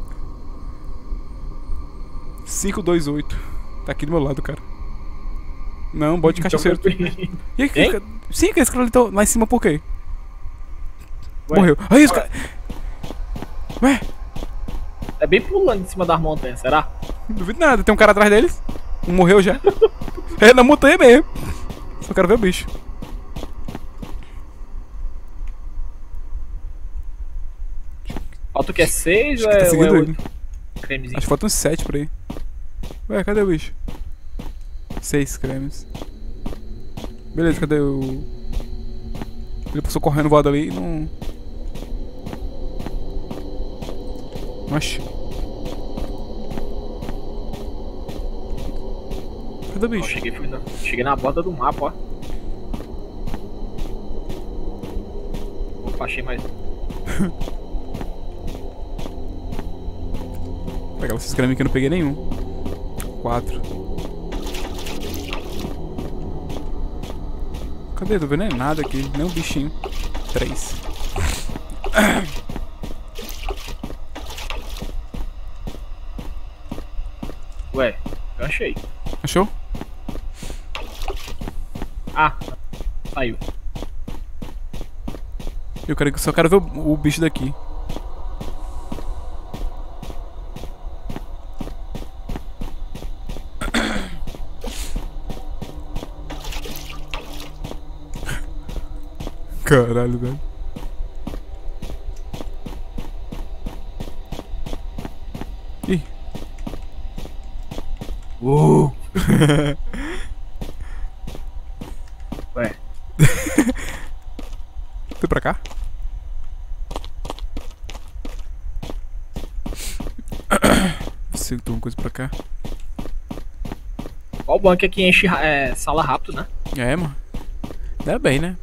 S1: 528. Tá aqui do meu lado, cara. Não, bode cachaceiro. E aí,
S2: Hein?
S1: sim, que esse cara ali tá lá em cima por quê?
S2: Ué,
S1: Morreu. Aí, os caras. Ué,
S2: é bem pulando em cima das montanhas, será?
S1: não duvido nada. Tem um cara atrás deles. Um morreu já. É na montanha mesmo. Só quero ver o bicho.
S2: Falta o que? É 6
S1: Acho
S2: ou
S1: que tá
S2: é
S1: seguindo
S2: 8?
S1: ele.
S2: Cremezinho.
S1: Acho que faltam uns 7 por aí. Ué, cadê o bicho? 6 cremes. Beleza, cadê o. Ele passou correndo voado ali e não. Oxi. Cadê o
S2: Ó,
S1: bicho?
S2: cheguei na borda do mapa, ó. Opa, achei mais.
S1: Vou pegar esses cremes que eu não peguei nenhum. 4. Cadê? Tô vendo é nada aqui, nem um bichinho. 3.
S2: Ué, eu achei.
S1: Achou?
S2: Ah, saiu.
S1: Só quero ver o bicho daqui. Caralho, velho. Ih.
S2: Ué,
S1: Foi pra cá? se tem uma coisa pra cá.
S2: Ó, o banco aqui enche sala rápido, né?
S1: É, mano. Dá bem, né?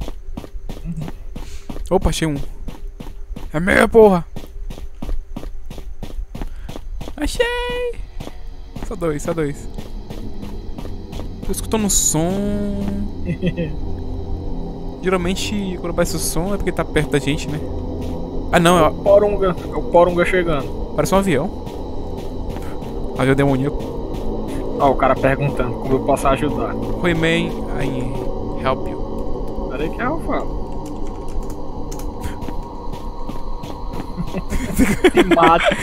S1: Opa, achei um. É meu, porra. Achei. Só dois. Tô escutando um som. Geralmente, quando aparece o som é porque tá perto da gente, né? Ah, não,
S2: É o Porunga chegando.
S1: parece um avião. Avião demoníaco.
S2: Ó, o cara perguntando como eu posso ajudar.
S1: Oi, man, I help you.
S2: Peraí que eu falo. Me mata.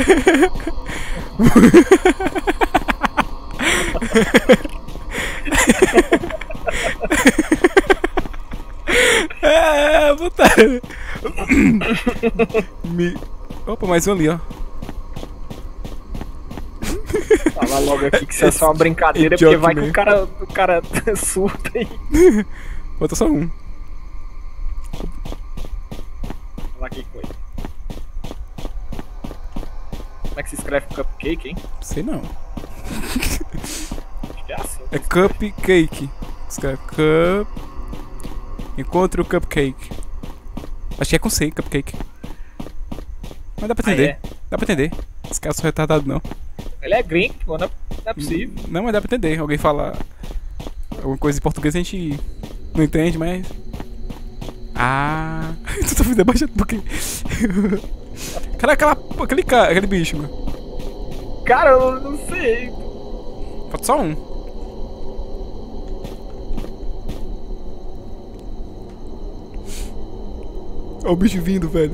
S1: Botaram. Opa, mais um ali, ó.
S2: Fala logo aqui que isso é só uma brincadeira, porque vai que o cara surta aí.
S1: Bota só um.
S2: Fala aqui que foi. Como é que se escreve cupcake, hein?
S1: Sei não.
S2: Acho que é assim.
S1: É cupcake. Escreve cup. Encontre o cupcake. Acho que é com C, cupcake. Mas dá pra entender.
S2: Ah, é?
S1: Dá pra entender. Esse cara são retardados não.
S2: Ele é gringo, pô, não é possível.
S1: Não, mas dá pra entender. Alguém fala alguma coisa em português a gente não entende, mas. Ah. Tu tá fazendo baixado por quê? Cara, aquele bicho, mano.
S2: Cara, eu não sei.
S1: Falta só um. Olha o bicho vindo, velho.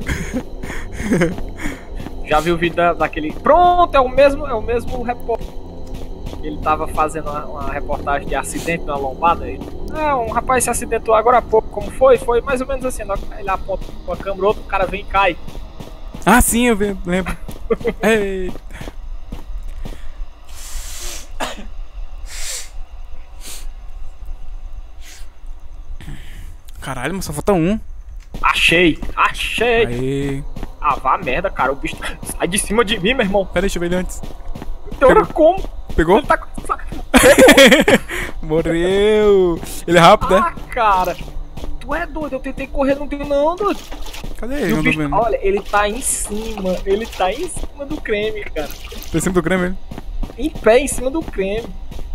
S2: Já viu o vídeo daquele. Pronto, é o mesmo repórter. Ele tava fazendo uma reportagem de acidente na lombada. Um rapaz se acidentou agora há pouco. Como foi? Foi mais ou menos assim. Ele aponta com a câmera, outro cara vem e cai.
S1: Ah, sim, eu lembro. Ei. Caralho, mas só falta um.
S2: Achei!
S1: Aê.
S2: Ah, vá merda, cara. O bicho sai de cima de mim, meu irmão.
S1: Pera aí, deixa eu ver ele antes.
S2: Então era como?
S1: Pegou?
S2: Ele tá com...
S1: Morreu. Ele é rápido, né?
S2: Ah, cara. Tu é doido. Eu tentei correr, não deu não, doido.
S1: Cadê
S2: E
S1: ele?
S2: o
S1: Não tô
S2: bicho,
S1: vendo.
S2: olha, ele tá em cima. Ele tá em cima do creme, cara.
S1: Tá em cima do creme, ele.
S2: Em pé, em cima do creme.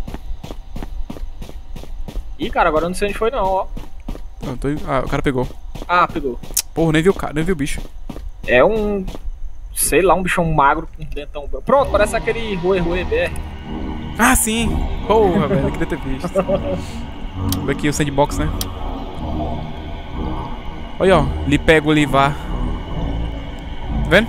S2: Ih, cara, agora eu não sei onde foi não, ó.
S1: Não, o cara pegou.
S2: Ah, pegou.
S1: Porra, nem viu o cara, nem viu o bicho.
S2: É um... sei lá, um bichão magro com um dentão branco. Pronto, parece aquele Rue BR.
S1: Ah, sim. Porra, velho, eu queria ter visto. Vamos ver aqui o sandbox, né? Olha, ó. Lhe pego, lhe vá. Tá vendo?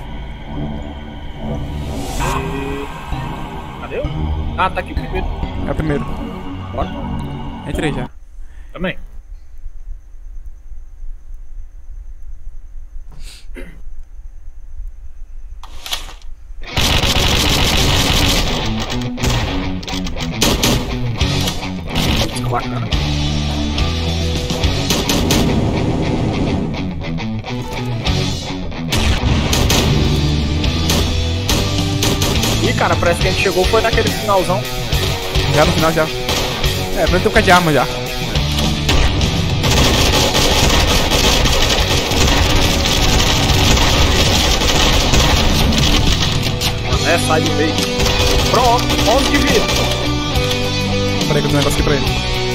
S2: Cadê eu? Ah, tá aqui primeiro.
S1: É o primeiro.
S2: Bora.
S1: Entrei já.
S2: Também. Bacana. Ih, cara, parece que a gente chegou foi naquele finalzão.
S1: Já no final, já. É, pra ele ter um bocado de arma já.
S2: É, sai do meio. Pronto, 11 de vida.
S1: Peraí que eu dou um negócio aqui pra ele.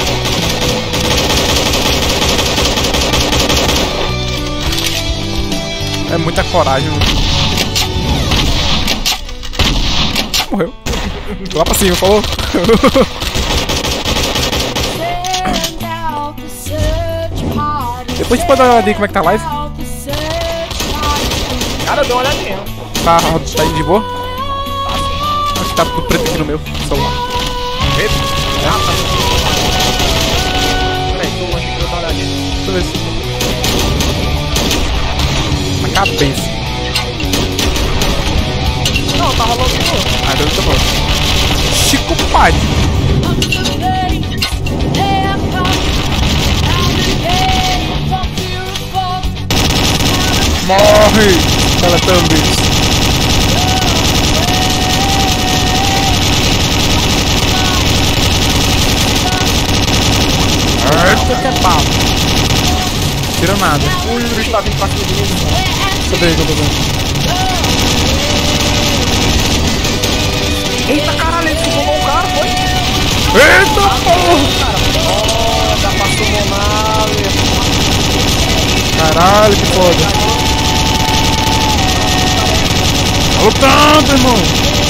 S1: É muita coragem. Morreu. Lá pra cima, falou. Depois a gente pode dar uma olhadinha como é que tá a live.
S2: Cara, deu uma olhadinha.
S1: Tá indo de boa? Acho que tá tudo preto aqui no meu celular.
S2: Preto? Ah, tá. Peraí, tô longe que eu dar uma olhadinha.
S1: Deixa eu ver se... Na cabeça.
S2: Não, tá rolando de novo.
S1: Ah, deu tá bom. Chico Pai. Morre! Ela também. tudo que é pau. Tira nada.
S2: O bicho tá vindo pra cima de mim.
S1: Cadê ele que eu tô vendo?
S2: Eita caralho, ele sumou um cara, foi?
S1: Eita porra!
S2: Olha, já passou monave.
S1: Caralho, que foda. Tá lutando, irmão.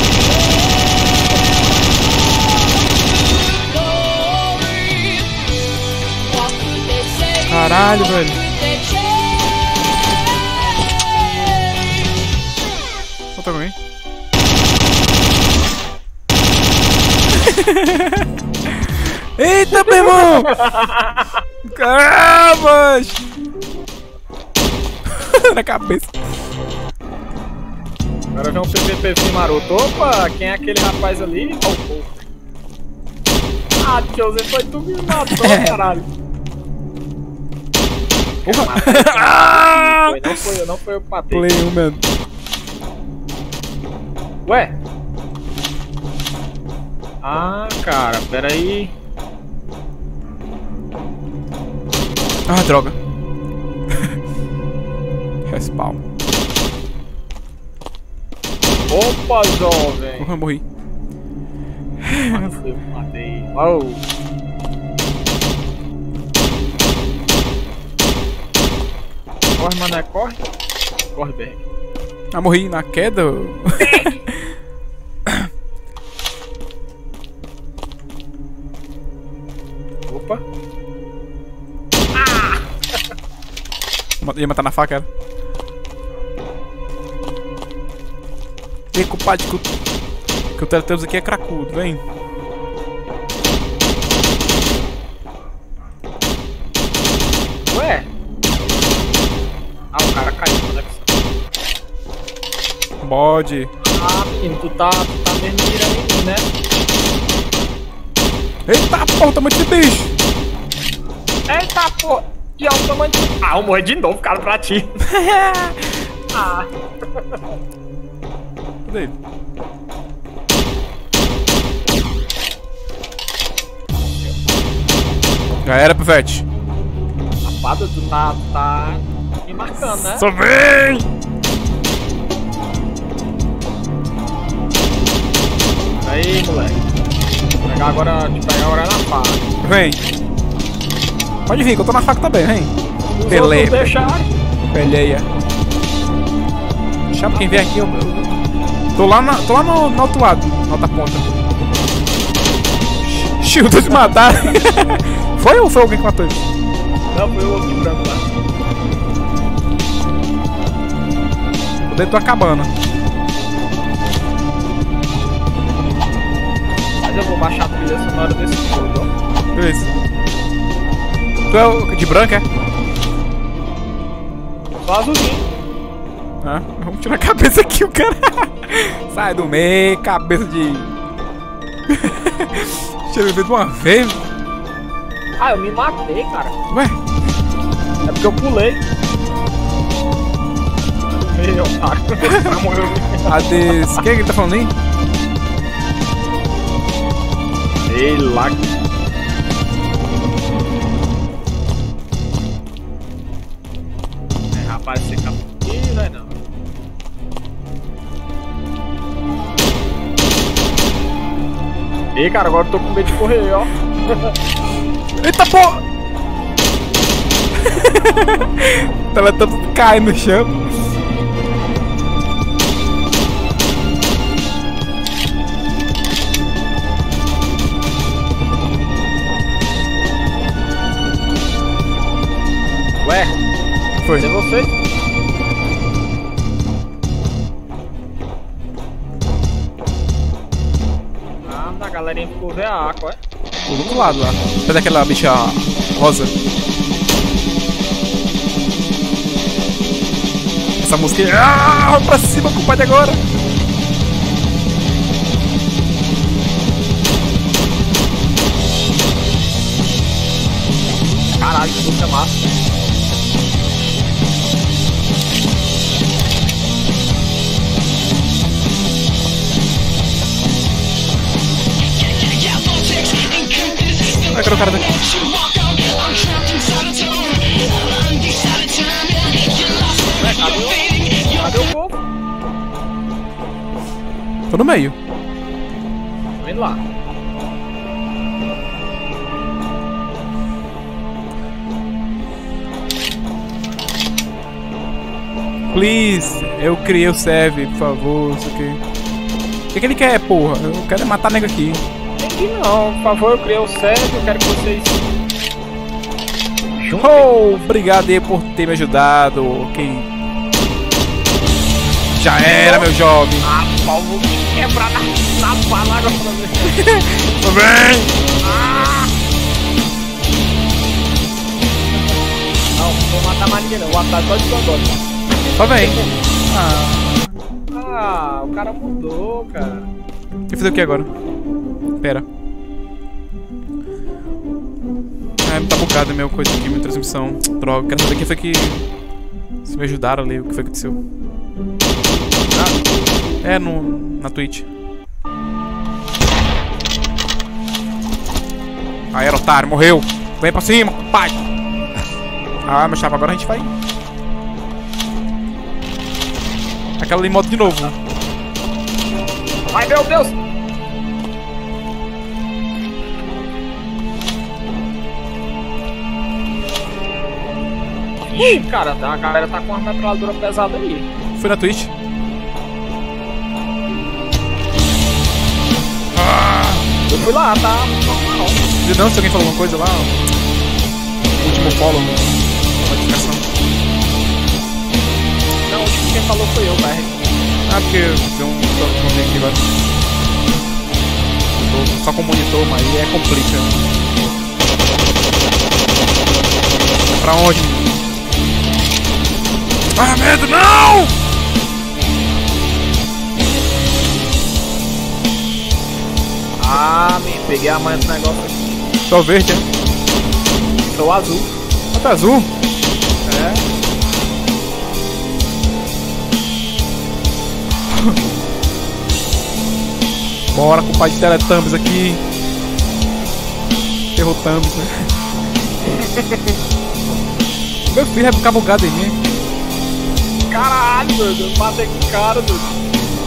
S1: Caralho, velho. Volta com alguém. Eita, meu irmão! Caramba! Na cabeça.
S2: Agora vem um PVPzinho maroto. Opa, quem é aquele rapaz ali? Oh. Ah, José, foi tu que me matou, caralho.
S1: Porra!
S2: Não foi eu que matei.
S1: Play 1, mano.
S2: Ué? Ah, cara, peraí.
S1: Ah, droga. Respawn.
S2: Opa, jovem.
S1: Porra, morri.
S2: Não foi eu que matei. Uau. Corre, mané, corre. Corre, Berg.
S1: Ah, morri na queda.
S2: Opa.
S1: Ia matar na faca, era. Vem, compadre, que o Teletubbies aqui é cracudo, vem.
S2: Ué? Ah, o cara caiu, conexão.
S1: Bode.
S2: Ah, menino, tu tá mesmo mirando em mim, né?
S1: Eita porra, tamanho desse bicho.
S2: Eita, pô. E é o tamanho de... Ah, eu morri de novo, cara, pra ti. Ah.
S1: Cadê ele? Já era, Pivete.
S2: Rapada, tu tá me marcando, né?
S1: Só vem!
S2: Aí, moleque. Vou pegar agora, te pegar agora na faca.
S1: Vem. Pode vir, que eu tô na faca também, vem.
S2: Os
S1: Peleia.
S2: outros deixaram.
S1: Peleia. Chama quem vem aqui, eu tô lá no outro lado, na outra ponta. Shield de matar. Foi ou foi alguém que matou ele?
S2: Não, foi o outro de branco lá.
S1: Tô dentro da cabana.
S2: Mas eu vou baixar a trilha sonora desse jogo, ó.
S1: Beleza. Tu é o de branco, é?
S2: Só azulzinho.
S1: Ah, vamos tirar a cabeça aqui, o cara. Sai do meio, cabeça de... Deixa eu ver de uma vez.
S2: Ah, eu me matei, cara.
S1: Ué?
S2: É porque eu pulei. Meu, otário. Morreu.
S1: Hades... Quem é que ele tá falando aí?
S2: Ei, lá. É, rapaz, você acabou aqui, vai não. Ei, cara, agora eu tô com medo de correr, ó.
S1: Eita porra! Teletubbies cai no chão.
S2: Ué,
S1: Foi.
S2: é você? Ah, a galerinha ficou ver a Aqua, é?
S1: Do outro lado lá. Cadê aquela bicha rosa? Essa música aí. Ah, vamos pra cima, compadre, agora.
S2: Caralho, que música massa.
S1: Vai, cara, o cara daqui.
S2: Cadê o povo?
S1: Tô no meio.
S2: Tô indo lá.
S1: Please, eu criei o serve, por favor, isso aqui. O que ele quer, porra? Eu quero matar nego aqui.
S2: Entendi não, por favor, eu criei o serve, eu quero que vocês...
S1: Oh, obrigado aí por ter me ajudado. Ok. Já era, meu jovem.
S2: Ah, pau, vou me quebrar na bala agora pra ver.
S1: Tô bem.
S2: Não, não vou matar mais ninguém não, vou matar só de agora.
S1: Tô bem.
S2: Ah, o cara mudou, cara.
S1: Deixa eu fazer o que agora? Pera. Tá bugado minha coisa aqui, minha transmissão. Droga, quero saber quem foi que... Se me ajudaram ali, o que foi que aconteceu. É, na Twitch. Aí, era otário, morreu. Vem pra cima, pai. Ah, meu chapa, agora a gente vai. Aquela ali modo de novo.
S2: Ai, meu Deus. Ih, cara, a galera tá com uma metralhadora pesada aí.
S1: Fui na Twitch.
S2: Eu fui lá, tá normal.
S1: Não, se alguém falou alguma coisa lá. O último follow na notificação.
S2: Não, o último quem falou foi eu, velho.
S1: Ah, porque deu um toque aqui agora. Eu tô só com o monitor, mas aí é complica. Pra onde? Ah, medo, não!
S2: Ah, me peguei a manha desse negócio aqui.
S1: Tô verde, hein?
S2: Tô azul.
S1: Ah, tá azul?
S2: É.
S1: Bora com o pai de Teletubbies aqui. Derrotamos, né? Meu filho vai ficar bugado em mim.
S2: Caralho, doido. Eu matei com o cara, doido.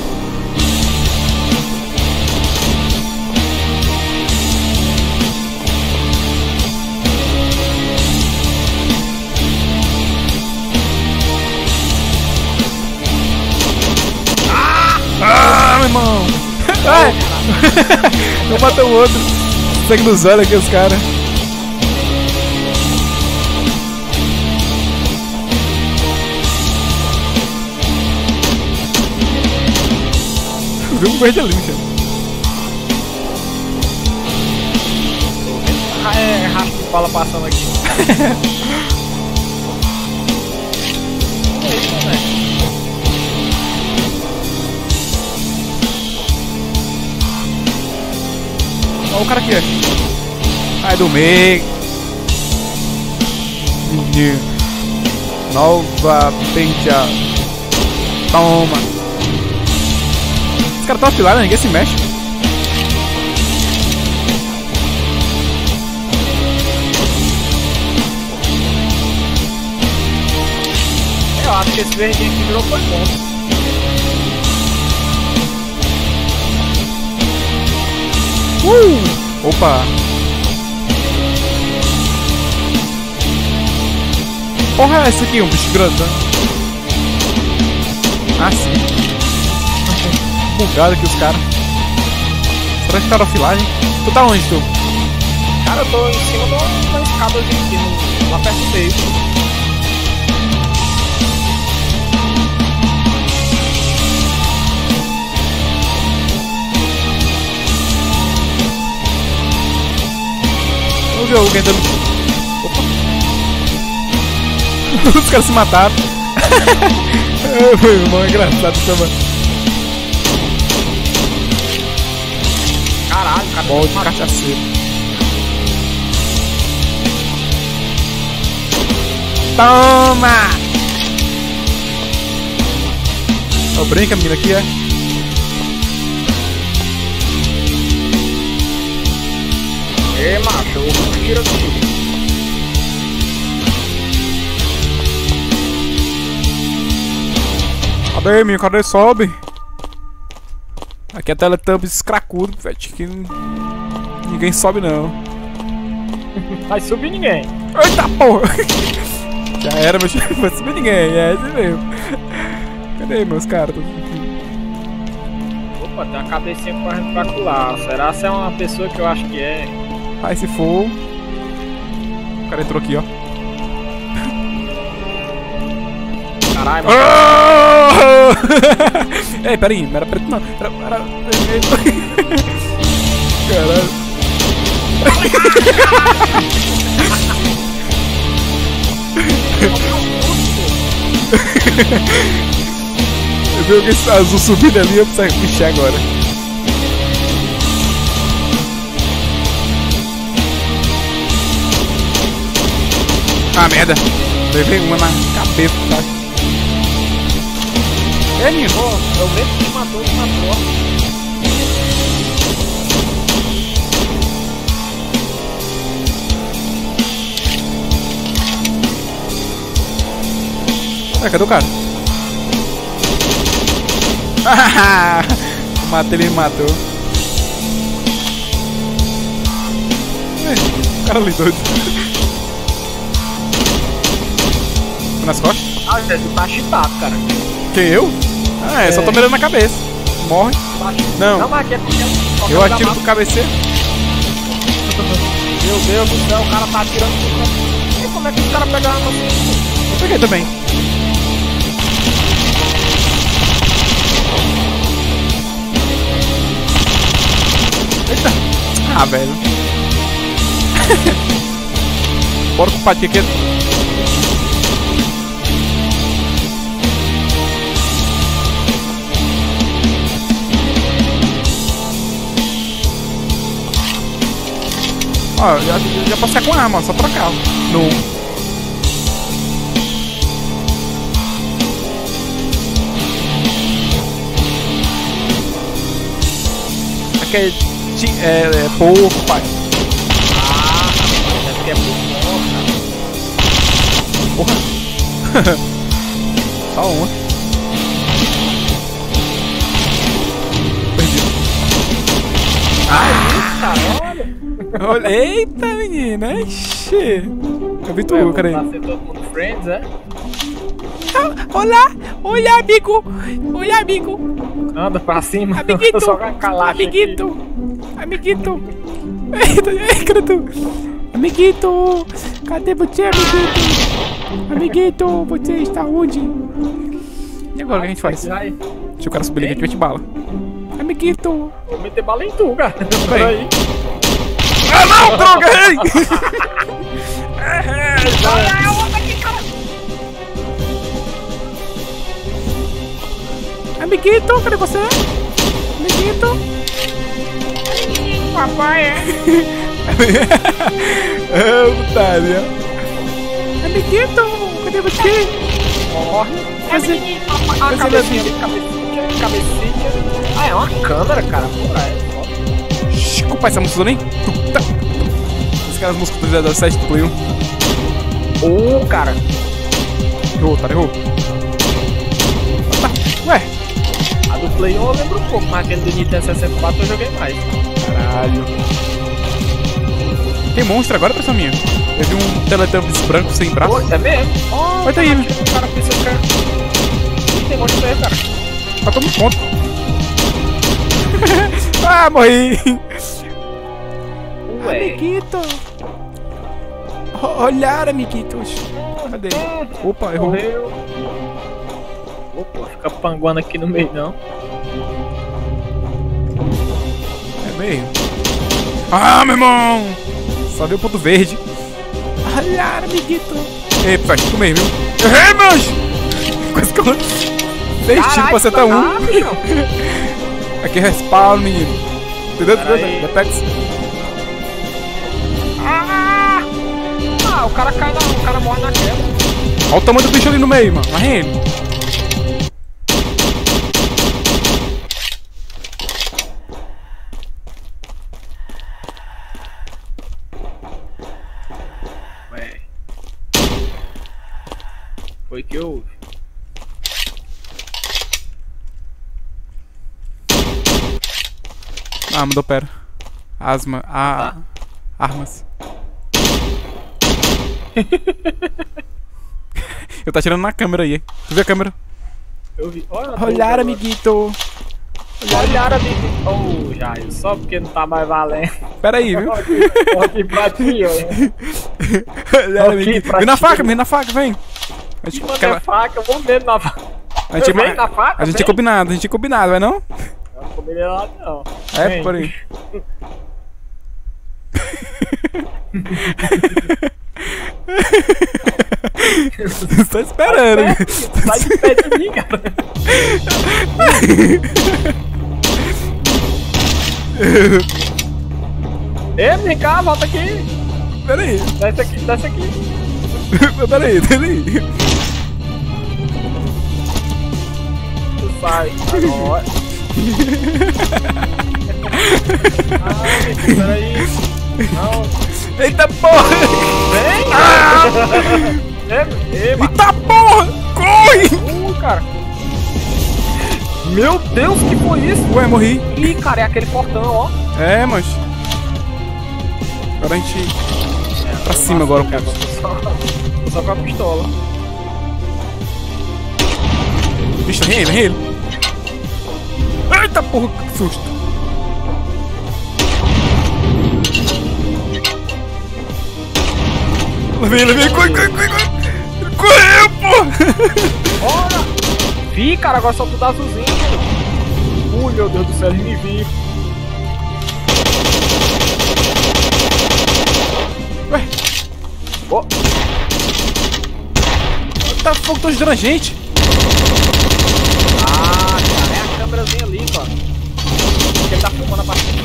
S1: Ah, meu irmão! Ai! Eu matei o outro. Segue nos olhos aqui os caras. Viu um verde ali, cara.
S2: Ah, é rastro de bala passando aqui. É isso, né?
S1: Olha o cara aqui, ó. Ai, do meio. Nova penteada. Toma. Os caras estão afilados, ninguém se mexe.
S2: Eu acho que esse verdinho aqui virou foi bom.
S1: Opa! Porra, é esse aqui? Um bicho grande, né? Ah, sim. Bugado aqui os caras. Será que ficaram offline? Tu tá onde, tu?
S2: Cara, eu tô em cima de uma escada aqui, lá perto dele.
S1: Vamos ver alguém dando... Opa! Os caras se mataram. Meu irmão, é engraçado isso, mano.
S2: Caralho, cara.
S1: Bom de cachaceiro. Toma! Ó, brinca, menina, aqui é.
S2: Ei, macho, eu vou tirar aqui.
S1: Cadê, menino? Cadê? Sobe. Aqui é Teletubbies cracudo, velho. Que ninguém sobe, não.
S2: Vai subir ninguém.
S1: Eita porra! Já era, meu chefe. Não vai subir ninguém. É esse mesmo. Cadê meus caras?
S2: Opa, tem uma cabecinha correndo pra lá. Será que é uma pessoa que eu acho que é?
S1: Aí se for. O cara entrou aqui, ó.
S2: Caralho, mano.
S1: Oh! Ei, peraí, não era preto não. Era vermelho. Caralho. Eu vi alguém azul subindo ali, eu preciso mexer agora. Ah, merda. Levei uma na cabeça, tá? É, menino.
S2: Pô, eu mesmo que matou, que matou.
S1: Cadê o cara? Matei, ele me matou. O cara ali doido. Foi nas costas?
S2: Ah, você tá cheatado, cara.
S1: Quem, eu? Ah, só tô mirando na cabeça. Morre. Não,
S2: mas aqui é pequeno.
S1: eu atiro do cabeceiro.
S2: Meu Deus do céu, o cara tá atirando pro canto. E como é que os caras pegaram a nossa?
S1: Eu peguei também. Eita. Ah, velho. Bora com o patinho aqui. Ó, já passei com arma, ó, só trocar. Ó. No. Aqui é pouco, pai.
S2: Ah, rapaz, deve que é por
S1: Porra. Só uma. Perdi. Olha, eita, menina. Ixi. Eu vi tu, cara aí.
S2: Tá sendo todo mundo friends, é?
S3: Olá, olá, amigo. Olá, amigo.
S2: Anda pra cima.
S3: Amiguito.
S2: Só vai calar
S3: Amiguito. Amiguito. Eita, cadê tu? Amiguito. Cadê você, amiguito? Amiguito, você está onde?
S1: E agora o que a gente faz?
S2: Vai.
S1: Se o cara subir ali, a gente mete bala.
S3: Amiguito.
S2: Vou meter bala em tu, cara.
S1: Peraí. Ah, não, droga! Ei!
S3: Amiguito, cadê você? Amiguito. Papai é.
S1: Putaria.
S3: Amiguito, cadê você?
S2: Morre.
S3: Mas
S2: A cabecinha, cabecinha. Ah, é uma câmera, cara. Porra, é.
S1: Chico, pai, essa música nem. Esses caras músicos do 7 do Play 1.
S2: Ô, cara.
S1: Errou, tá, errou. Tá. Ué.
S2: A do Play 1 eu lembro um pouco, mas aquele do Nintendo 64 eu joguei mais.
S1: Caralho. Tem monstro agora, pessoal minha? Eu vi um Teletubbies branco sem braço.
S2: Pô, é mesmo? Ó,
S1: Vai tá aí, né?
S2: o cara pensa que tem monstro aí, cara.
S1: Tá todo mundo ponto. Ah, morri.
S2: Ué.
S3: Amiguito. Olhar, amiguitos.
S1: Cadê? Opa, errou.
S2: Morreu. Opa, fica panguando aqui no meio, não.
S1: É meio. Ah, meu irmão! Só deu ponto verde.
S3: Olhar, amiguito.
S1: Ei, pai, tu meio, viu? Errei, mancho! Quase que eu... 6 tiros pra acertar um. Aqui é respawn, menino. Entendeu?
S2: Peraí.
S1: Repete.
S2: Ah, o cara cai na... O cara morre na queda.
S1: Olha o tamanho do bicho ali no meio, mano. Marrendo.
S2: Ué. Foi que houve.
S1: Ah, mudou, pera. Asma.
S2: Tá.
S1: Armas. Eu tá tirando na câmera aí. Tu viu a câmera?
S2: Eu vi. Olha,
S3: Olhar, amiguito.
S2: Olhar, amiguito. Oh, Jair, só porque não tá mais valendo.
S1: Pera aí, viu?
S2: Tô aqui pra ti, olha.
S1: Olhar, amiguito. Vem na faca, vem. A gente,
S2: Manda a faca, eu vou mesmo na faca.
S1: a gente,
S2: Vem na faca,
S1: a gente
S2: vem.
S1: tinha combinado, vai não?
S2: Eu não combinei nada, não.
S1: É,
S2: Vem.
S1: por aí. Tô esperando.
S2: Sai de pé de mim, cara. Ei, vem cá, volta aqui.
S1: Pera aí.
S2: Desce aqui, desce aqui.
S1: Pera aí.
S2: Tu sai. Agora. Ah, peraí. Não.
S1: Eita porra!
S2: Vem! Ei,
S1: Eita porra! Corre!
S2: cara. Meu Deus, que foi isso?
S1: Ué, morri.
S2: Ih, cara, é aquele portão, ó.
S1: É, mas. Agora a gente. Pra cima agora,
S2: cara. Só com a pistola.
S1: Bicho, vem ele. Eita porra, que susto. Ele vem, corre. Correu, pô!
S2: Bora! Vi, cara, agora só tudo azulzinho. Ui, meu Deus do céu, ele me viu.
S1: Ué?
S2: Oh.
S1: Tá fogo, tô ajudando a gente.
S2: Ah, cara, é a câmerazinha ali, cara. Ele tá filmando a partida.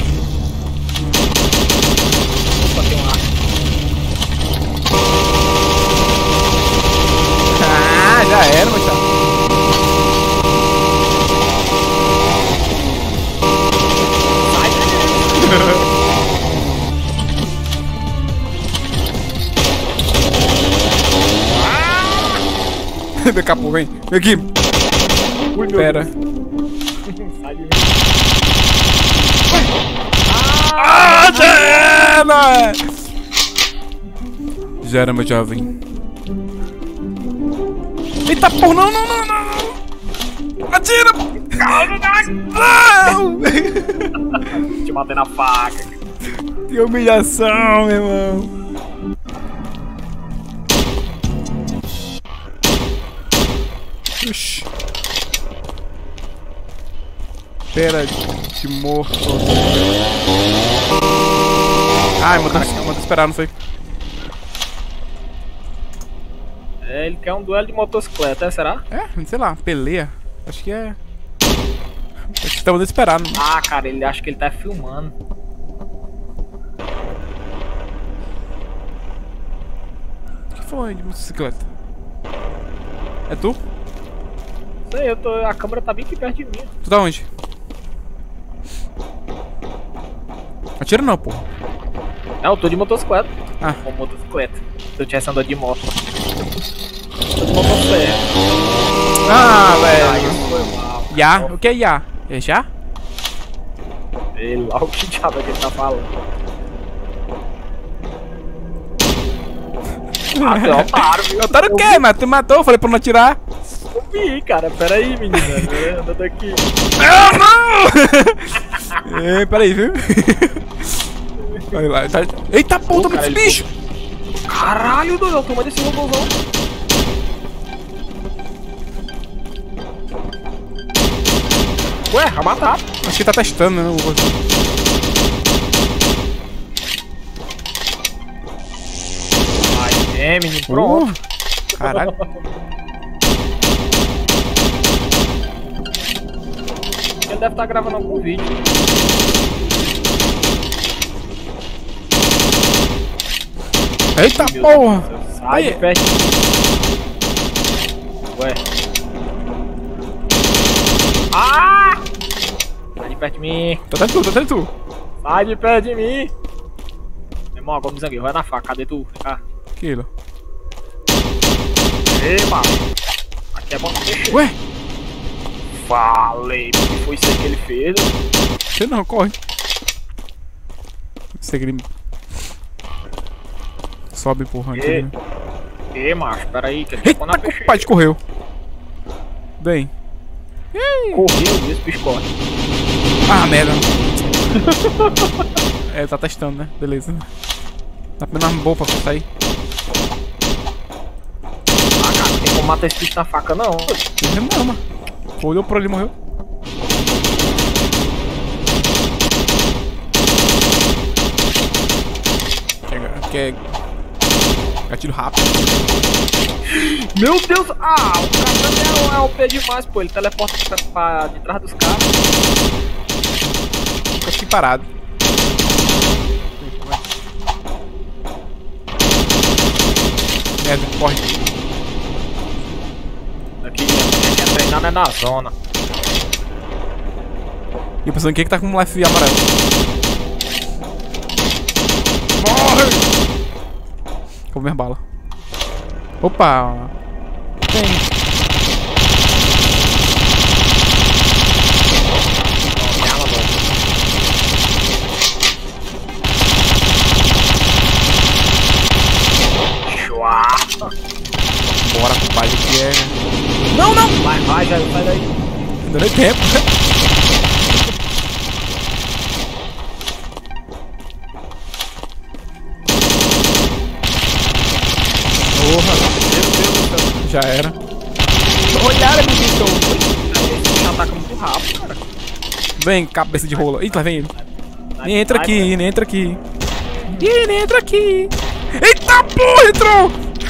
S2: Opa, tem um ar.
S1: Ah, já era, machado. Vem cá, pô, vem. Vem aqui.
S2: Ui, meu
S1: Pera.
S2: Deus. Sai de mim.
S1: Ah, já era! Já era, meu jovem. Eita porra, não! Atira! Não!
S2: Te matei na faca.
S1: Que humilhação, meu irmão. Oxi. Pera de morto. Ai, mandou esperar, não sei.
S2: É, ele quer um duelo de motocicleta, será?
S1: É, sei lá, peleia. Acho que é. Acho que tá mandando esperar. Não?
S2: Ah, cara, ele acha que ele tá filmando.
S1: O que foi de motocicleta? É tu?
S2: Sei, a câmera tá bem aqui perto de mim.
S1: Tu tá onde? Atira não, porra.
S2: Não, eu tô de motocicleta.
S1: Ah.
S2: Com motocicleta. Se eu tivesse andado de moto. Tô de motocicleta.
S1: Ah,
S2: Ah,
S1: velho.
S2: isso foi mal.
S1: Ya? O que é ya? É já?
S2: Sei lá o que diabo é que ele tá falando. Ah, tu é otário, viu?
S1: Otário o quê, mas tu matou, eu falei pra não atirar.
S2: Eu vi, cara. Pera aí, menina. Anda daqui.
S1: Não! É, peraí, viu? Olha lá, tá... Eita porra, toma
S2: cara,
S1: esse
S2: ele-
S1: bicho!
S2: Caralho, doido. Toma desse robôzão. Ué, vai matar.
S1: Acho que tá testando, né?
S2: Ai, menino. Pronto.
S1: Caralho.
S2: Ele deve estar gravando algum vídeo.
S1: Eita
S2: Meu
S1: porra!
S2: Deus do céu. Sai
S1: Aí.
S2: de perto. Ué. Ah! Sai de perto de mim.
S1: Tá dentro tu.
S2: Sai de perto de mim. Meu irmão, agora me zanguei. Vai na faca. Cadê tu? Vem cá.
S1: Aquilo.
S2: Ei, mano. Aqui é bom mexer.
S1: Ué?
S2: Falei. O que foi isso aí que ele fez?
S1: Você não, corre. Segredo. Sobe, porra. Aqui, né?
S2: Macho, peraí, que eu tô
S1: Eita,
S2: na
S1: o pai te correu. Bem.
S2: Correu, esse bicho corre.
S1: Ah, merda. É, tá testando, né? Beleza. Dá pra dar uma boa pra sair.
S2: Ah, cara, não tem como matar esse bicho na faca, não.
S1: Ele não, mano. Olhou por ali e morreu. Que é gatilho rápido.
S2: Meu Deus! Ah, o cara é OP demais, pô. Ele teleporta pra de trás dos caras.
S1: Fica aqui parado. Merda, corre.
S2: Aqui, quem quer treinar não é na zona.
S1: E eu pensando que tá com um life amarelo. Morre! Vou minha bala. Opa! Tem. Bora, pai, que é. Não, não!
S2: Vai, já sai daí.
S1: Ainda não é tempo. Porra, já era. Olhar, amiguinho.
S2: Esse ataca muito rápido, cara.
S1: Vem, cabeça de rola. Eita, vem ele. Nem entra aqui, nem entra aqui. Ih, nem entra aqui. Eita porra, entrou!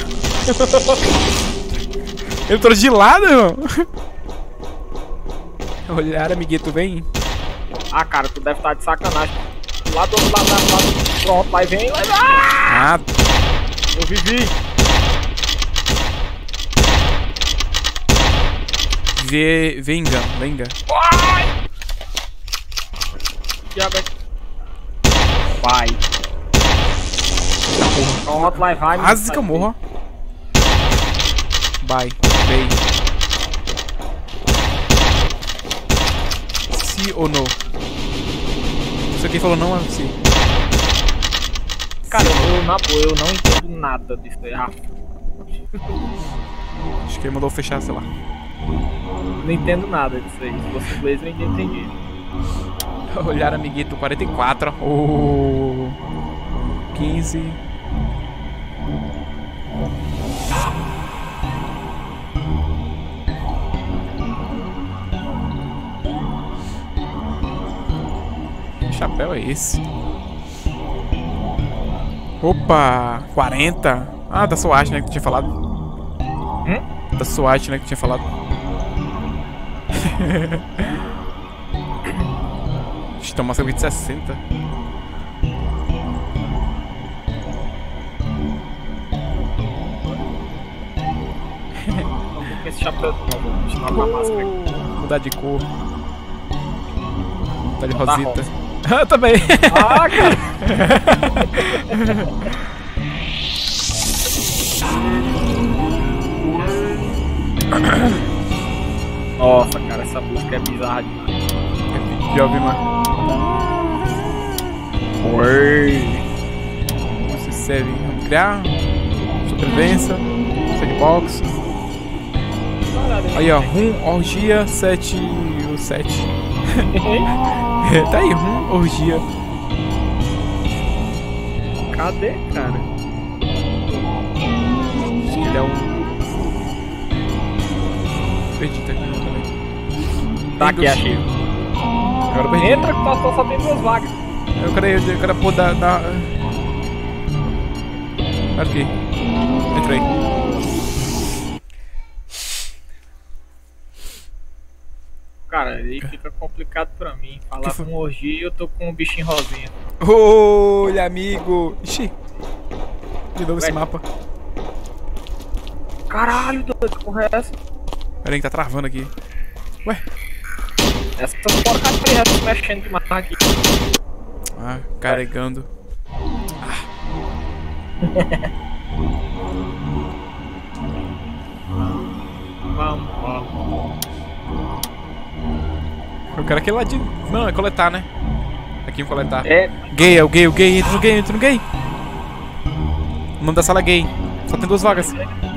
S1: Entrou de lado, irmão. Olhar, amiguito, vem.
S2: Ah, cara, tu deve estar de sacanagem. Lá do outro lado da fase. Pronto, vai vem. Ah!
S1: Ah,
S2: Eu vivi.
S1: venga.
S2: Vai! Diabo. Vai. Pronto, vai.
S1: Quase que eu morro. Vai, vem. Sim ou não? Isso aqui falou não, é sim.
S2: Cara, na boa, eu não entendo nada disso aí.
S1: Acho que ele mandou fechar, sei lá.
S2: Não entendo nada disso aí. Se fosse inglês, eu ainda entendi.
S1: Olhar, amiguito, 44. Oh, 15. Que chapéu é esse? Opa, 40. Ah, da SWAT, né, que tu tinha falado. Da SWAT, né, que tu tinha falado. Deixa eu tomar cerca de 60.
S2: Com esse chapéu de novo, a máscara aqui.
S1: Mudar de cor. Tá de
S2: Tá
S1: rosita.
S2: rosa.
S1: Ah, também.
S2: Ah, cara! Nossa, cara, essa música é bizarra demais.
S1: Já ouvi, mano.
S2: Oi!
S1: Você serve. Vamos criar. Sobrevivência. Sandbox. Aí, ó. Orgia 7. O 7. Tá aí, orgia.
S2: Cadê, cara?
S1: Acho que ele é um. Perdi, tá aqui também.
S2: Tá aqui, achei.
S1: Agora eu perdi.
S2: Entra que só tem 2 vagas.
S1: Eu quero pôr da. Aqui. Entrei.
S2: Cara, aí fica complicado pra mim. Falar com orgia e eu tô com um bichinho rosinha.
S1: Olha, amigo. Ixi. De novo esse
S2: Ué.
S1: mapa.
S2: Caralho, doido, que porra é essa?
S1: Pera aí que tá travando aqui. Ué.
S2: Essa porcaria tá se mexendo demais aqui.
S1: Ah, carregando.
S2: Vamos.
S1: Eu quero aquele lá de. Não, é coletar, né? Aqui em coletar.
S2: É.
S1: Gay, é o gay, o gay. Entra no gay, entra no gay. O nome da sala é gay. Só tem 2 vagas.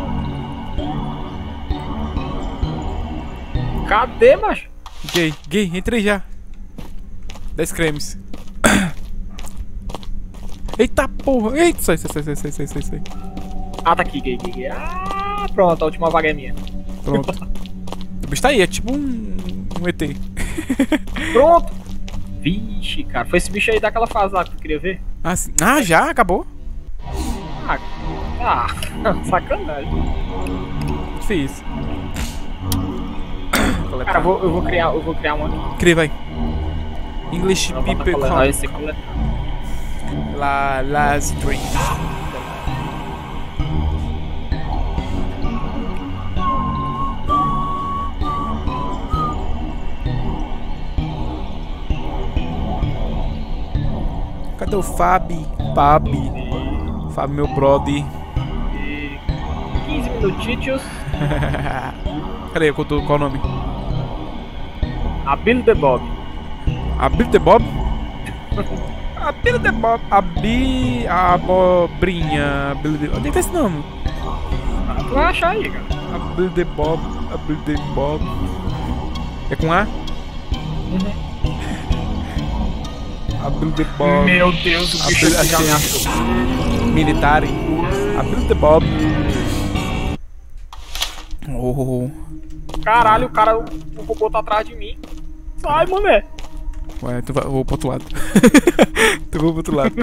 S2: Cadê, macho?
S1: Gay, gay, entrei já. 10 cremes. Eita porra. Eita, sai.
S2: Ah, tá aqui, gay. Ah, pronto, a última vaga é minha.
S1: Pronto. O bicho tá aí, é tipo um ET.
S2: Pronto. Vixe, cara, foi esse bicho aí daquela fase lá que tu queria ver?
S1: Ah, sim. Ah, já? Acabou?
S2: Ah, sacanagem.
S1: Fiz.
S2: Cara, eu vou criar uma aqui.
S1: Cria, vai. English
S2: Não,
S1: people
S2: coletar esse coletar.
S1: La Street. Cadê o Fabi? Fabi, meu brother.
S2: E 15 minutinhos.
S1: Cadê? Qual o nome?
S2: A Bill the Bob.
S1: A Bill the Bob? A Bill the Bob. A abobrinha. Onde é que tá esse nome?
S2: Ah, tu vai achar aí, cara.
S1: A Bill the Bob. A Bill the Bob. É com A? A Bill the Bob.
S2: Meu Deus, o bicho aqui já me achou.
S1: Militar. A Bill the Bob. Oh.
S2: Caralho, o cara, o robô tá atrás de mim. Sai, mané.
S1: Ué, tu vai, eu vou pro outro lado. Tu vou pro outro lado.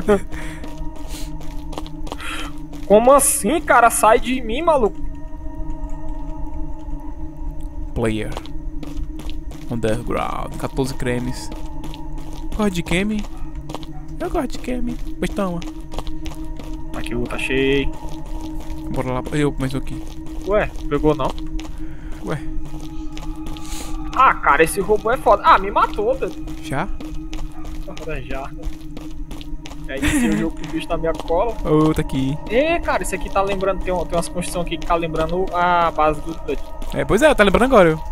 S2: Como assim, cara? Sai de mim, maluco.
S1: Player. Underground. 14 cremes. Gosta de creme? Eu gosto de creme. Pois toma.
S2: Aqui o tá cheio.
S1: Bora lá. Eu começo aqui.
S2: Ué, pegou não?
S1: Ué,
S2: Ah, cara, esse robô é foda. Ah, me matou, velho.
S1: já?
S2: Já. É inicia o jogo que o bicho na minha cola.
S1: Outra aqui.
S2: Cara, esse aqui tá lembrando. Tem umas construções aqui que tá lembrando a base do Dutch.
S1: É, pois é, tá lembrando agora. Eu.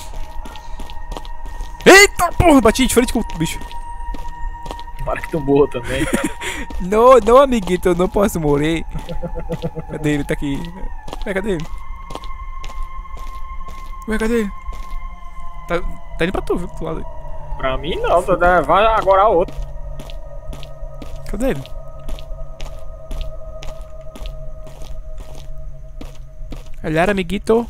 S1: Eita porra, bati de frente com o bicho.
S2: Para que tu morra também.
S1: Não, amiguito, eu não posso morrer. Cadê ele? Tá aqui. Ué, cadê ele? Ué, cadê ele? Tá indo pra tu, viu? Do lado aí.
S2: Pra mim não, vai agora a outra.
S1: Cadê ele? Olhar, amiguito.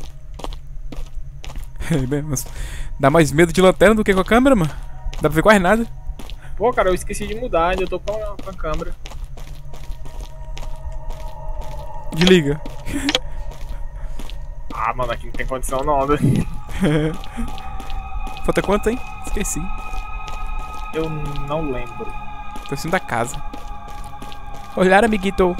S1: Dá mais medo de lanterna do que com a câmera, mano. Dá pra ver quase nada.
S2: Pô, cara, eu esqueci de mudar, ainda eu tô com a câmera.
S1: Desliga.
S2: Ah, mano, aqui não tem condição não, né?
S1: Falta quanto, hein? Esqueci.
S2: Eu não lembro.
S1: Tô saindo da casa. Olhar, amiguito.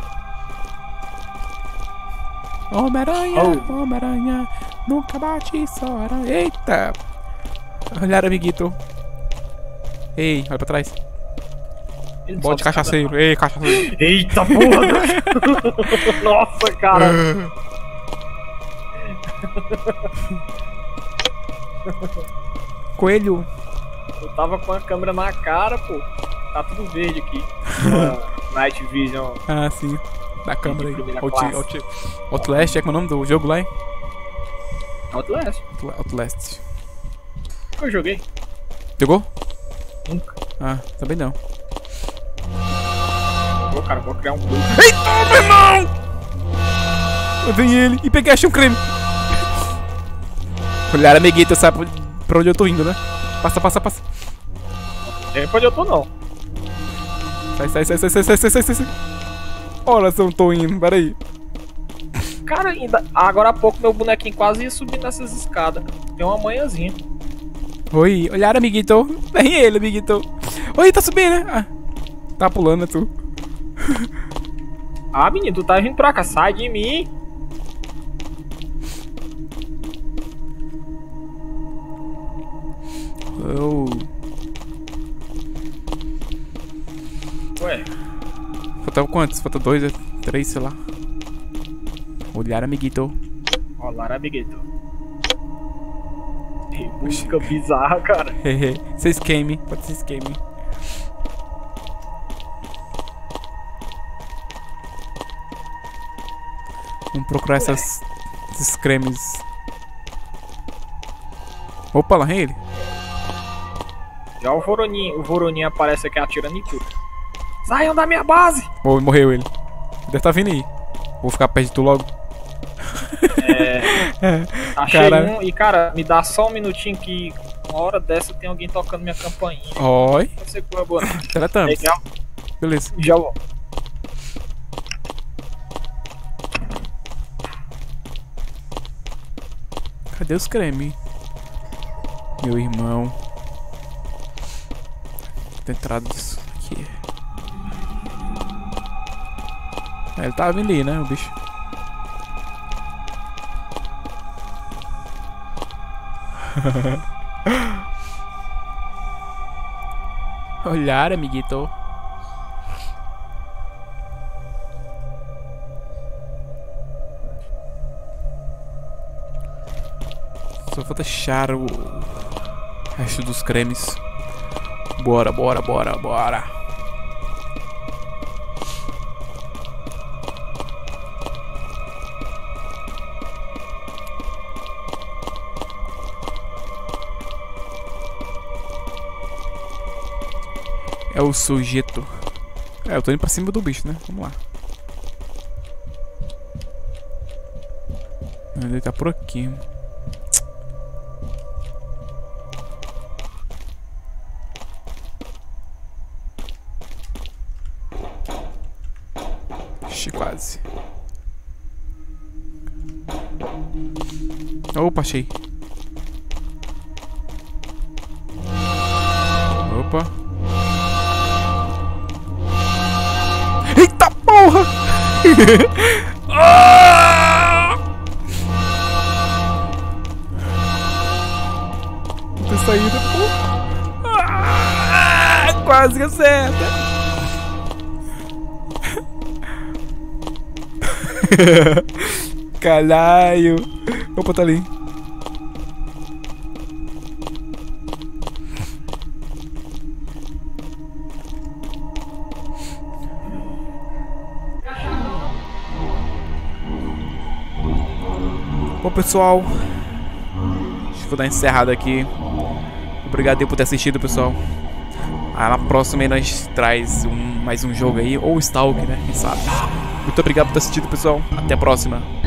S1: Homem-Aranha, Homem-Aranha, nunca bate só aranha. Eita! Olhar, amiguito. Ei, olha pra trás. Bote cachaceiro. Ei, cachaceiro.
S2: Eita porra! Nossa, cara.
S1: Coelho.
S2: Eu tava com a câmera na cara, pô. Tá tudo verde aqui. Night Vision.
S1: Ah, sim. Da câmera aí.
S2: primeira
S1: Outlast, é que é o nome do jogo lá, hein?
S2: Outlast.
S1: Outlast.
S2: Eu joguei.
S1: Jogou?
S2: Nunca.
S1: Ah, também não.
S2: Pô, cara, vou criar um clube.
S1: Eita, meu irmão! Eu vi ele e peguei, achei um creme. Olhar, amiguito, sabe pra onde eu tô indo, né? Passa.
S2: Não tem pra onde eu tô, não.
S1: Sai. Olha se eu não tô indo, peraí.
S2: Cara, agora há pouco meu bonequinho quase ia subir nessas escadas. Tem uma manhãzinha.
S1: Oi, olhar, amiguito. Vem ele, amiguito. Oi, tá subindo, né? Ah, tá pulando, né, tu?
S2: Ah, menino, tu tá vindo pra cá, sai de mim.
S1: Oh.
S2: Ué,
S1: Falta quantos? Falta 2, 3, sei lá. Olhar, amiguito.
S2: olá, amiguito. Que música bizarra, cara.
S1: Você esqueme, pode ser esqueme. Vamos procurar esses cremes. Opa, lá vem ele.
S2: Já o Voroninho aparece aqui atirando em tudo. Saiam da minha base!
S1: Oh, morreu ele. Deve estar vindo aí. Vou ficar perto de tu logo.
S2: Achei
S1: Cara.
S2: um e, cara, me dá só um minutinho que uma hora dessa tem alguém tocando minha campainha.
S1: Oi.
S2: Você com a boa.
S1: Teletamos.
S2: Legal.
S1: Beleza.
S2: Já vou.
S1: Cadê os cremes? Meu irmão. Tem entrada disso aqui. Ele tava vindo ali, né, o bicho? Olhar, amiguito. Só falta achar o resto dos cremes. Bora, bora, bora, bora. É o sujeito. Eu tô indo pra cima do bicho, né? Vamos lá. Ele tá por aqui. Ixi, quase. Opa, achei. Opa. Eita porra! Ah! Não tem saída, porra. Ah! Quase que acerta. Caralho. Opa, tá ali. Bom, pessoal, acho que vou dar encerrado aqui. Obrigado aí por ter assistido, pessoal. Na próxima aí nós traz mais um jogo aí, ou Stalker, né? Quem sabe. Muito obrigado por ter assistido, pessoal. Até a próxima.